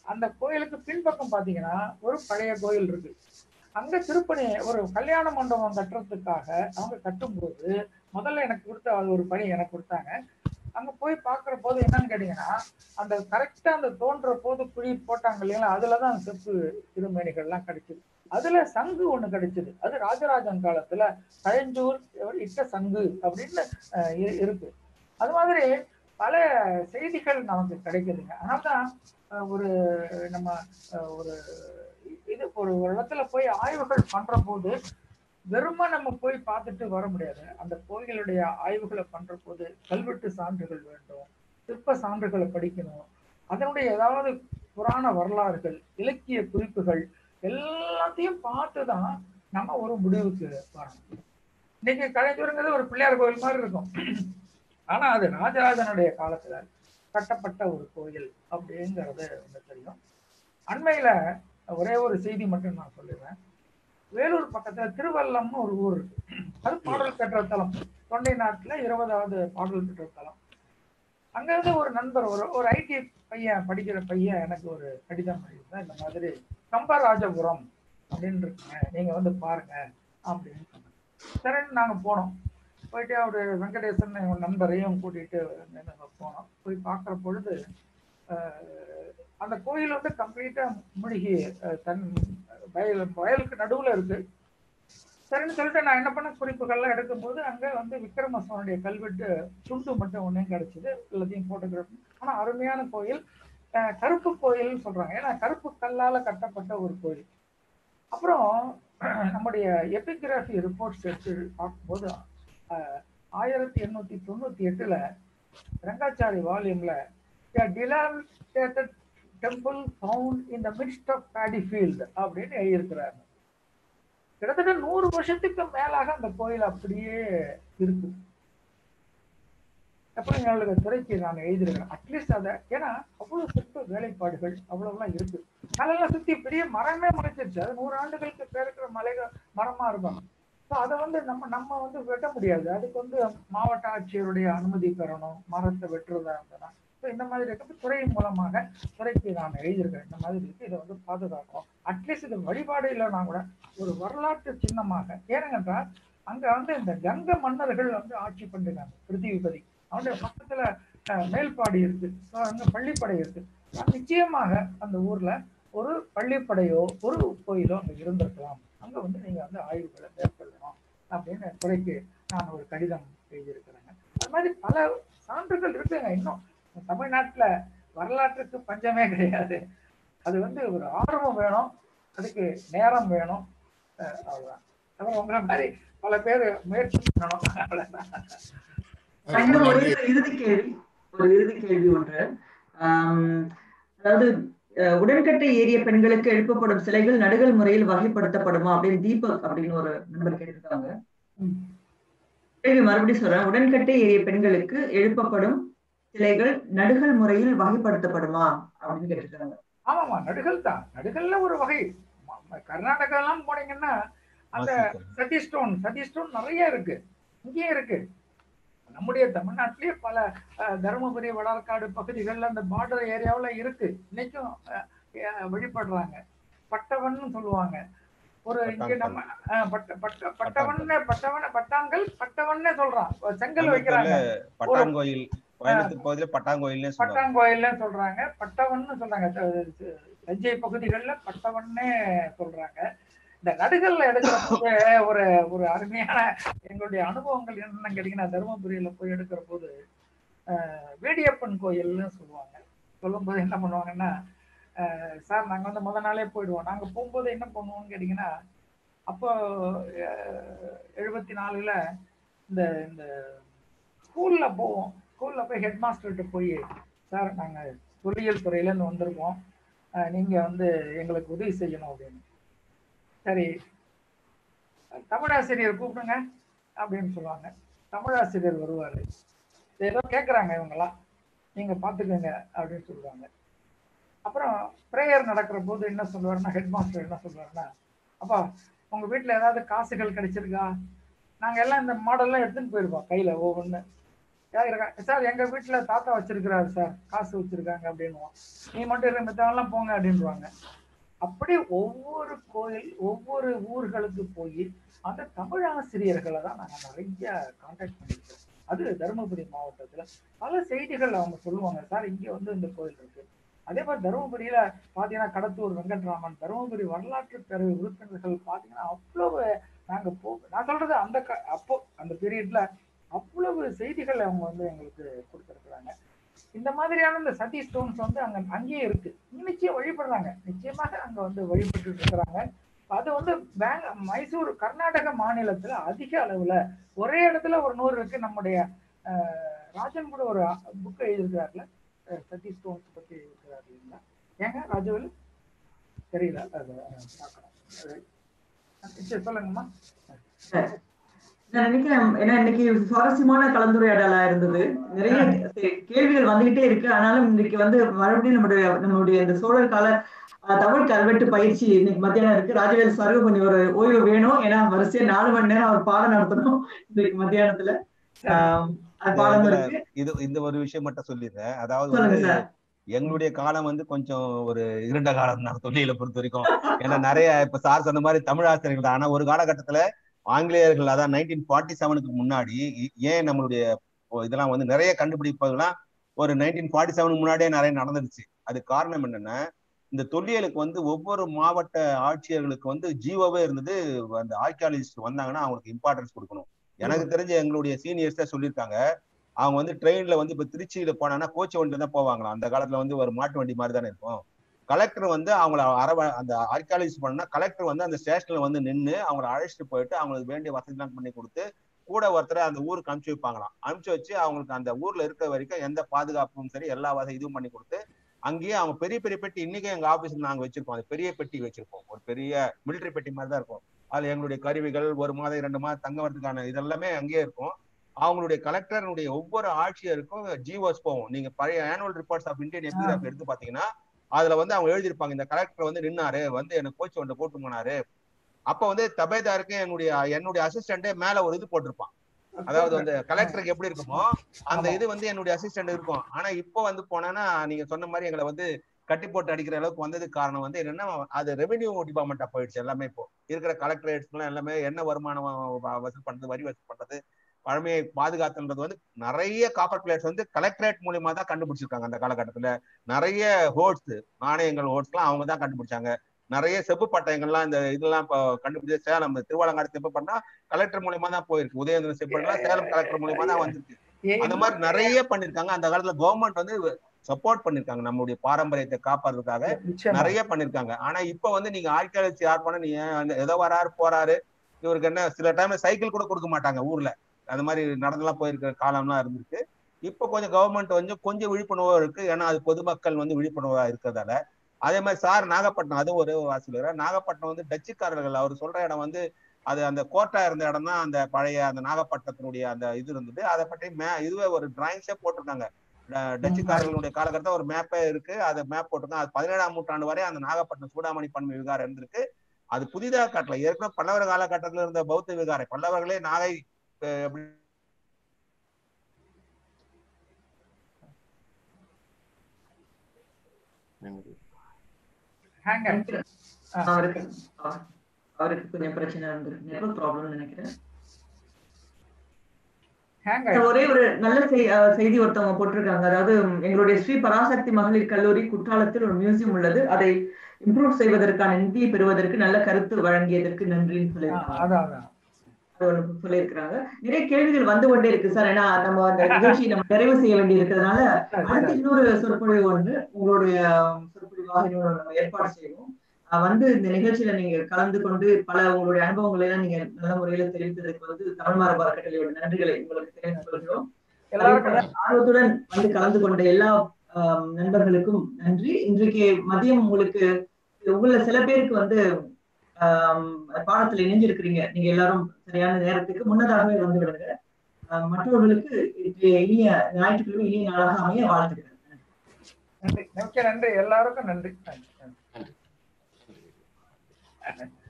அந்த கோயிலுக்கு பின்பக்கம் பாத்தீங்கன்னா ஒரு பழைய கோயில் இருக்கு. அங்க திருப்பணி ஒரு கல்யாண மண்டபம் கட்டுறதுக்காக அவங்க கட்டும்போது முதல்ல எனக்கு கொடுத்த அது ஒரு பணி எனக்கு கொடுத்தாங்க. அங்க போய் பாக்குற போது என்னன்னு கேட்டீங்கன்னா, அந்த கரெக்டா அந்த தோன்ற போது குழி போட்டாங்க இல்லைங்களா, அதுலதான் செப்பு திருமேனிகள்லாம் கிடைச்சது. அதுல சங்கு ஒண்ணு கிடைச்சது. அது ராஜராஜன் காலத்துல கயஞ்சூர் இட்ட சங்கு அப்படின்னு இருக்கு. அது மாதிரி பல செய்திகள் நமக்கு கிடைக்குதுங்க. அதனால்தான் ஒரு நம்ம ஒரு இது ஒரு இடத்துல போய் ஆய்வுகள் பண்ற போது வெறுமா நம்ம போய் பார்த்துட்டு வர முடியாது. அந்த கோயிலுடைய ஆய்வுகளை பண்ற போது கல்வெட்டு சான்றுகள் வேண்டும், சிற்ப சான்றுகளை படிக்கணும், அதனுடைய ஏதாவது புராண வரலாறுகள், இலக்கிய குறிப்புகள் எல்லாத்தையும் பார்த்துதான் நம்ம ஒரு முடிவுக்கு வரணும். இன்னைக்கு கலைஞருங்கிறது ஒரு பிள்ளையார் கோயில் மாதிரி இருக்கும். ஆனா அது ராஜராஜனுடைய காலத்துல கட்டப்பட்ட ஒரு கோயில் அப்படிங்கிறது ஒண்ணு தெரியும். அண்மையில ஒரே ஒரு செய்தி மட்டும் நான் சொல்லிடுறேன். வேலூர் பக்கத்துல திருவல்லம்னு ஒரு ஊர் இருக்கு. அது பாடல் பெற்ற தலம். தொண்டை நாட்டுல இருபதாவது பாடல் பெற்ற தலம். அங்க இருந்து ஒரு நண்பர் ஒரு ஒரு ஐடி பையன் படிக்கிற பையன் எனக்கு ஒரு கடிதம் எழுதிதான், இந்த மாதிரி கம்பராஜபுரம் அப்படின்னு இருக்குங்க, நீங்க வந்து பாருங்க அப்படின்னு சொன்னாங்க. சரின்னு நாங்க போனோம். போயிட்டு அவரு வெங்கடேசன் எங்க நண்பரையும் கூட்டிட்டு போனோம். போய் பார்க்குற பொழுது அந்த கோயில் வந்து கம்ப்ளீட்டா மூழ்கி தன் வயல் வயலுக்கு நடுவுல இருக்கு. சரின்னு சொல்லிட்டு நான் என்ன பண்ண, குறிப்புகள்லாம் எடுக்கும்போது அங்க வந்து விக்ரம சோழனுடைய கல்வெட்டு துண்டு மட்டும் ஒன்றையும் கிடைச்சிது. எல்லாத்தையும் போட்டோகிராஃபி. ஆனா அருமையான கோயில், கருப்பு கோயில்னு சொல்றாங்க. ஏன்னா கருப்பு கல்லால கட்டப்பட்ட ஒரு கோயில். அப்புறம் நம்முடைய எபிகிராஃபி ரிப்போர்ட்ஸ் எடுத்து பார்க்கும்போது ஆயிரத்தி எண்ணூத்தி தொண்ணூத்தி எட்டுல ரங்காச்சாரி வால்யூம்ல temple found in the midst of paddy field அப்படின்னு எழுதியிருக்கிறாங்க. கிட்டத்தட்ட நூறு வருஷத்துக்கு மேலாக அந்த கோயில் அப்படியே இருக்கு. அப்புறம் எங்களுக்கு துறைக்கு நான் எழுதியிருக்கிறேன். அட்லீஸ்ட் அதை, ஏன்னா அவ்வளவு சிற்ப வேலைப்பாடுகள் அவ்வளவுலாம் இருக்கு. மலையெல்லாம் சுத்தி பெரிய மரமே முளைச்சிருச்சு. அது நூறு ஆண்டுகளுக்கு பேருக்கிற மலைகள் மரமா இருக்கும். ஸோ அதை வந்து நம்ம நம்ம வந்து வெட்ட முடியாது. அதுக்கு வந்து மாவட்ட ஆட்சியருடைய அனுமதி பெறணும், மரத்தை வெட்டுறதா இருந்ததுன்னா. ஸோ இந்த மாதிரி இருக்க துறை மூலமாக துறைக்கு நான் எழுதியிருக்கிறேன். இந்த மாதிரி இருக்கு, இதை வந்து பாதுகாக்கணும். அட்லீஸ்ட் இது வழிபாடு இல்லைன்னா கூட ஒரு வரலாற்று சின்னமாக. ஏனென்றால் அங்க வந்து இந்த கங்க மன்னர்கள் வந்து ஆட்சி பண்ணிருக்காங்க. பிருத்திவிபதி அவனுடைய பக்கத்துல மேல்பாடி இருக்கு, அங்க பள்ளிப்படை இருக்கு. நிச்சயமாக அந்த ஊர்ல ஒரு பள்ளிப்படையோ ஒரு கோயிலோ அங்க இருந்திருக்கலாம். அங்க வந்து நீங்க வந்து ஆய்வுகளை மேற்கொள்ளணும் அப்படின்னு துறைக்கு நான் ஒரு கடிதம் எழுதியிருக்கிறேங்க. அது மாதிரி பல சான்றுகள் இருக்குங்க. இன்னும் தமிழ்நாட்டுல வரலாற்றுக்கு பஞ்சமே கிடையாது. அது வந்து ஒரு ஆர்வம் வேணும், அதுக்கு நேரம் வேணும், அவ்வளவுதான். அப்புறம் உங்களை மாதிரி பல பேர் முயற்சி பண்ணணும், அவ்வளவுதான். ஒரு இறுதி கேள்வி ஒரு இறுதி கேள்வி ஒன்று. அதாவது உடன்கட்டை ஏறிய பெண்களுக்கு எழுப்பப்படும் சிலைகள் நடுகள் முறையில் வகைப்படுத்தப்படுமா அப்படின்னு தீபக் அப்படின்னு ஒரு நண்பர் கேட்டிருக்காங்க. கேள்வி மறுபடியும் சொல்றேன். உடன்கட்டை ஏறிய பெண்களுக்கு எழுப்பப்படும் சிலைகள் நடுகள் முறையில் வகைப்படுத்தப்படுமா அப்படின்னு கேட்டிருக்காங்க. ஆமாமா, நடுகள் தான். நடுகள்ல ஒரு வகை. கர்நாடகா எல்லாம் போனீங்கன்னா அந்த சதி ஸ்டோன் சதி ஸ்டோன் நிறைய இருக்கு, இங்கேயும் இருக்கு. நம்முடைய தமிழ்நாட்டிலேயே பல தருமபுரி வடார்காடு பகுதிகளில் அந்த பார்டர் ஏரியாவில் இருக்கு, இன்னைக்கும் வழிபடுறாங்க. பட்டவன்னு சொல்லுவாங்க. ஒரு இங்க நம்ம பட்ட பட்ட பட்டவன்னு பட்டவன பட்டாங்கல் பட்டவன்னே சொல்றான். செங்கல் வைக்கிறாங்க, பட்டாங்கோயில் பட்டாங்கோயில்ல சொல்றாங்க, பட்டவன்னு சொல்றாங்க. தஞ்சை பகுதிகளில் பட்டவன்னே சொல்றாங்க. இந்த நடுகல்ல எடுக்கிற போது ஒரு ஒரு அருமையான எங்களுடைய அனுபவங்கள் என்னன்னு கேட்டீங்கன்னா, தருமபுரியில போய் எடுக்கிற போது வேடியப்பன் கோயில்னு சொல்லுவாங்க. சொல்லும் போது என்ன பண்ணுவாங்கன்னா, சார் நாங்க வந்து முத நாளே போயிடுவோம். நாங்க போகும்போது என்ன பண்ணுவோம்னு கேட்டீங்கன்னா, அப்போ எழுபத்தி நாலுல இந்த இந்த ஸ்கூல்ல போவோம். ஸ்கூல்ல போய் ஹெட் மாஸ்டர்கிட்ட போய், சார் நாங்க பொறியியல் துறையில இருந்து வந்திருக்கோம், நீங்க வந்து எங்களுக்கு உதவி செய்யணும் அப்படின்னு. சரி, தமிழாசிரியர் கூப்பிடுங்க அப்படின்னு சொல்லுவாங்க. தமிழாசிரியர் வருவாரு. ஏதோ கேட்குறாங்க இவங்கெல்லாம், நீங்க பார்த்துக்கோங்க அப்படின்னு சொல்லுவாங்க. அப்புறம் ப்ரேயர் நடக்கிற போது என்ன சொல்லுவாருன்னா, ஹெட் மாஸ்டர் என்ன சொல்லுவாருன்னா, அப்பா உங்க வீட்டில் ஏதாவது காசுகள் கிடைச்சிருக்கா? நாங்கள் எல்லாம் இந்த மாடல்லாம் எடுத்துன்னு போயிருக்கோம் கையில் ஒவ்வொன்று. சார் எங்க வீட்டுல தாத்தா வச்சிருக்கிறாரு சார், காசு வச்சிருக்காங்க அப்படின்னுவோம். நீ மட்டும் இருக்க மத்தவங்கலாம் போங்க அப்படின்வாங்க. அப்படி ஒவ்வொரு கோயில் ஒவ்வொரு ஊர்களுக்கு போய் அந்த தமிழ் ஆசிரியர்களை தான் நாங்க நிறைய கான்டாக்ட் பண்ணிருக்கோம். அது தருமபுரி மாவட்டத்துல பல செய்திகள் அவங்க சொல்லுவாங்க, சார் இங்க வந்து இந்த கோயில் இருக்கு. அதே மாதிரி தருமபுரியில பாத்தீங்கன்னா கடத்தூர் வெங்கட்ராமன், தருமபுரி வரலாற்று பேரவை உறுப்பினர்கள் பாத்தீங்கன்னா அவ்வளவு நாங்க போ நான் சொல்றது அந்த அப்போ அந்த பீரியட்ல அவ்வளவு செய்திகள் அவங்க வந்து எங்களுக்கு கொடுத்துருக்குறாங்க. இந்த மாதிரியான இந்த சதி ஸ்டோன்ஸ் வந்து அங்க அங்கேயே இருக்கு, நிச்சயம் வழிபடுறாங்க, நிச்சயமாக அங்க வந்து வழிபட்டு இருக்கிறாங்க. அது வந்து பேங் மைசூர் கர்நாடக மாநிலத்துல அதிக அளவுல ஒரே இடத்துல ஒரு நூறு இருக்கு. நம்முடைய ராஜன் கூட ஒரு புக் எழுதியிருக்கிறாருல சதி ஸ்டோன்ஸ் பத்தி எழுதியிருக்கிறாரு இல்லைங்களா? ஏங்க ராஜவேலு தெரியல, அது பார்க்கலாம். சொல்லுங்கம்மா. நான் நினைக்கிறேன், ஏன்னா இன்னைக்கு சுவாரஸ்யமான கலந்துரையாடலா இருந்தது. நிறைய கேள்விகள் வந்துகிட்டே இருக்கு. ஆனாலும் இன்னைக்கு வந்து மறுபடியும் நம்முடைய நம்மளுடைய இந்த சோழர் கால தமிழ் கல்வெட்டு பயிற்சி இன்னைக்கு மத்தியானம் இருக்கு. ராஜவேல் சாருக்கு கொஞ்சம் ஒரு ஓய்வு வேணும், ஏன்னா வரிசையா நாலு மணி நேரம் அவர் பாடம் நடத்தணும் இன்னைக்கு மத்தியானத்துல. பாடம் இருக்கு. இது இந்த ஒரு விஷயம் மட்டும் சொல்லிடுறேன். அதாவது வந்து எங்களுடைய காலம் வந்து கொஞ்சம் ஒரு இருண்ட காலம் தான் தொழிலை பொறுத்த வரைக்கும். ஏன்னா நிறைய இப்ப சார் சொன்ன மாதிரி தமிழ் ஆசிரியர்கள் தான். ஆனா ஒரு காலகட்டத்துல ஆங்கிலேயர்கள், அதான் நைன்டீன் ஃபார்ட்டி செவனுக்கு முன்னாடி ஏன் நம்மளுடைய இதெல்லாம் வந்து நிறைய கண்டுபிடிப்பதெல்லாம் ஒரு நைன்டீன் ஃபார்ட்டி செவனுக்கு முன்னாடியே நிறைய நடந்துருச்சு. அது காரணம் என்னன்னா, இந்த தொல்லியலுக்கு வந்து ஒவ்வொரு மாவட்ட ஆட்சியர்களுக்கு வந்து ஜீவோவே இருந்தது. அந்த ஆர்கியாலஜிஸ்ட் வந்தாங்கன்னா அவங்களுக்கு இம்பார்ட்டன்ஸ் கொடுக்கணும். எனக்கு தெரிஞ்ச எங்களுடைய சீனியர்ஸே சொல்லியிருக்காங்க, அவங்க வந்து ட்ரெயின்ல வந்து இப்ப திருச்சியில போனாங்கன்னா கோச்சு வண்டியில தான் போவாங்களாம். அந்த காலத்துல வந்து ஒரு மாட்டு வண்டி மாதிரி தானே இருக்கும். கலெக்டர் வந்து அவங்கள அரவ அந்த ஆர்கியாலஜிஸ்ட் பண்ணா கலெக்டர் வந்து அந்த ஸ்டேஷன்ல வந்து நின்று அவங்களை அழைச்சிட்டு போயிட்டு அவங்களுக்கு வேண்டிய வசதிலாம் பண்ணி கொடுத்து கூட ஒருத்தரை அந்த ஊருக்கு அனுப்பிச்சு வைப்பாங்களாம். அனுப்பிச்சு வச்சு அவங்களுக்கு அந்த ஊர்ல இருக்க வரைக்கும் எந்த பாதுகாப்பும் சரி எல்லா வசதி இதுவும் பண்ணி கொடுத்து அங்கேயே அவங்க பெரிய பெரிய பெட்டி, இன்னைக்கு எங்க ஆபீஸ்ல நாங்க வச்சிருக்கோம், அது பெரிய பெட்டி வச்சிருக்கோம், ஒரு பெரிய மிலிட்டரி பெட்டி மாதிரி தான் இருக்கும். அதுல எங்களுடைய கருவிகள் ஒரு மாதம் இரண்டு மாதம் தங்க வரதுக்கான இதெல்லாமே அங்கேயே இருக்கும். அவங்களுடைய கலெக்டருடைய ஒவ்வொரு ஆட்சியருக்கும் ஜிஓஸ் போகும். நீங்க பழைய annual reports of Indian epigraphy எடுத்து பாத்தீங்கன்னா அதுல வந்து அவங்க எழுதியிருப்பாங்க, இந்த கலெக்டர் வந்து நின்னாரு, வந்து எனக்கு கோச்சு ஒன்று போட்டு போனாரு. அப்ப வந்து தபேதாருக்கு என்னுடைய என்னுடைய அசிஸ்டண்டே மேல ஒரு இது போட்டிருப்பான். அதாவது வந்து கலெக்டருக்கு எப்படி இருக்குமோ அந்த இது வந்து என்னுடைய அசிஸ்டன்ட் இருக்கும். ஆனா இப்போ வந்து போனா நீங்க சொன்ன மாதிரி எங்களை வந்து கட்டி போட்டு அடிக்கிற அளவுக்கு வந்ததுக்கு காரணம் வந்து என்னன்னா, அது ரெவென்யூ டிபார்ட்மெண்டா போயிடுச்சு. எல்லாமே இப்போ இருக்கிற கலெக்டரேட்ஸ் எல்லாம் எல்லாமே என்ன வருமானம் வசூல் பண்றது, வரி வசூல் பண்றது, பழமையை பாதுகாத்துன்றது வந்து நிறைய காப்பர் பிளேட்ஸ் வந்து கலெக்டரேட் மூலியமா தான் கண்டுபிடிச்சிருக்காங்க. அந்த காலகட்டத்துல நிறைய ஹோட்ஸ், நாணயங்கள் ஹோட்ஸ் எல்லாம் அவங்க தான் கண்டுபிடிச்சாங்க. நிறைய செப்பு பட்டயங்கள்லாம் இந்த இதெல்லாம் இப்போ கண்டுபிடிச்ச சேலம் திருவாலங்காடு செப்பு பட்டா கலெக்டர் மூலியமா தான் போயிருக்கு. உதயந்திரன் செப்பு பட்டா சேலம் கலெக்டர் மூலியமா தான் வந்திருக்கு. அந்த மாதிரி நிறைய பண்ணிருக்காங்க. அந்த காலத்துல கவர்மெண்ட் வந்து சப்போர்ட் பண்ணிருக்காங்க, நம்மளுடைய பாரம்பரியத்தை காப்பாடுறதுக்காக நிறைய பண்ணிருக்காங்க. ஆனா இப்ப வந்து நீங்க ஆர்கியாலஜி யார் பண்ண நீங்க ஏதோ வராரு போறாரு, இவருக்கு என்ன சில டைம்ல சைக்கிள் கூட கொடுக்க மாட்டாங்க ஊர்ல. அது மாதிரி நடந்தெல்லாம் போயிருக்கிற காலம்லாம் இருந்திருக்கு. இப்ப கொஞ்சம் கவர்மெண்ட் வந்து கொஞ்சம் விழிப்புணர்வா இருக்கு, ஏன்னா அது பொதுமக்கள் வந்து விழிப்புணர்வா இருக்கிறதால. அதே மாதிரி சார் நாகப்பட்டினம், அது ஒரு வாசிலர் நாகப்பட்டினம் வந்து டச்சுக்காரர்கள் அவர் சொல்ற இடம் வந்து அது அந்த கோட்டா இருந்த இடம் தான் அந்த பழைய அந்த நாகப்பட்டினத்தினுடைய அந்த இது இருந்தது. அதை பற்றி மே இதுவே ஒரு டிராயிங்ஸே போட்டிருக்காங்க. டச்சுக்காரர்களுடைய காலகட்டத்தில் ஒரு மேப்பே இருக்கு, அதை மேப் போட்டிருக்காங்க. அது பதினேழாம் நூற்றாண்டு வரை அந்த நாகப்பட்டினம் சூடாமணி பன்மை விகாரம் இருந்திருக்கு. அது புதிதாக காட்டல, ஏற்கனவே பல்லவர் காலகட்டத்தில் இருந்த பௌத்த விகாரம். பல்லவர்களே நாகை அவருக்கு கொஞ்சம் பிரச்சனை இருந்திருக்கு, நெட்வொர்க் ப்ராப்ளம் நினைக்கிறேன். ஒரே ஒரு நல்ல செய்தி ஒருத்தவங்க போட்டிருக்காங்க. அதாவது எங்களுடைய ஸ்ரீ பராசக்தி மகளிர் கல்லூரி குற்றாலத்தில் ஒரு மியூசியம் உள்ளது, அதை இம்ப்ரூவ் செய்வதற்கான நிதியை பெறுவதற்கு நல்ல கருத்து வழங்கியதற்கு நன்றின்னு சொல்லியிருக்காங்க. சொல்லியிருக்கிறாங்க. நிறைய கேள்விகள் வந்து கொண்டே இருக்கு சார், ஏன்னா நம்ம அந்த நிகழ்ச்சியை நம்ம நிறைவு செய்ய வேண்டி இருக்கிறதுனால அடுத்த இன்னொரு சொற்பொழிவு ஒன்று உங்களுடைய சொற்பொழிவாக இன்னொரு நம்ம ஏற்பாடு செய்வோம். வந்து இந்த நிகழ்ச்சியில நீங்க கலந்து கொண்டு பல உங்களுடைய அனுபவங்களை எல்லாம் நீங்க நல்ல முறையில தெரிவித்ததுக்கு வந்து தமிழ் மரபு அறக்கட்டளையோட நன்றிகளை உங்களுக்கு தெரிவித்துக் கொள்கிறோம். ஆர்வத்துடன் வந்து கலந்து கொண்ட எல்லா நண்பர்களுக்கும் நன்றி. இன்றைக்கு மதியம் உங்களுக்கு உங்கள சில பேருக்கு வந்து ஆஹ் பாடத்துல இணைஞ்சிருக்கிறீங்க, நீங்க எல்லாரும் சரியான நேரத்துக்கு முன்னதாகவே வந்து விடுங்க. மற்றவர்களுக்கு இனிய ஞாயிற்றுக்கிழமை இனிய நாளாக அமைய வாழ்த்துக்கிறேன். நன்றி, நன்றி, எல்லாருக்கும் நன்றி.